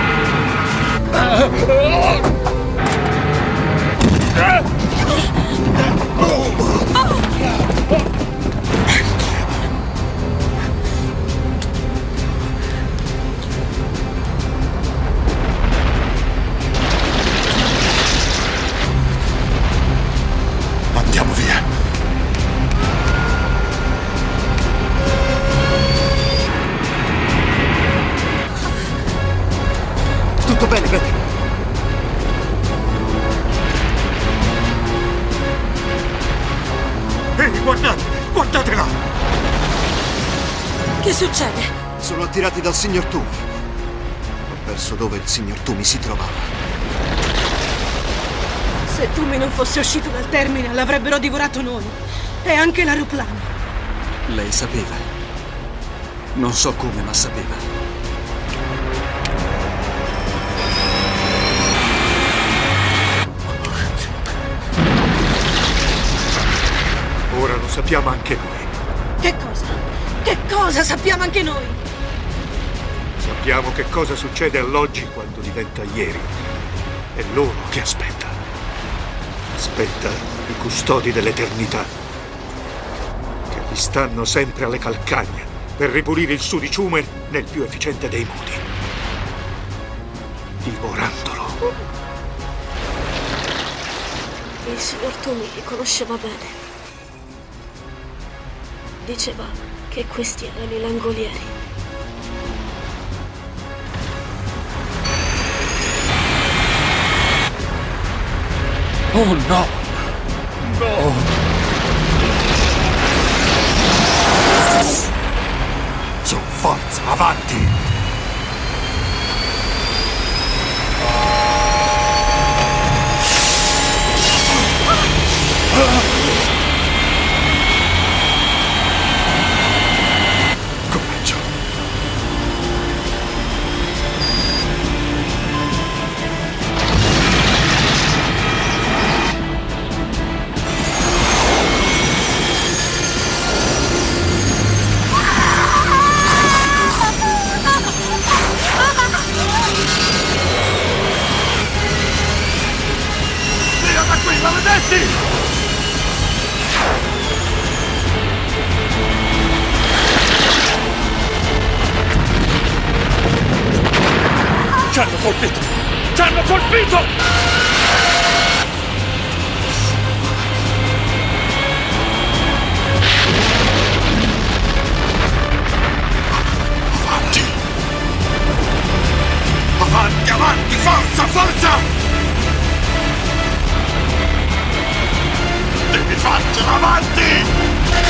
Andiamo via! Tutto bene, Betty? Ehi, guardate! Guardate là! Che succede? Sono attirati dal signor Toomey. Ho perso dove il signor Toomey si trovava. Se Toomey non fosse uscito dal terminal l'avrebbero divorato noi. E anche l'aeroplano. Lei sapeva. Non so come, ma sapeva. Ora lo sappiamo anche noi. Che cosa? Che cosa sappiamo anche noi? Sappiamo che cosa succede all'oggi quando diventa ieri. È loro che aspetta. Aspetta i custodi dell'eternità, che gli stanno sempre alle calcagna per ripulire il sudiciume nel più efficiente dei modi, divorandolo. Il signor Toomey li conosceva bene. Diceva che questi erano i langolieri. Oh no! No! Su, forza, avanti! Coraggio! avanti! Ci hanno colpito! Ci hanno colpito! Avanti, avanti, forza, forza! Devi farcela, avanti!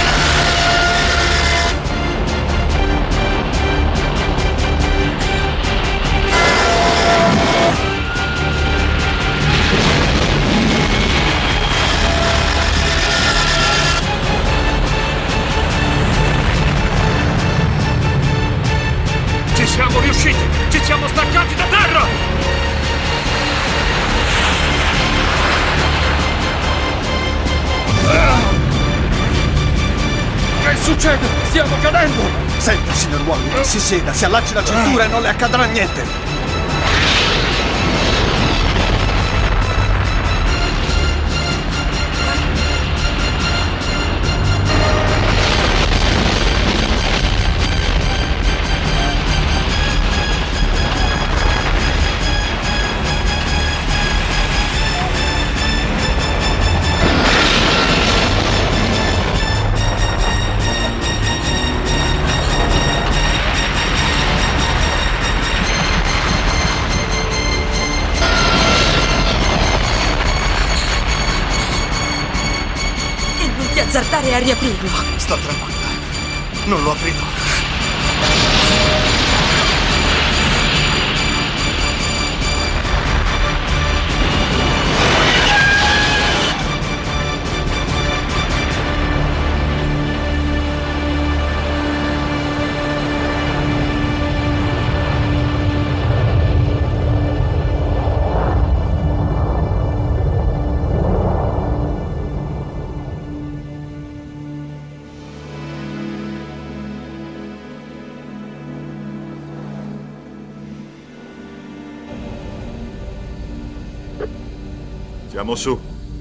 Ci siamo riusciti! Ci siamo staccati da terra! Che succede? Stiamo cadendo! Senta, signor Warwick, si sieda, si allacci la cintura e non le accadrà niente! Azzardare a riaprirlo. Sta tranquilla. Non lo aprirò. Siamo su.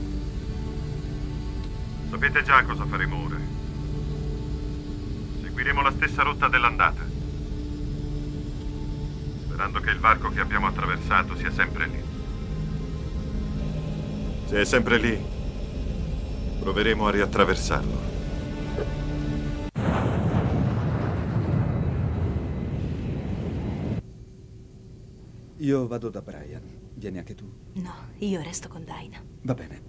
Sapete già cosa faremo ora. Seguiremo la stessa rotta dell'andata, sperando che il varco che abbiamo attraversato sia sempre lì. Se è sempre lì, proveremo a riattraversarlo. Io vado da Brian. Vieni anche tu? No, io resto con Dinah. Va bene.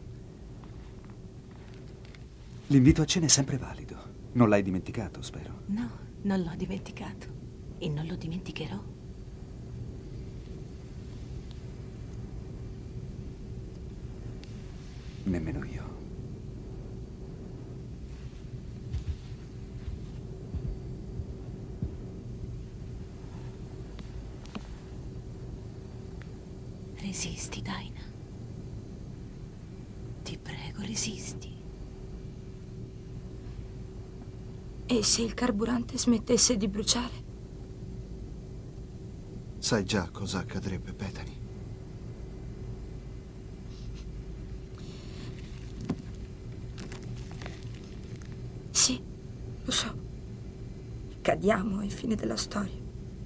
L'invito a cena è sempre valido. Non l'hai dimenticato, spero. No, non l'ho dimenticato. E non lo dimenticherò. Nemmeno io. Resisti, Dinah. Ti prego, resisti. E se il carburante smettesse di bruciare? Sai già cosa accadrebbe, Bethany? Sì, lo so. Cadiamo, è il fine della storia.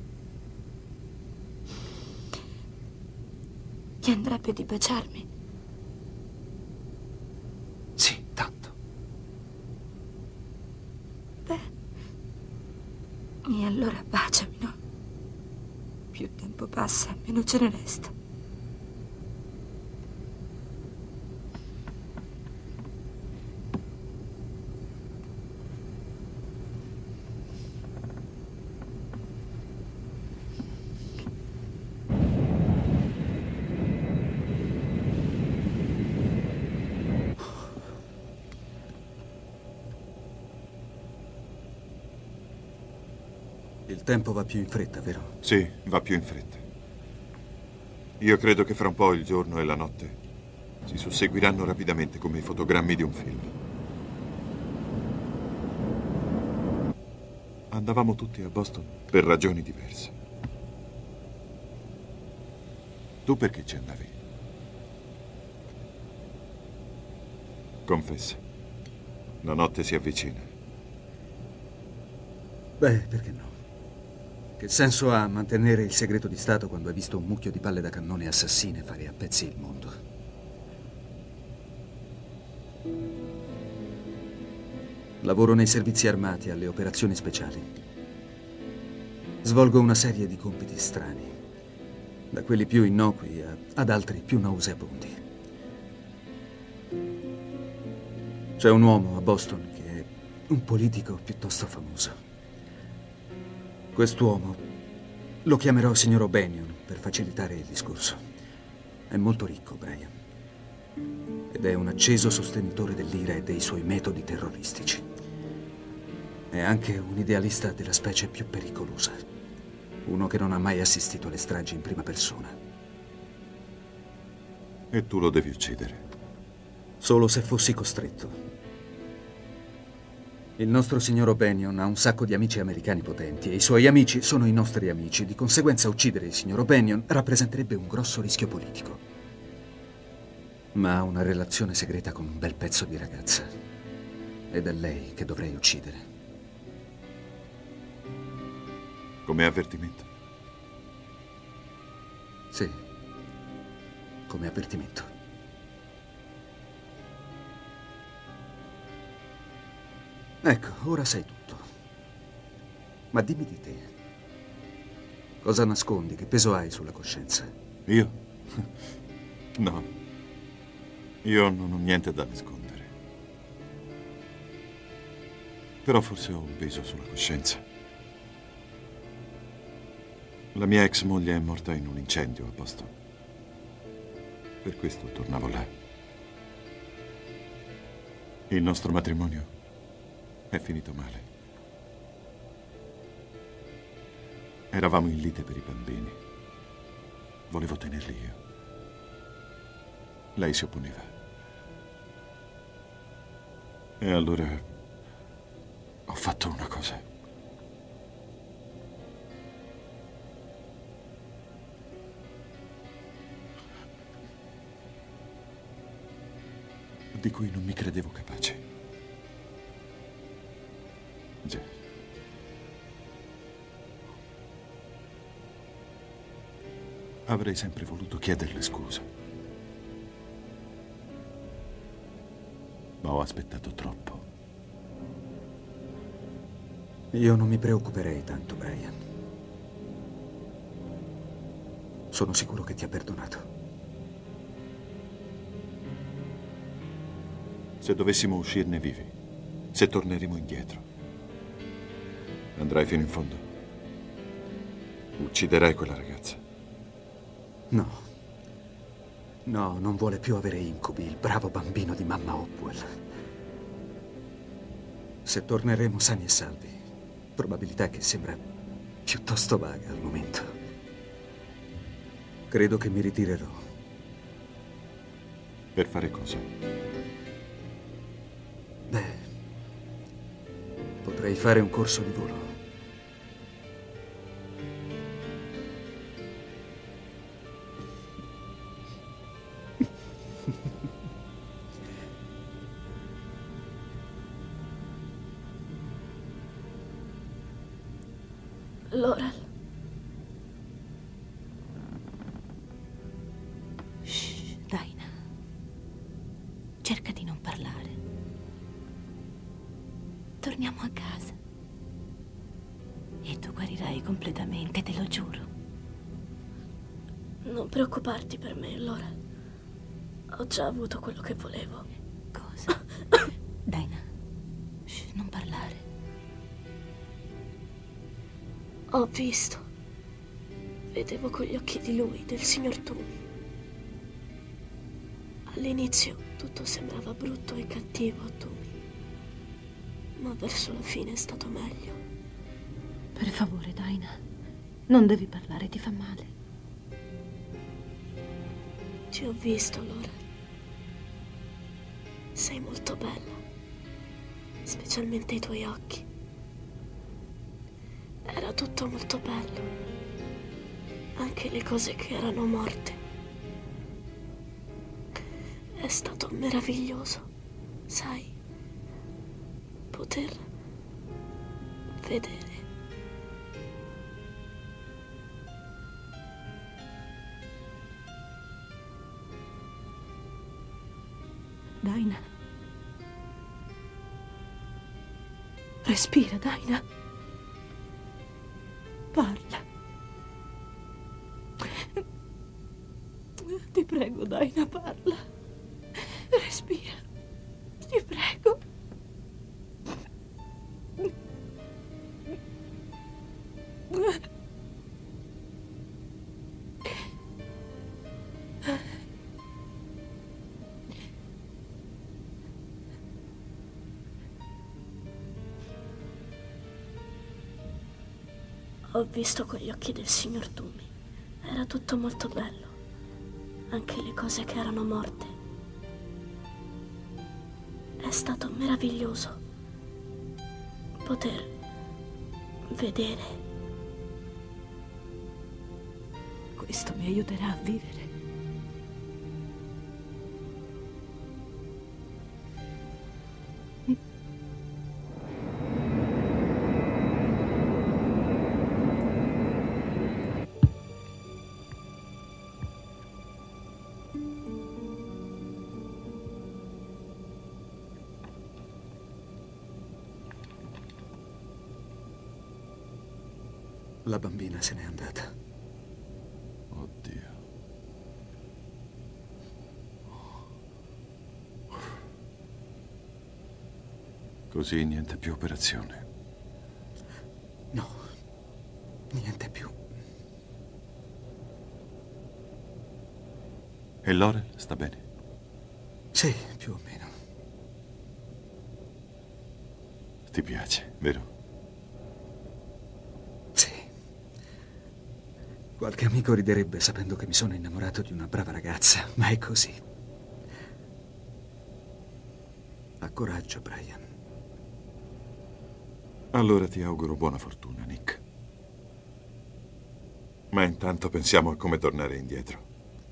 Ti andrebbe di baciarmi? Sì, tanto. Beh, e allora baciami, no? Più tempo passa, meno ce ne resta. Il tempo va più in fretta, vero? Sì, va più in fretta. Io credo che fra un po' il giorno e la notte si susseguiranno rapidamente come i fotogrammi di un film. Andavamo tutti a Boston per ragioni diverse. Tu perché ci andavi? Confessa. La notte si avvicina. Beh, perché no? Che senso ha mantenere il segreto di Stato quando hai visto un mucchio di palle da cannone assassine fare a pezzi il mondo? Lavoro nei servizi armati alle operazioni speciali. Svolgo una serie di compiti strani, da quelli più innocui a, ad altri più nauseabondi. C'è un uomo a Boston che è un politico piuttosto famoso. Quest'uomo lo chiamerò signor O'Banion per facilitare il discorso. È molto ricco, Brian, ed è un acceso sostenitore dell'I R A e dei suoi metodi terroristici. È anche un idealista della specie più pericolosa, uno che non ha mai assistito alle stragi in prima persona. E tu lo devi uccidere. Solo se fossi costretto. Il nostro signor O'Banion ha un sacco di amici americani potenti e i suoi amici sono i nostri amici. Di conseguenza uccidere il signor O'Banion rappresenterebbe un grosso rischio politico. Ma ha una relazione segreta con un bel pezzo di ragazza. Ed è lei che dovrei uccidere. Come avvertimento? Sì, come avvertimento. Ecco, ora sai tutto. Ma dimmi di te. Cosa nascondi? Che peso hai sulla coscienza? Io? No. Io non ho niente da nascondere. Però forse ho un peso sulla coscienza. La mia ex moglie è morta in un incendio a Boston. Per questo tornavo là. Il nostro matrimonio è finito male. Eravamo in lite per i bambini. Volevo tenerli io. Lei si opponeva. E allora ho fatto una cosa. Di cui non mi credevo capace. Già. Avrei sempre voluto chiederle scusa. Ma ho aspettato troppo. Io non mi preoccuperei tanto, Brian. Sono sicuro che ti ha perdonato. Se dovessimo uscirne vivi, se torneremo indietro, andrai fino in fondo? Ucciderai quella ragazza? No. No, non vuole più avere incubi, il bravo bambino di mamma Hopwell. Se torneremo sani e salvi, probabilità che sembra piuttosto vaga al momento. Credo che mi ritirerò. Per fare cosa? Beh, potrei fare un corso di volo. Laurel. Shh, Dinah. Cerca di non parlare. Torniamo a casa. E tu guarirai completamente, te lo giuro. Non preoccuparti per me, Laurel. Ho già avuto quello che volevo. Cosa? Dinah, shh, non parlare. Ho visto. Vedevo con gli occhi di lui, del signor Toomey. All'inizio tutto sembrava brutto e cattivo a Toomey. Ma verso la fine è stato meglio. Per favore, Dinah, non devi parlare, ti fa male. Ti ho visto, Laura. Sei molto bella, specialmente i tuoi occhi. Era tutto molto bello, anche le cose che erano morte. È stato meraviglioso sai, poter vedere. Daina. Respira, Daina. Parla. Ti prego, Daina, parla. Respira. Ti prego. Ho visto con gli occhi del signor Toomey. Era tutto molto bello. Anche le cose che erano morte. È stato meraviglioso poter vedere. Questo mi aiuterà a vivere. La bambina se n'è andata. Oddio. Così niente più operazione. No, niente più. E Lore sta bene? Sì, più o meno. Ti piace, vero? Qualche amico riderebbe sapendo che mi sono innamorato di una brava ragazza, ma è così. Ha coraggio, Brian. Allora ti auguro buona fortuna, Nick. Ma intanto pensiamo a come tornare indietro.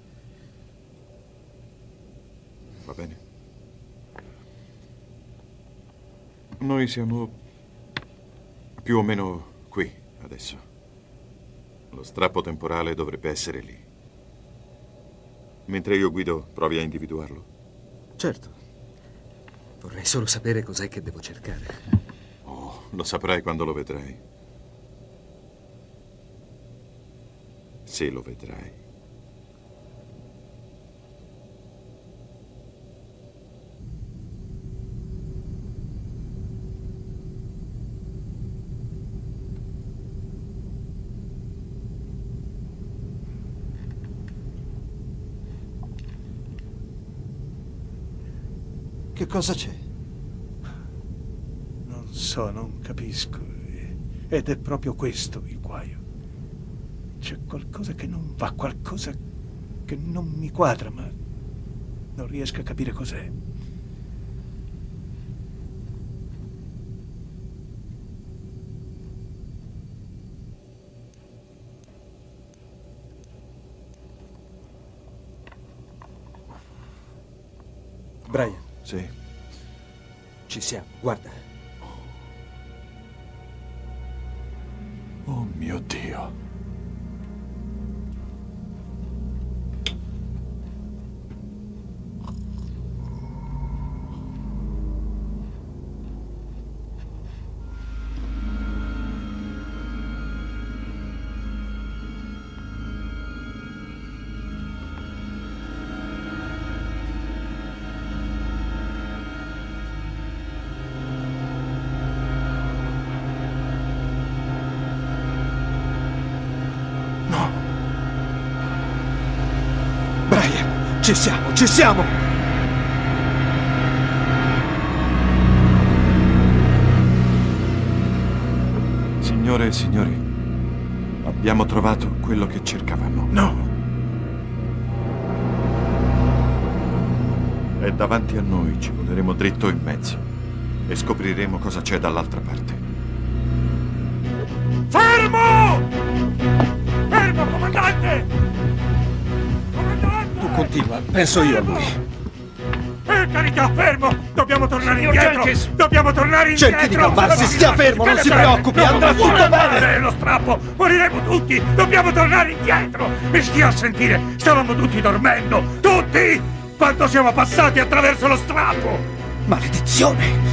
Va bene? Noi siamo più o meno qui adesso. Lo strappo temporale dovrebbe essere lì. Mentre io guido, provi a individuarlo? Certo. Vorrei solo sapere cos'è che devo cercare. Oh, lo saprai quando lo vedrai. Se lo vedrai. Che cosa c'è? Non so, non capisco. Ed è proprio questo il guaio. C'è qualcosa che non va, qualcosa che non mi quadra, ma non riesco a capire cos'è. Brian. Sì. Ci siamo, guarda. Oh mio Dio. Ci siamo, ci siamo! Signore e signori, abbiamo trovato quello che cercavamo. No! È davanti a noi, ci voleremo dritto in mezzo e scopriremo cosa c'è dall'altra parte. Fermo! Fermo, comandante! Tu continua, penso io a lui. Per carità, fermo! Dobbiamo tornare Signor indietro! Jenkins! Dobbiamo tornare indietro! Cerchi di calmarsi, stia fermo, non si preoccupi, andrà tutto bene! Lo strappo! Moriremo tutti! Dobbiamo tornare indietro! Mi stia a sentire! Stavamo tutti dormendo! Tutti! Quando siamo passati attraverso lo strappo! Maledizione!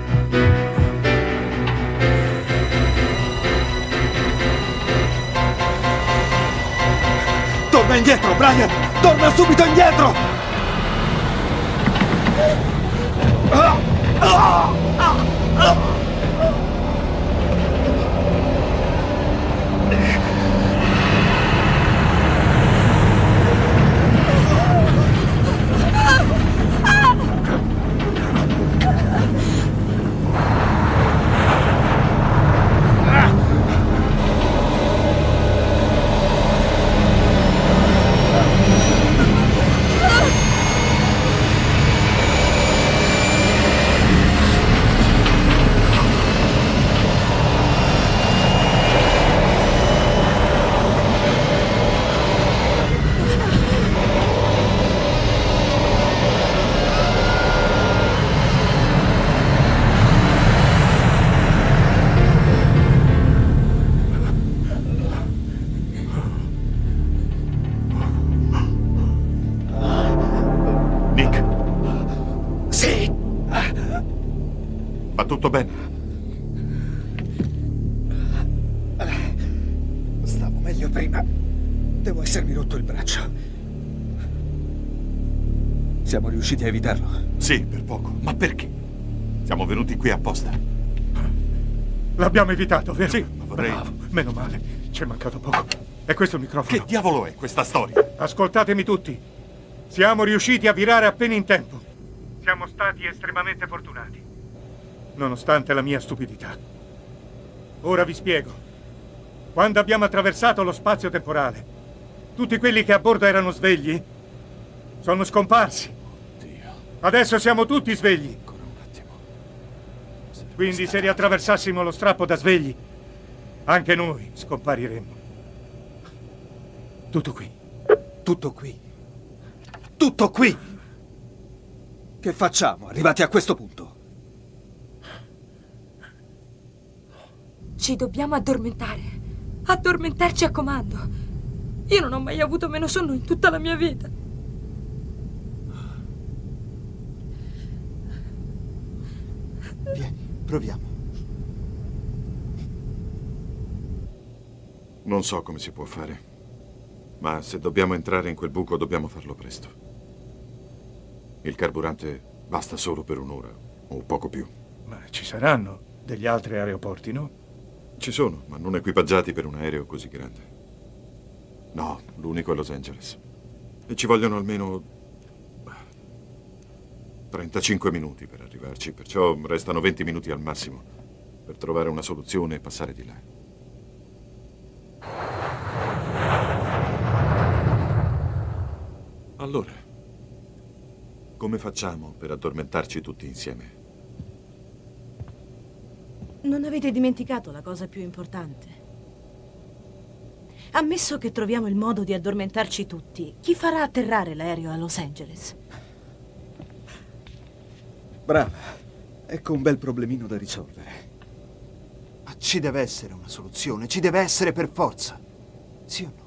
Torna indietro, Brian! Torna subito indietro! Ah! Ah! Ah! Ah! Tutto bene? Stavo meglio prima. Devo essermi rotto il braccio. Siamo riusciti a evitarlo? Sì, per poco. Ma perché? Siamo venuti qui apposta. L'abbiamo evitato, vero? Sì, ma vorrei... Bravo, meno male. Ci è mancato poco. E questo è il microfono. Che diavolo è questa storia? Ascoltatemi tutti. Siamo riusciti a virare appena in tempo. Siamo stati estremamente fortunati. Nonostante la mia stupidità. Ora vi spiego. Quando abbiamo attraversato lo spazio temporale, tutti quelli che a bordo erano svegli sono scomparsi. Dio. Adesso siamo tutti svegli. Ancora un attimo. Quindi se riattraversassimo lo strappo da svegli, anche noi scompariremmo. Tutto qui. Tutto qui. Tutto qui. Che facciamo, arrivati a questo punto? Ci dobbiamo addormentare. Addormentarci a comando. Io non ho mai avuto meno sonno in tutta la mia vita. Vieni, proviamo. Non so come si può fare, ma se dobbiamo entrare in quel buco dobbiamo farlo presto. Il carburante basta solo per un'ora, o poco più. Ma ci saranno degli altri aeroporti, no? Ci sono, ma non equipaggiati per un aereo così grande. No, l'unico è Los Angeles. E ci vogliono almeno trentacinque minuti per arrivarci, perciò restano venti minuti al massimo per trovare una soluzione e passare di là. Allora, come facciamo per addormentarci tutti insieme? Non avete dimenticato la cosa più importante. Ammesso che troviamo il modo di addormentarci tutti, chi farà atterrare l'aereo a Los Angeles? Brava. Ecco un bel problemino da risolvere. Ma ci deve essere una soluzione, ci deve essere per forza. Sì o no?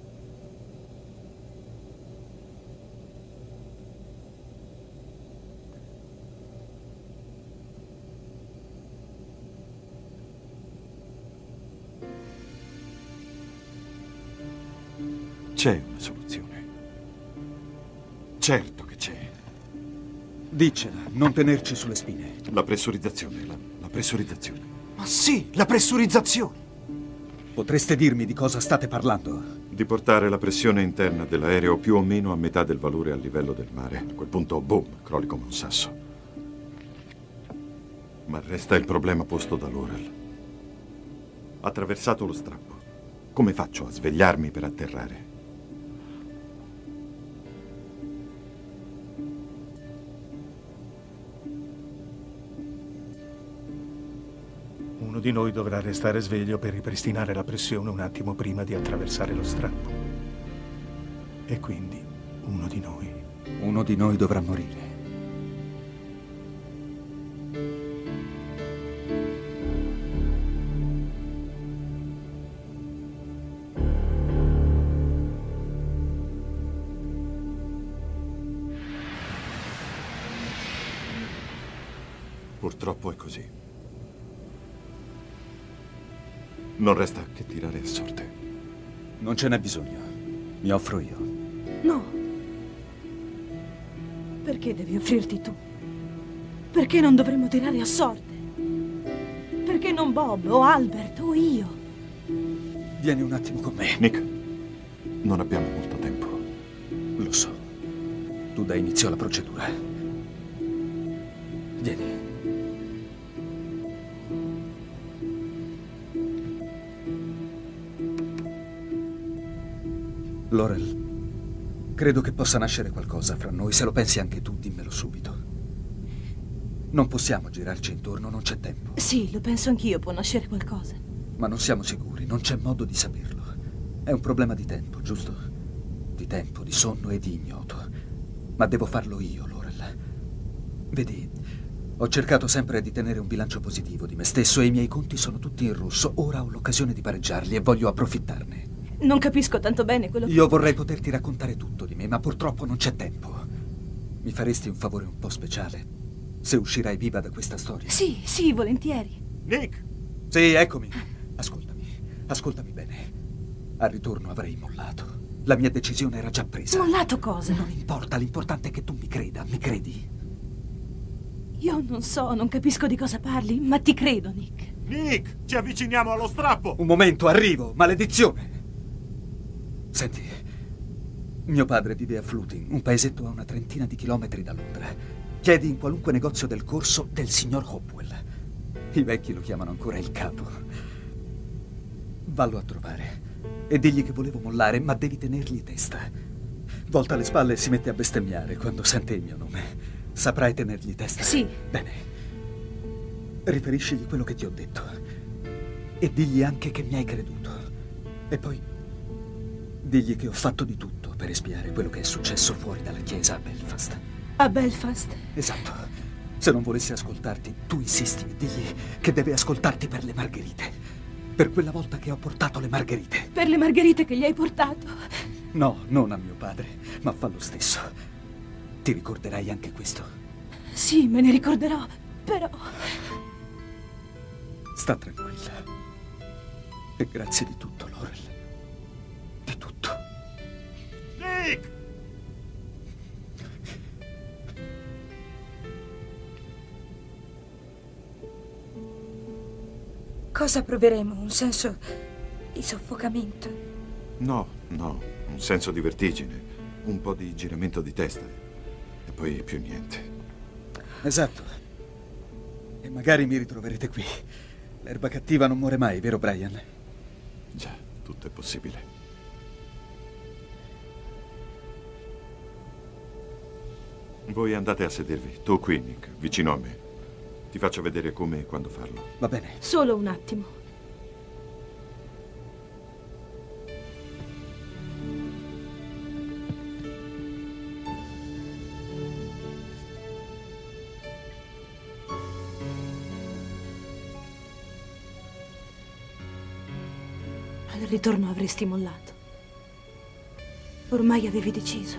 C'è una soluzione. Certo che c'è. Diccela, non tenerci sulle spine. La pressurizzazione, la, la pressurizzazione. Ma sì, la pressurizzazione. Potreste dirmi di cosa state parlando? Di portare la pressione interna dell'aereo più o meno a metà del valore a livello del mare. A quel punto, boom, crolli come un sasso. Ma resta il problema posto da Laurel. Attraversato lo strappo. Come faccio a svegliarmi per atterrare? Uno di noi dovrà restare sveglio per ripristinare la pressione un attimo prima di attraversare lo strappo. E quindi uno di noi... Uno di noi dovrà morire. Purtroppo è così. Non resta che tirare a sorte. Non ce n'è bisogno. Mi offro io. No. Perché devi offrirti tu? Perché non dovremmo tirare a sorte? Perché non Bob o Albert o io? Vieni un attimo con me. Nick, non abbiamo molto tempo. Lo so. Tu dai inizio alla procedura. Vieni. Laurel, credo che possa nascere qualcosa fra noi. Se lo pensi anche tu, dimmelo subito. Non possiamo girarci intorno, non c'è tempo. Sì, lo penso anch'io, può nascere qualcosa. Ma non siamo sicuri, non c'è modo di saperlo. È un problema di tempo, giusto? Di tempo, di sonno e di ignoto. Ma devo farlo io, Laurel. Vedi, ho cercato sempre di tenere un bilancio positivo di me stesso e i miei conti sono tutti in rosso. Ora ho l'occasione di pareggiarli e voglio approfittarne. Non capisco tanto bene quello che... Io vorrei poterti raccontare tutto di me, ma purtroppo non c'è tempo. Mi faresti un favore un po' speciale se uscirai viva da questa storia? Sì, sì, volentieri. Nick! Sì, eccomi. Ascoltami, ascoltami bene. Al ritorno avrei mollato. La mia decisione era già presa. Mollato cosa? Non importa, l'importante è che tu mi creda, mi credi? Io non so, non capisco di cosa parli, ma ti credo, Nick. Nick, ci avviciniamo allo strappo! Un momento, arrivo, maledizione! Senti, mio padre vive a Fluting, un paesetto a una trentina di chilometri da Londra. Chiedi in qualunque negozio del corso del signor Hopwell. I vecchi lo chiamano ancora il capo. Vallo a trovare e digli che volevo mollare, ma devi tenergli testa. Volta le spalle e si mette a bestemmiare quando sente il mio nome. Saprai tenergli testa? Sì. Bene. Riferiscigli quello che ti ho detto. E digli anche che mi hai creduto. E poi digli che ho fatto di tutto per espiare quello che è successo fuori dalla chiesa a Belfast. A Belfast? Esatto. Se non volesse ascoltarti, tu insisti e digli che deve ascoltarti per le margherite. Per quella volta che ho portato le margherite. Per le margherite che gli hai portato? No, non a mio padre, ma fa lo stesso. Ti ricorderai anche questo? Sì, me ne ricorderò, però... Sta tranquilla. E grazie di tutto, Laurel. Di tutto. Nick! Cosa proveremo? Un senso di soffocamento? No, no, un senso di vertigine, un po' di giramento di testa e poi più niente. Esatto. E magari mi ritroverete qui. L'erba cattiva non muore mai, vero Brian? Già, tutto è possibile. Voi andate a sedervi, tu qui, Nick, vicino a me. Ti faccio vedere come e quando farlo. Va bene. Solo un attimo. Al ritorno avresti mollato. Ormai avevi deciso.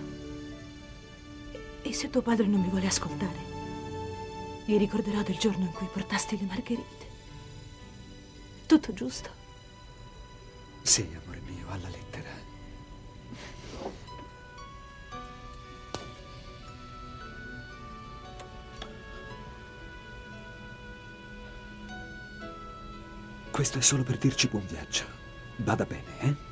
E se tuo padre non mi vuole ascoltare? Mi ricorderò del giorno in cui portasti le margherite. Tutto giusto? Sì, amore mio, alla lettera. Questo è solo per dirci buon viaggio. Vada bene, eh?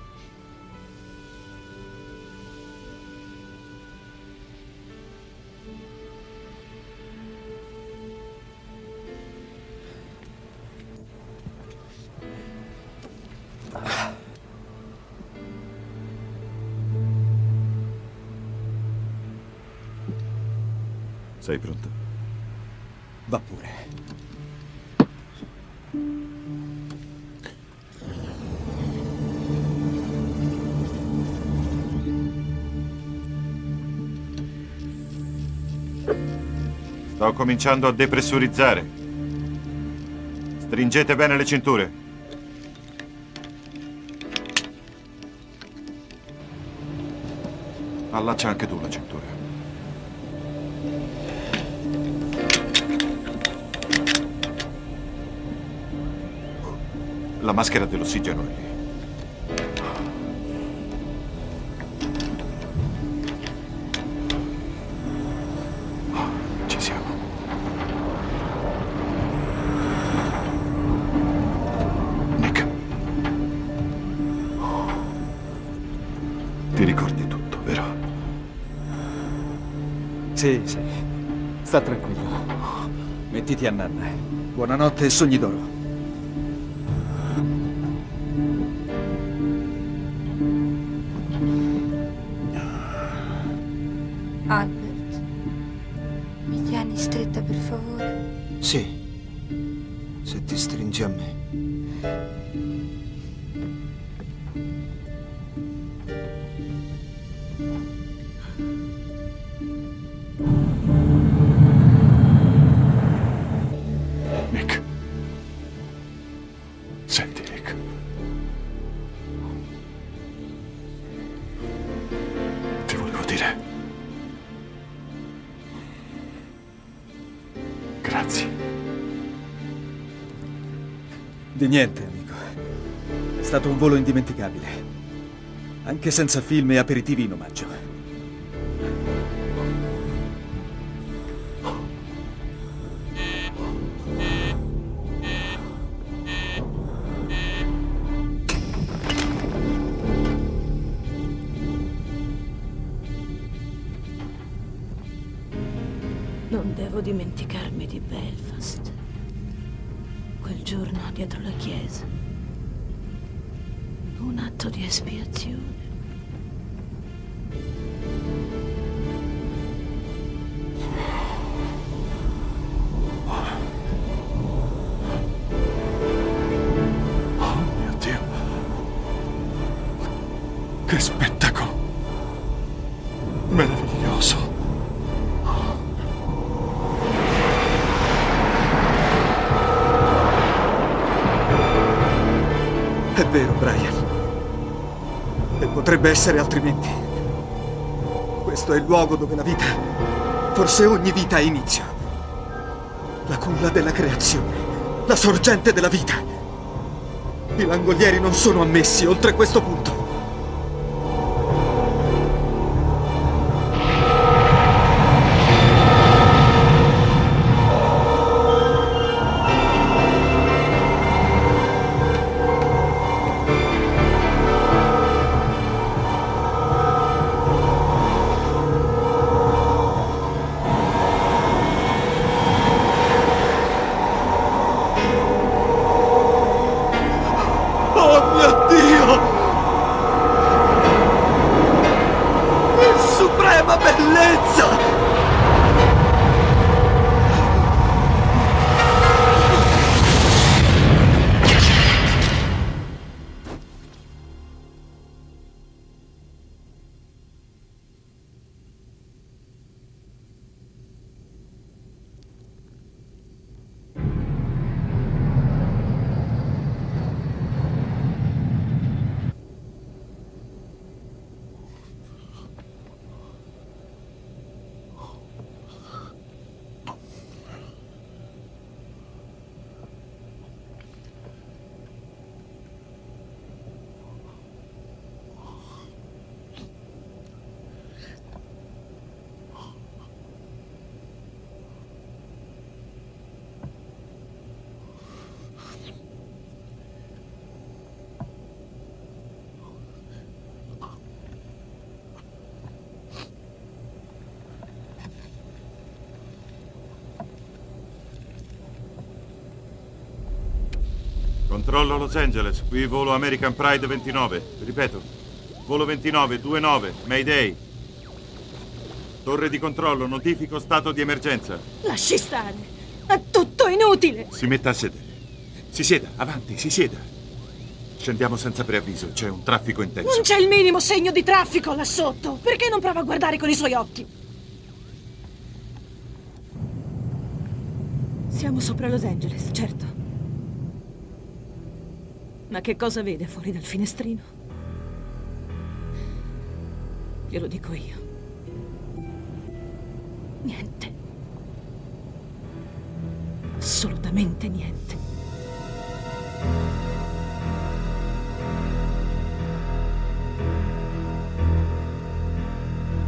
Sei pronto? Va pure. Sto cominciando a depressurizzare. Stringete bene le cinture. Allaccia anche tu la cintura. La maschera dell'ossigeno è lì. Ci siamo. Nick. Ti ricordi tutto, vero? Sì, sì. Sta tranquillo. Mettiti a nanna. Buonanotte e sogni d'oro. Albert, mi tieni stretta per favore? Sì, se ti stringi a me. Nick. Senti, Nick. Ti volevo dire. Grazie. Di niente, amico. È stato un volo indimenticabile. Anche senza film e aperitivi in omaggio. Non devo dimenticarmi di Belfast. Quel giorno dietro la chiesa. Un atto di espiazione. Oh mio Dio. Che spettacolo. Meraviglioso. È vero, Brian. E potrebbe essere altrimenti. Questo è il luogo dove la vita, forse ogni vita ha inizio. La culla della creazione, la sorgente della vita. I langolieri non sono ammessi oltre questo punto. Controllo Los Angeles, qui volo American Pride ventinove. Ripeto, volo ventinove ventinove, Mayday. Torre di controllo, notifico stato di emergenza. Lasci stare, è tutto inutile. Si metta a sedere. Si sieda, avanti, si sieda. Scendiamo senza preavviso, c'è un traffico intenso. Non c'è il minimo segno di traffico là sotto. Perché non prova a guardare con i suoi occhi? Siamo sopra Los Angeles, certo. Ma che cosa vede fuori dal finestrino? Glielo dico io. Niente. Assolutamente niente.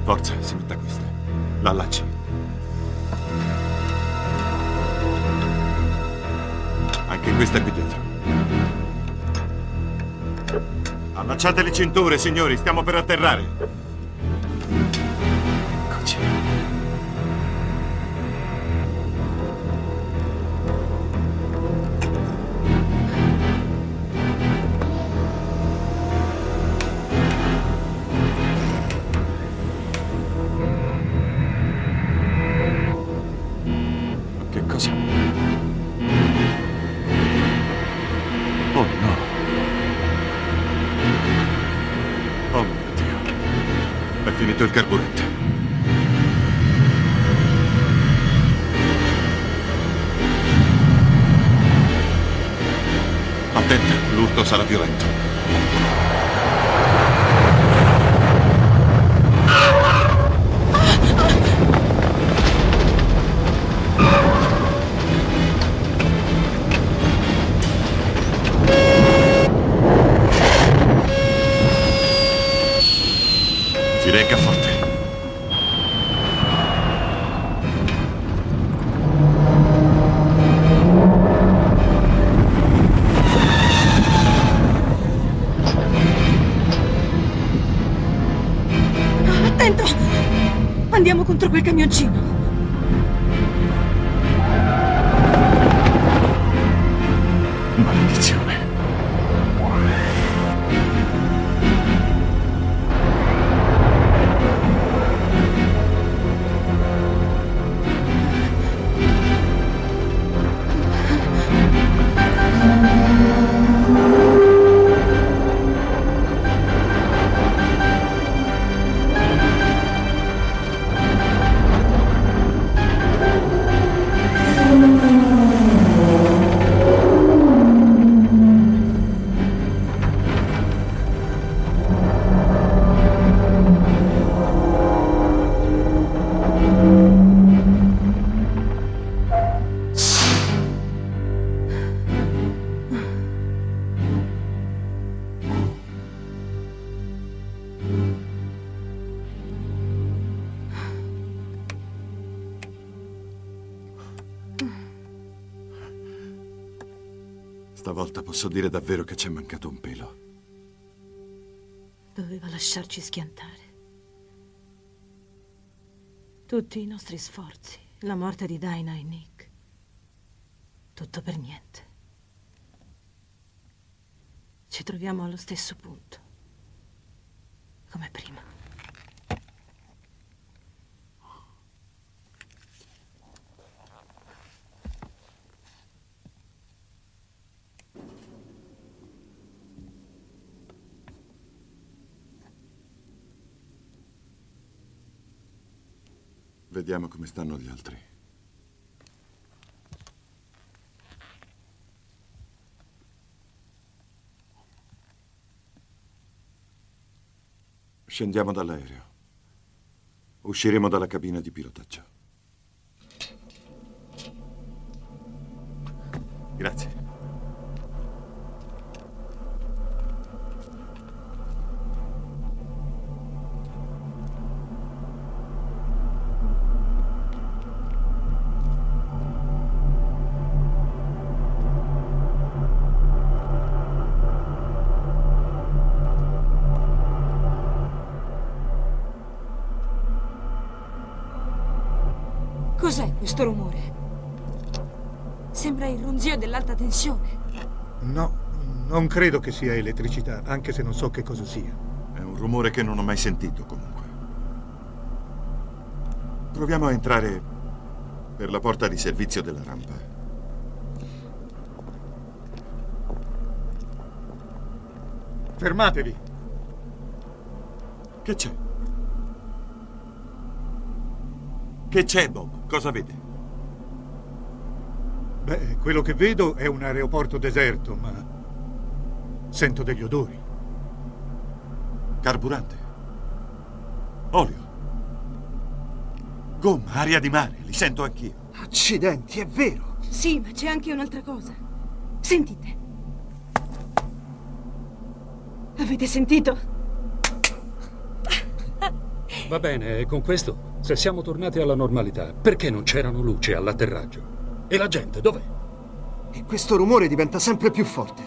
Forza, si metta questa. La allacci. Anche questa qui dentro. Allacciate le cinture, signori, stiamo per atterrare. Il carburante. Attenta, l'urto sarà violento. Si regga forte. Attento! Andiamo contro quel camioncino. Maledizione. Stavolta posso dire davvero che ci è mancato un pelo. Doveva lasciarci schiantare. Tutti i nostri sforzi, la morte di Dinah e Nick. Tutto per niente. Ci troviamo allo stesso punto. Come prima. Vediamo come stanno gli altri. Scendiamo dall'aereo. Usciremo dalla cabina di pilotaggio. Grazie. Cos'è questo rumore? Sembra il ronzio dell'alta tensione. No, non credo che sia elettricità, anche se non so che cosa sia. È un rumore che non ho mai sentito, comunque. Proviamo a entrare per la porta di servizio della rampa. Fermatevi! Che c'è? Che c'è, Bob? Cosa vede? Beh, quello che vedo è un aeroporto deserto, ma sento degli odori. Carburante. Olio. Gomma, aria di mare, li sento anch'io. Accidenti, è vero. Sì, ma c'è anche un'altra cosa. Sentite. Avete sentito? Va bene, e con questo, se siamo tornati alla normalità, perché non c'erano luci all'atterraggio? E la gente dov'è? E questo rumore diventa sempre più forte.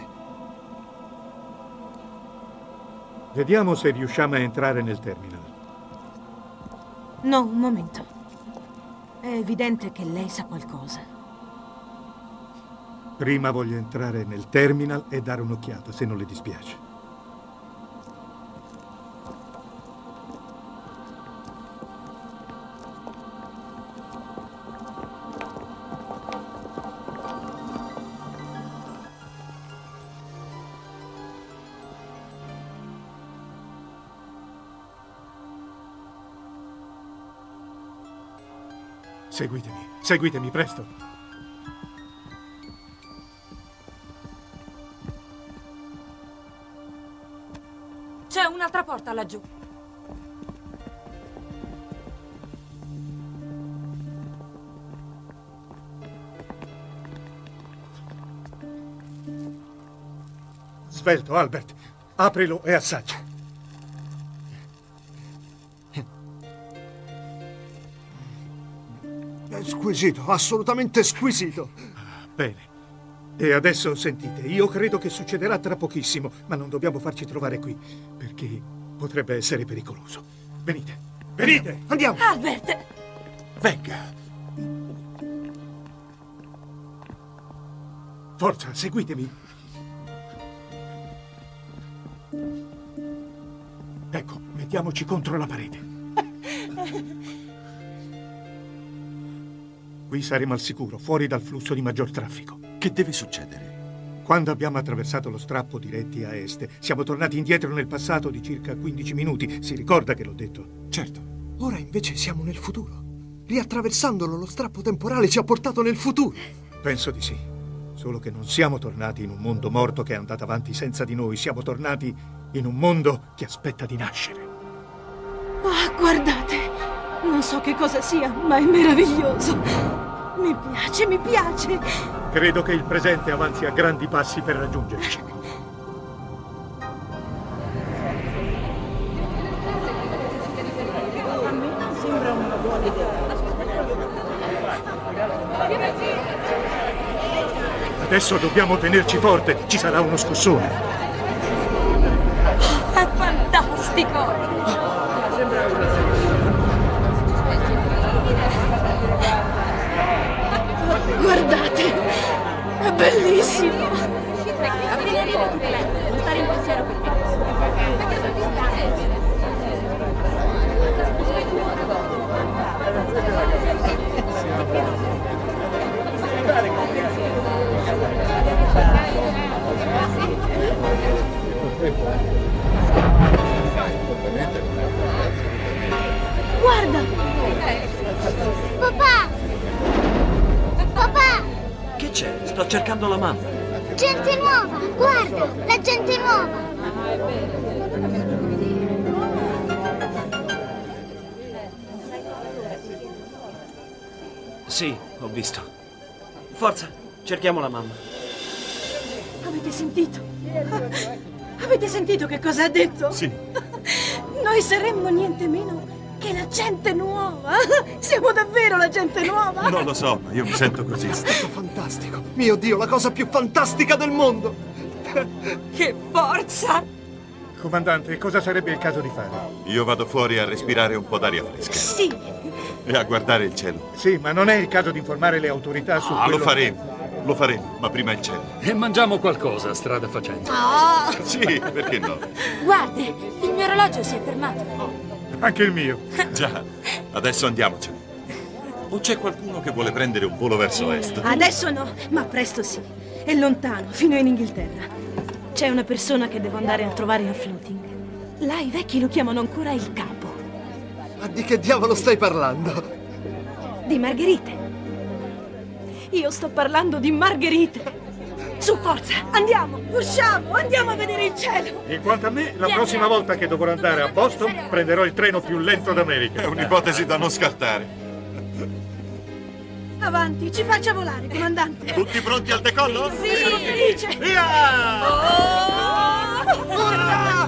Vediamo se riusciamo a entrare nel terminal. No, un momento. È evidente che lei sa qualcosa. Prima voglio entrare nel terminal e dare un'occhiata, se non le dispiace. Seguitemi, seguitemi, presto. C'è un'altra porta laggiù. Svelto, Albert. Aprilo e assaggia. È squisito, assolutamente squisito. Bene. E adesso sentite, io credo che succederà tra pochissimo, ma non dobbiamo farci trovare qui, perché potrebbe essere pericoloso. Venite, venite! Andiamo! Albert! Venga! Forza, seguitemi! Ecco, mettiamoci contro la parete. Qui saremo al sicuro, fuori dal flusso di maggior traffico. Che deve succedere? Quando abbiamo attraversato lo strappo diretti a est, siamo tornati indietro nel passato di circa quindici minuti. Si ricorda che l'ho detto? Certo. Ora invece siamo nel futuro. Riattraversandolo, lo strappo temporale ci ha portato nel futuro. Penso di sì. Solo che non siamo tornati in un mondo morto che è andato avanti senza di noi. Siamo tornati in un mondo che aspetta di nascere. Ah, guardate! Non so che cosa sia, ma è meraviglioso. Mi piace, mi piace. Credo che il presente avanzi a grandi passi per raggiungerci. Sembra una buona idea. Adesso dobbiamo tenerci forte, ci sarà uno scossone. È fantastico! Guardate, è bellissimo. Avvelenare tutte le lettere, non stare in pensiero per me. Guarda! Papà! Papà! Che c'è? Sto cercando la mamma. Gente nuova! Guarda! La gente nuova! Sì, ho visto. Forza, cerchiamo la mamma. Avete sentito? Avete sentito che cosa ha detto? Sì. Noi saremmo niente meno che la gente nuova. Siamo davvero la gente nuova. Non lo so, ma io mi sento così. È stato fantastico. Mio Dio, la cosa più fantastica del mondo. Che forza! Comandante, cosa sarebbe il caso di fare? Io vado fuori a respirare un po' d'aria fresca. Sì. E a guardare il cielo. Sì, ma non è il caso di informare le autorità su Ah, quello... lo faremo. Lo faremo, ma prima il cielo. E mangiamo qualcosa strada facendo. Oh! Sì, perché no? Guardi, il mio orologio si è fermato. Anche il mio. Già, adesso andiamocene. O c'è qualcuno che vuole prendere un volo verso est? Adesso no, ma presto sì. È lontano, fino in Inghilterra. C'è una persona che devo andare a trovare a Floating. Là i vecchi lo chiamano ancora il capo. Ma di che diavolo stai parlando? Di Margherite. Io sto parlando di Margherite. Su, forza, andiamo, usciamo, andiamo a vedere il cielo. E quanto a me, la prossima volta che dovrò andare a Boston, prenderò il treno più lento d'America. È un'ipotesi da non scartare. Avanti, ci faccia volare, comandante. Tutti pronti al decollo? Sì, sono felice. Via! Oh! Urrà!